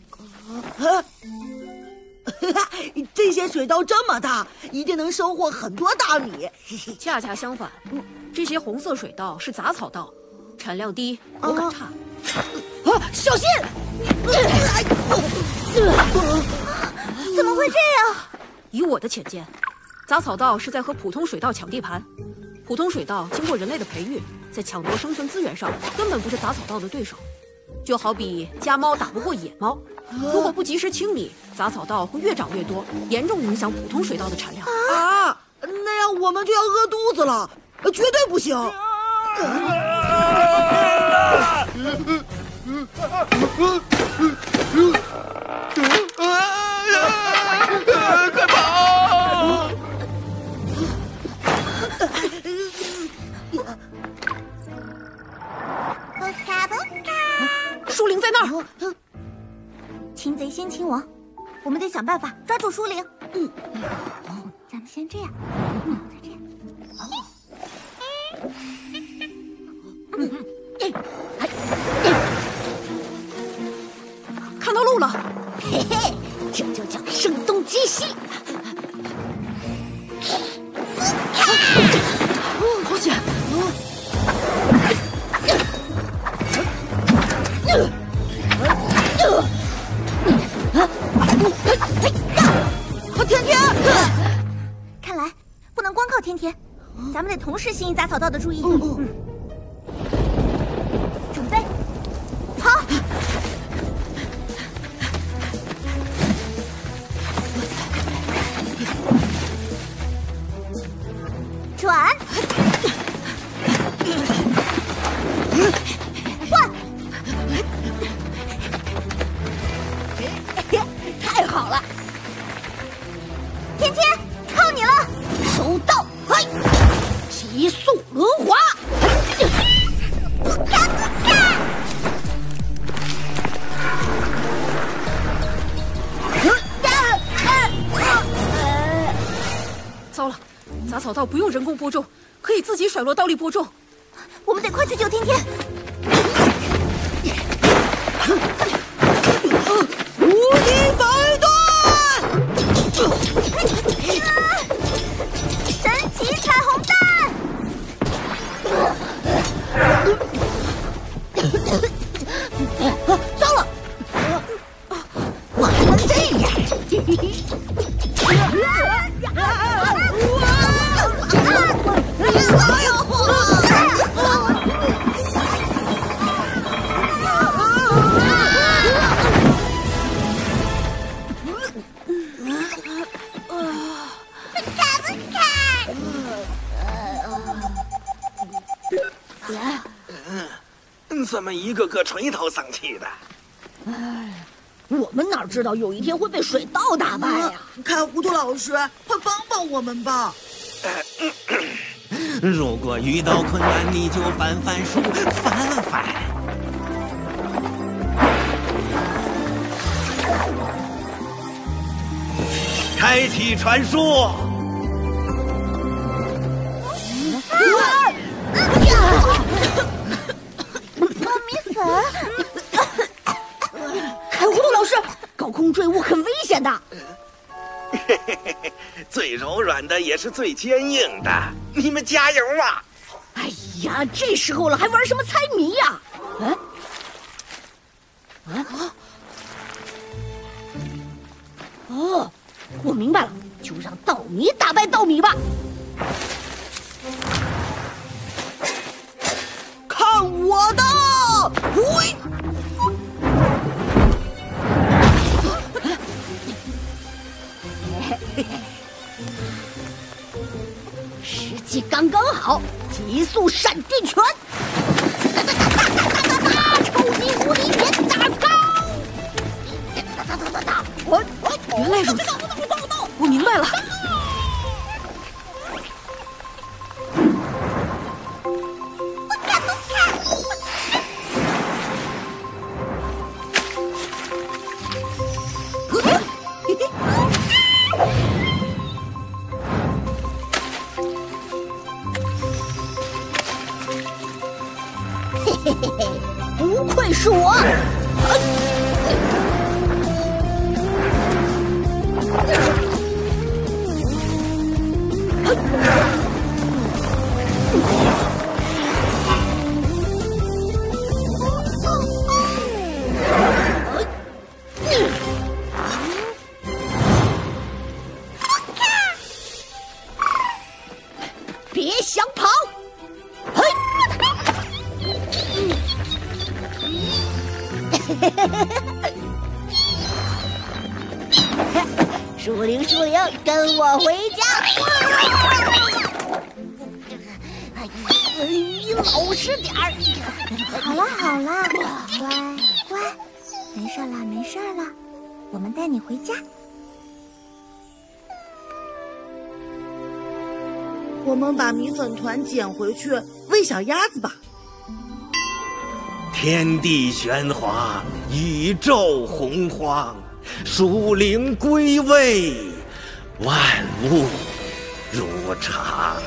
这些水稻这么大，一定能收获很多大米。 恰恰相反，这些红色水稻是杂草稻，产量低，口感差。 啊，小心！ 怎么会这样？ 以我的浅见，杂草稻是在和普通水稻抢地盘。普通水稻经过人类的培育，在抢夺生存资源上根本不是杂草稻的对手。就好比家猫打不过野猫，如果不及时清理，杂草稻会越长越多，严重影响普通水稻的产量。 啊，那样我们就要饿肚子了，绝对不行！ 快跑！ 不卡不卡， 树灵在那儿。 擒贼先擒王，我们得想办法抓住树灵。嗯，咱们先这样，嗯，再这样。 看到路了， 嘿嘿，这就叫声东击西。 好险！ 咱们得同时吸引杂草道的注意。嗯嗯。准备，好。转。换。 太好了！ 天天，靠你了！ 收到，嘿，急速轮滑。 糟了，杂草道不用人工播种，可以自己甩落倒立播种。 我们得快去救天天。 无敌百段！ 神奇彩虹蛋！ 糟了，我还能这样！哎呦！ 怎么一个个垂头丧气的？ 哎，我们哪知道有一天会被水稻打败呀！ 开糊涂老师，快帮帮我们吧！ 如果遇到困难，你就翻翻书，翻翻。开启传说。 开糊涂老师，高空坠物很危险的。 最柔软的也是最坚硬的，你们加油啊！ 哎呀，这时候了还玩什么猜谜呀？嗯，啊，哦，我明白了，就让稻米打败稻米吧。 看我的！喂！ 时机刚刚好，急速闪电拳！哒哒哒哒哒哒哒哒！超级无敌连打高！哒哒哒哒哒！我我原来如此，我明白了。 嘿嘿嘿，不愧是我！别想跑！嘿！树灵树灵，跟我回家！你老实点儿！ 好了好了，乖乖，没事了没事了，我们带你回家。 我们把米粉团捡回去喂小鸭子吧。 天地玄黄，宇宙洪荒，属灵归位，万物如常。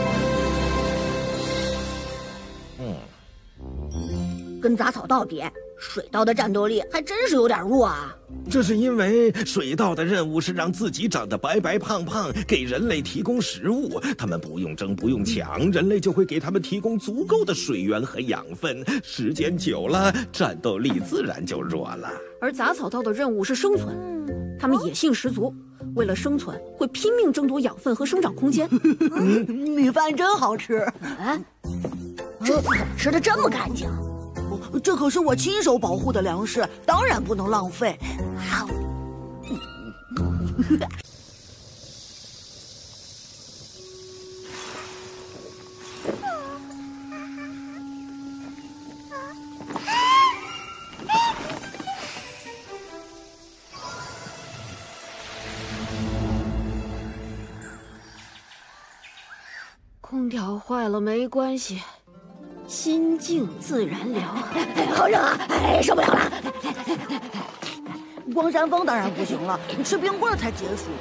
跟杂草道比， 水稻的战斗力还真是有点弱啊。 这是因为水稻的任务是让自己长得白白胖胖，给人类提供食物。他们不用争，不用抢，人类就会给他们提供足够的水源和养分。时间久了，战斗力自然就弱了。 而杂草稻的任务是生存，他们野性十足，为了生存会拼命争夺养分和生长空间。 嗯、米饭真好吃。 啊，这次怎么吃的这么干净？ 这可是我亲手保护的粮食，当然不能浪费。好， 空调坏了没关系。心静自然凉， 好热啊！哎，受不了了。 光山风当然不行了，吃冰棍才解暑。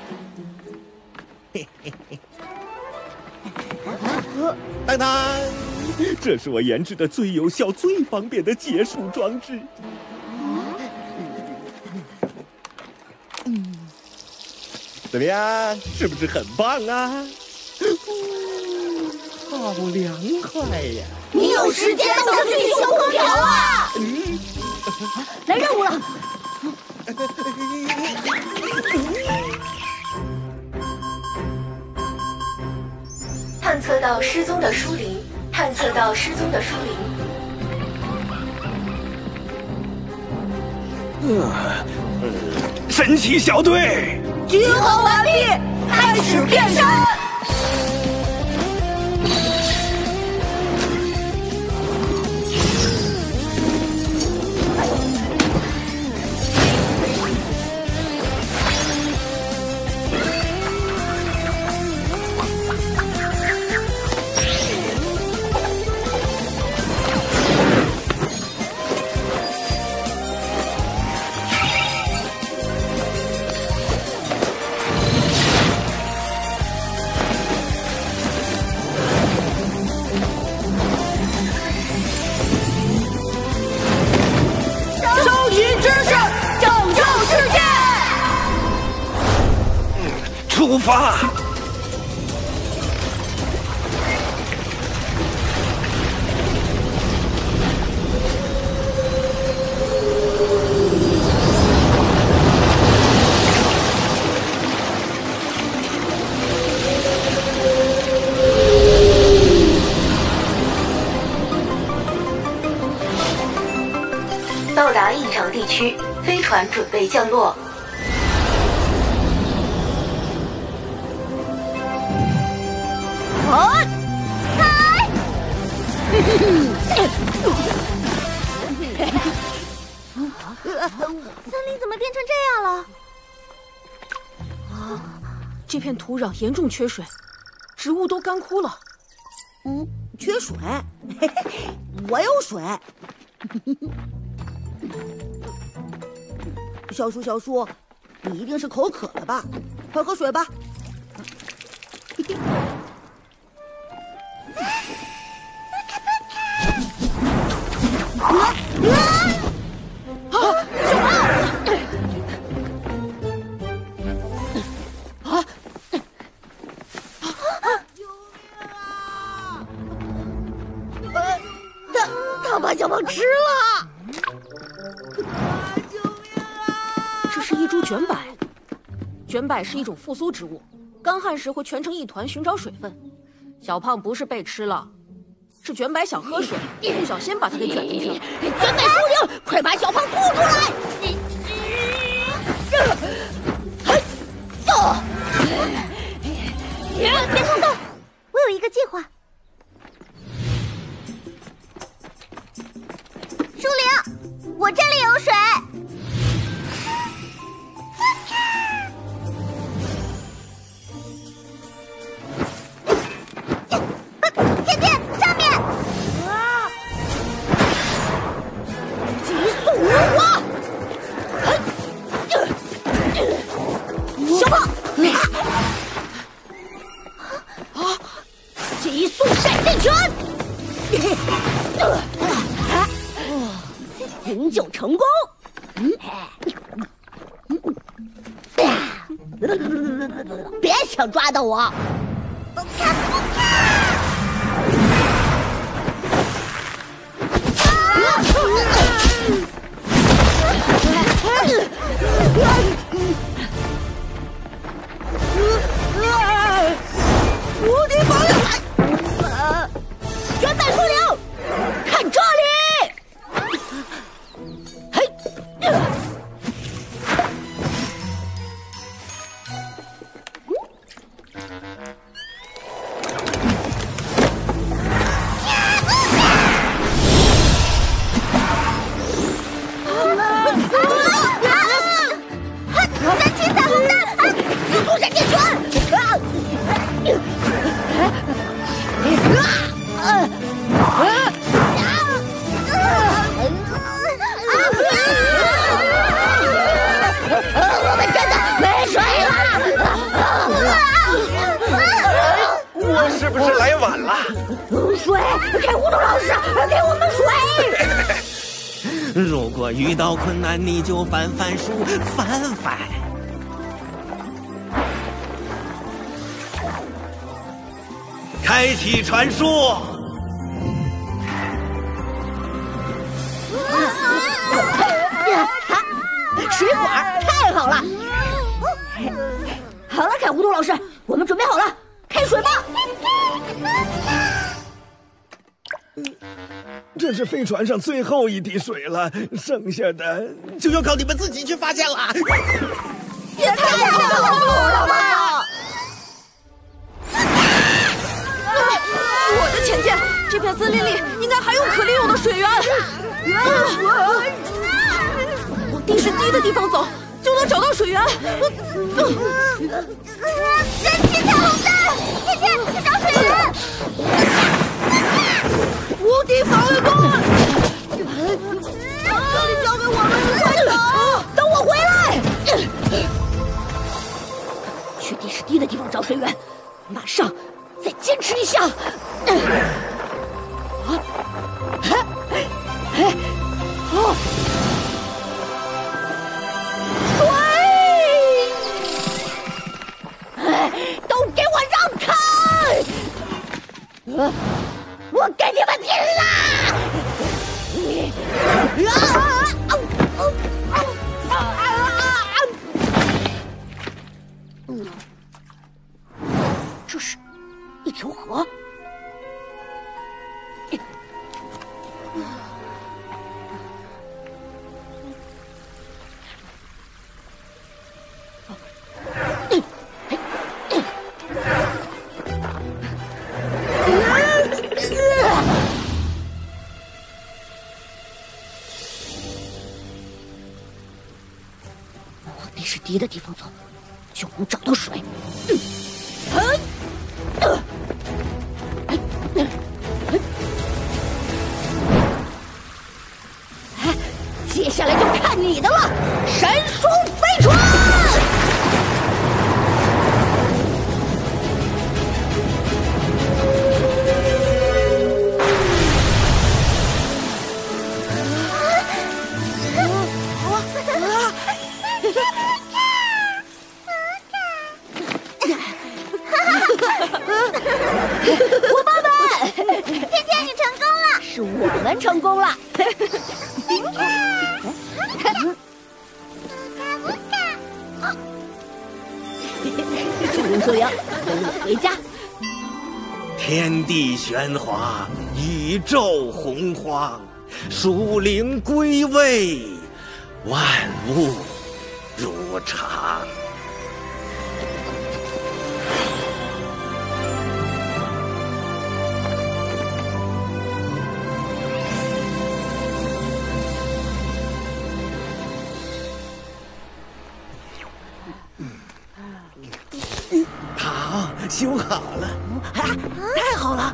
当当，这是我研制的最有效、最方便的解暑装置。嗯，怎么样？是不是很棒啊？好凉快呀！ 你有时间倒是去修空调啊！嗯，来任务了。 探测到失踪的疏灵，探测到失踪的疏灵。 呃，神奇小队集合完毕，开始变身。 出发！ 到达异常地区，飞船准备降落。 好，开！森林怎么变成这样了？ 啊，这片土壤严重缺水，植物都干枯了。 嗯，缺水？嘿嘿，我有水。小树，小树，你一定是口渴了吧？快喝水吧。 啊！他他把小胖吃了！ 这是一株卷柏，卷柏是一种复苏植物，干旱时会蜷成一团寻找水分。小胖不是被吃了，是卷柏想喝水，不小心把它给卷进去了。 卷柏首领，快把小胖吐出来！ 别冲动，我有一个计划。树灵，我这里有水。天天上面！啊！ 急速如火！小胖，啊！急速闪电拳！ 营救成功。嗯，别想抓到我！不看不看！无敌防御！原版树灵，看这里！嘿！ 三七彩虹弹！速度闪电拳！ 我们真的没水了！我是不是来晚了？ 水，给糊涂老师，给我们水！ 如果遇到困难，你就翻翻书，翻翻。开启传输。 水管太好了！好了，凯糊涂老师，我们准备好了，开水吧！ 这是飞船上最后一滴水了，剩下的就要靠你们自己去发现了。 也太恐怖了吧！ 我的浅见，这片森林里应该还有可利用的水源。往地势低的地方走，就能找到水源。 神奇彩虹弹，天天去找水源。 无敌防御盾，这里交给我们，快走！等我回来。去地势低的地方找水源，马上再坚持一下。啊！哎哎！好。都给我让开！呃，我跟你们拼了！嗯，这是一条河。往地势低的地方走，就能找到水。接下来就看你的了，神速飞船！伙伴们， 天天你成功了， 是我们成功了。树灵树灵，跟我回家。 天地玄华，宇宙洪荒，属灵归位，万物如常。好，修好了， 啊，太好了！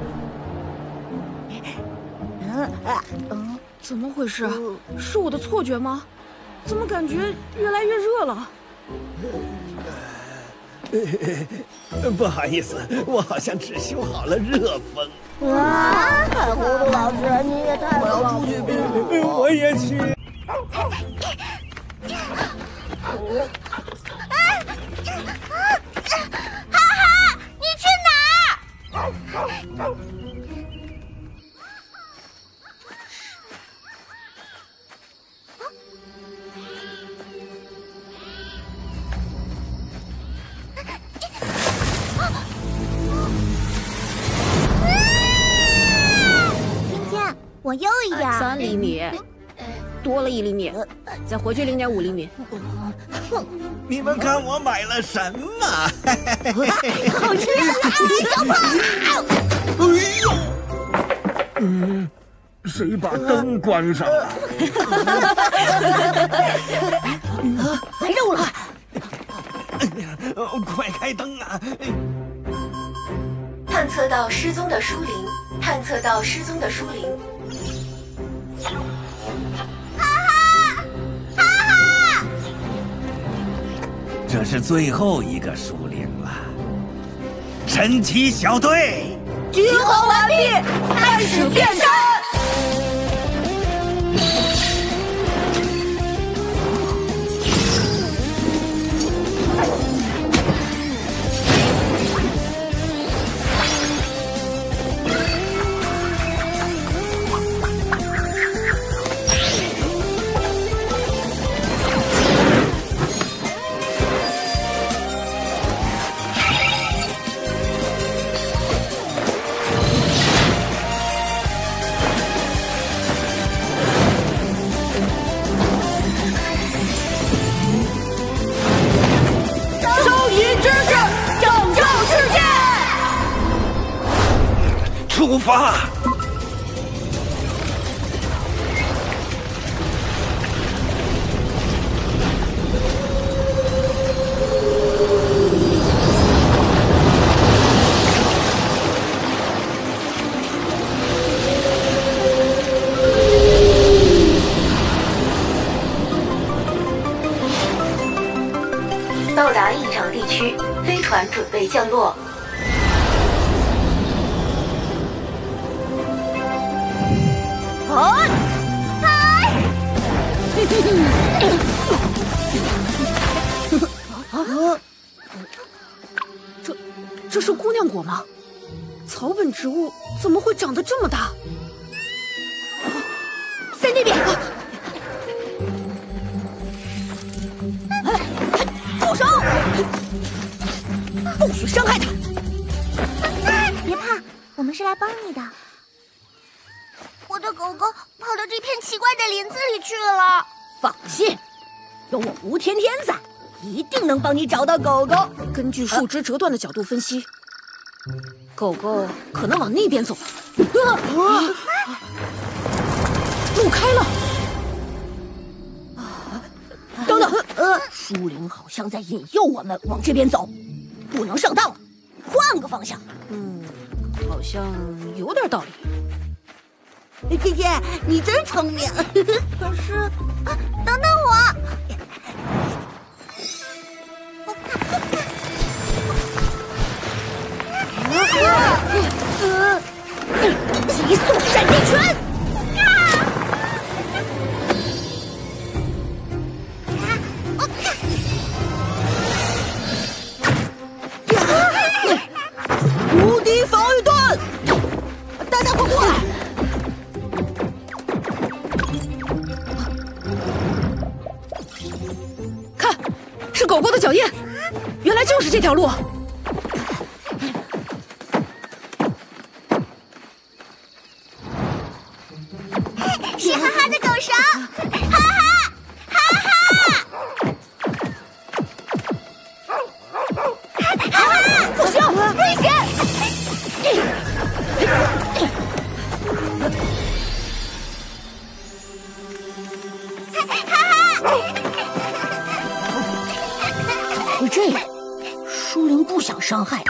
嗯嗯， 怎么回事？是我的错觉吗？怎么感觉越来越热了？ 不好意思，我好像只修好了热风。 啊，太糊涂老师，你也太…… 我要出去，我也去。 哈哈，你去哪儿？ 今天我又一点， 三厘米，多了一厘米，再回去零点五厘米。 你们看我买了什么？ 好吃啊，小胖！ 哎呦！嗯，谁把灯关上了？ 来肉了！ 快开灯啊！ 探测到失踪的疏灵，探测到失踪的疏灵。 哈哈，哈哈！ 这是最后一个疏灵了。神奇小队， 集合完毕，开始变身。 出发！ 到达异常地区，飞船准备降落。 哎！哎！ 啊！这这是姑娘果吗？草本植物怎么会长得这么大？ 在那边！住手！不许伤害他！ 别怕，我们是来帮你的。我的狗狗跑到这片奇怪的林子里去了。 放心，有我吴天天在，一定能帮你找到狗狗。 根据树枝折断的角度分析，狗狗可能往那边走。啊啊！路开了！ 等等，呃，疏灵好像在引诱我们往这边走，不能上当了，换个方向。 嗯，好像有点道理。 姐姐，你真聪明。 可是，啊，等等我！ 急速闪电拳！ 无敌防御盾！大家快过来！ 看，是狗狗的脚印，原来就是这条路。 是哈哈的狗绳，哈哈，哈哈，哈哈， 不行， 危险！ 怎么会这样？疏灵不想伤害他。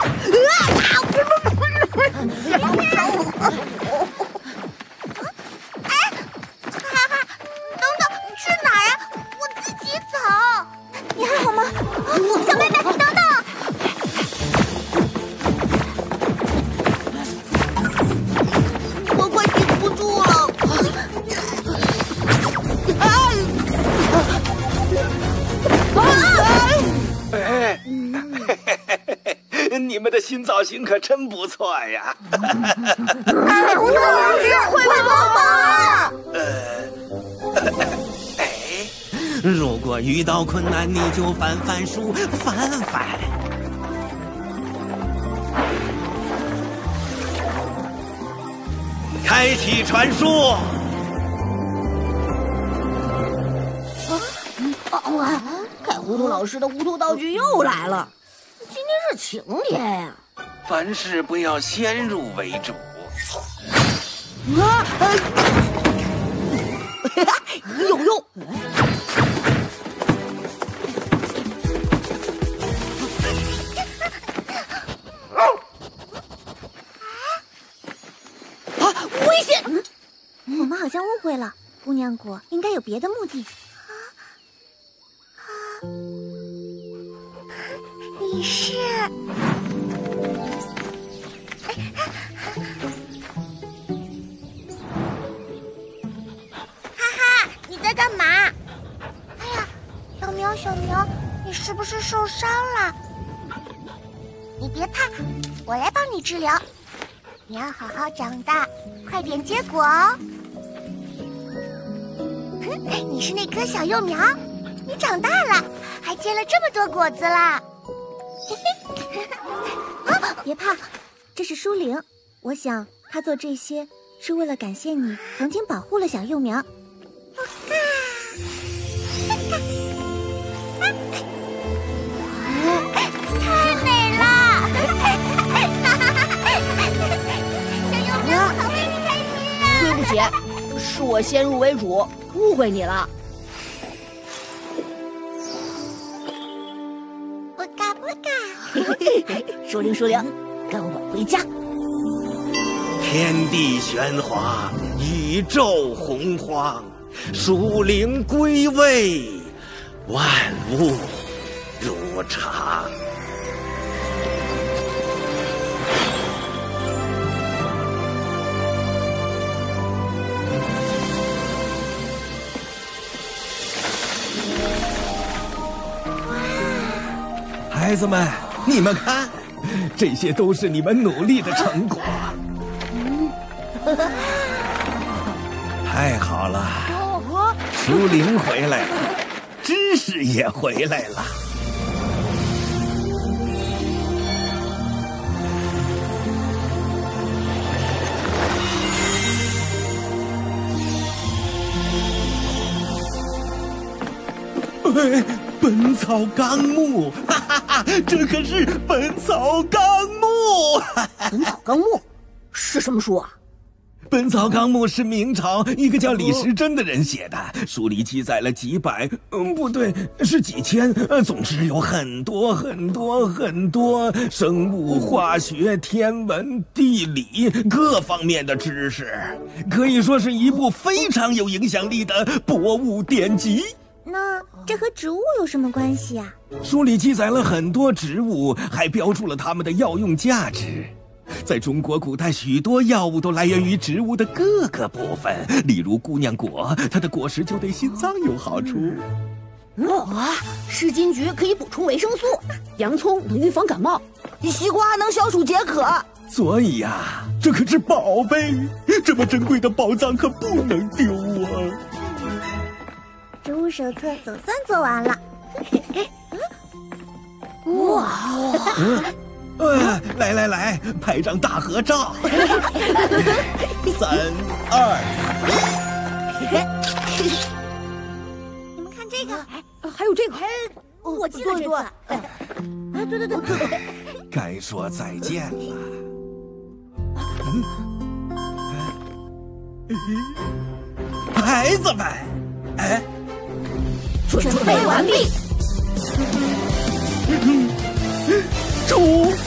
新造型可真不错呀！ 哎，胡老师会帮忙啊！ 呃，哎，如果遇到困难，你就翻翻书，翻翻。开启传输。 啊！看糊涂老师的糊涂道具又来了。今天是晴天呀、啊。 凡事不要先入为主。 啊！有用。啊！危险！ 我们好像误会了，姑娘果应该有别的目的。 你是？哈哈，你在干嘛？哎呀，小苗，小苗，你是不是受伤了？你别怕，我来帮你治疗。你要好好长大，快点结果哦。哼，你是那棵小幼苗，你长大了，还结了这么多果子啦！ 别怕，这是舒玲。我想她做这些是为了感谢你曾经保护了小幼苗。 太美了！小幼苗，我好为你开心啊！ 对不起，是我先入为主，误会你了。 不嘎不嘎。 舒玲，舒玲，跟我回家。 天地玄华，宇宙洪荒，属灵归位，万物如常。孩子们，你们看，这些都是你们努力的成果。太好了，舒玲回来了，知识也回来了。哎，《本草纲目》，哈哈哈，这可是《本草纲目》。 《本草纲目》是什么书啊？ 《本草纲目》是明朝一个叫李时珍的人写的，书里记载了几百，嗯，不对，是几千，呃，总之有很多很多很多生物、化学、天文、地理各方面的知识，可以说是一部非常有影响力的博物典籍。 那这和植物有什么关系啊？ 书里记载了很多植物，还标注了它们的药用价值。在中国古代，许多药物都来源于植物的各个部分，例如姑娘果，它的果实就对心脏有好处。 哇，湿金桔可以补充维生素， 洋葱能预防感冒， 西瓜能消暑解渴。 所以呀、啊，这可是宝贝，这么珍贵的宝藏可不能丢啊！ 植物手册总算做完了。 哇！ 嗯呃，来来来，拍张大合照。三二一，你们看这个， 哎，还有这个，我记得这个。哎，对对对对， 该说再见了。孩子们，哎， 准备完毕。 出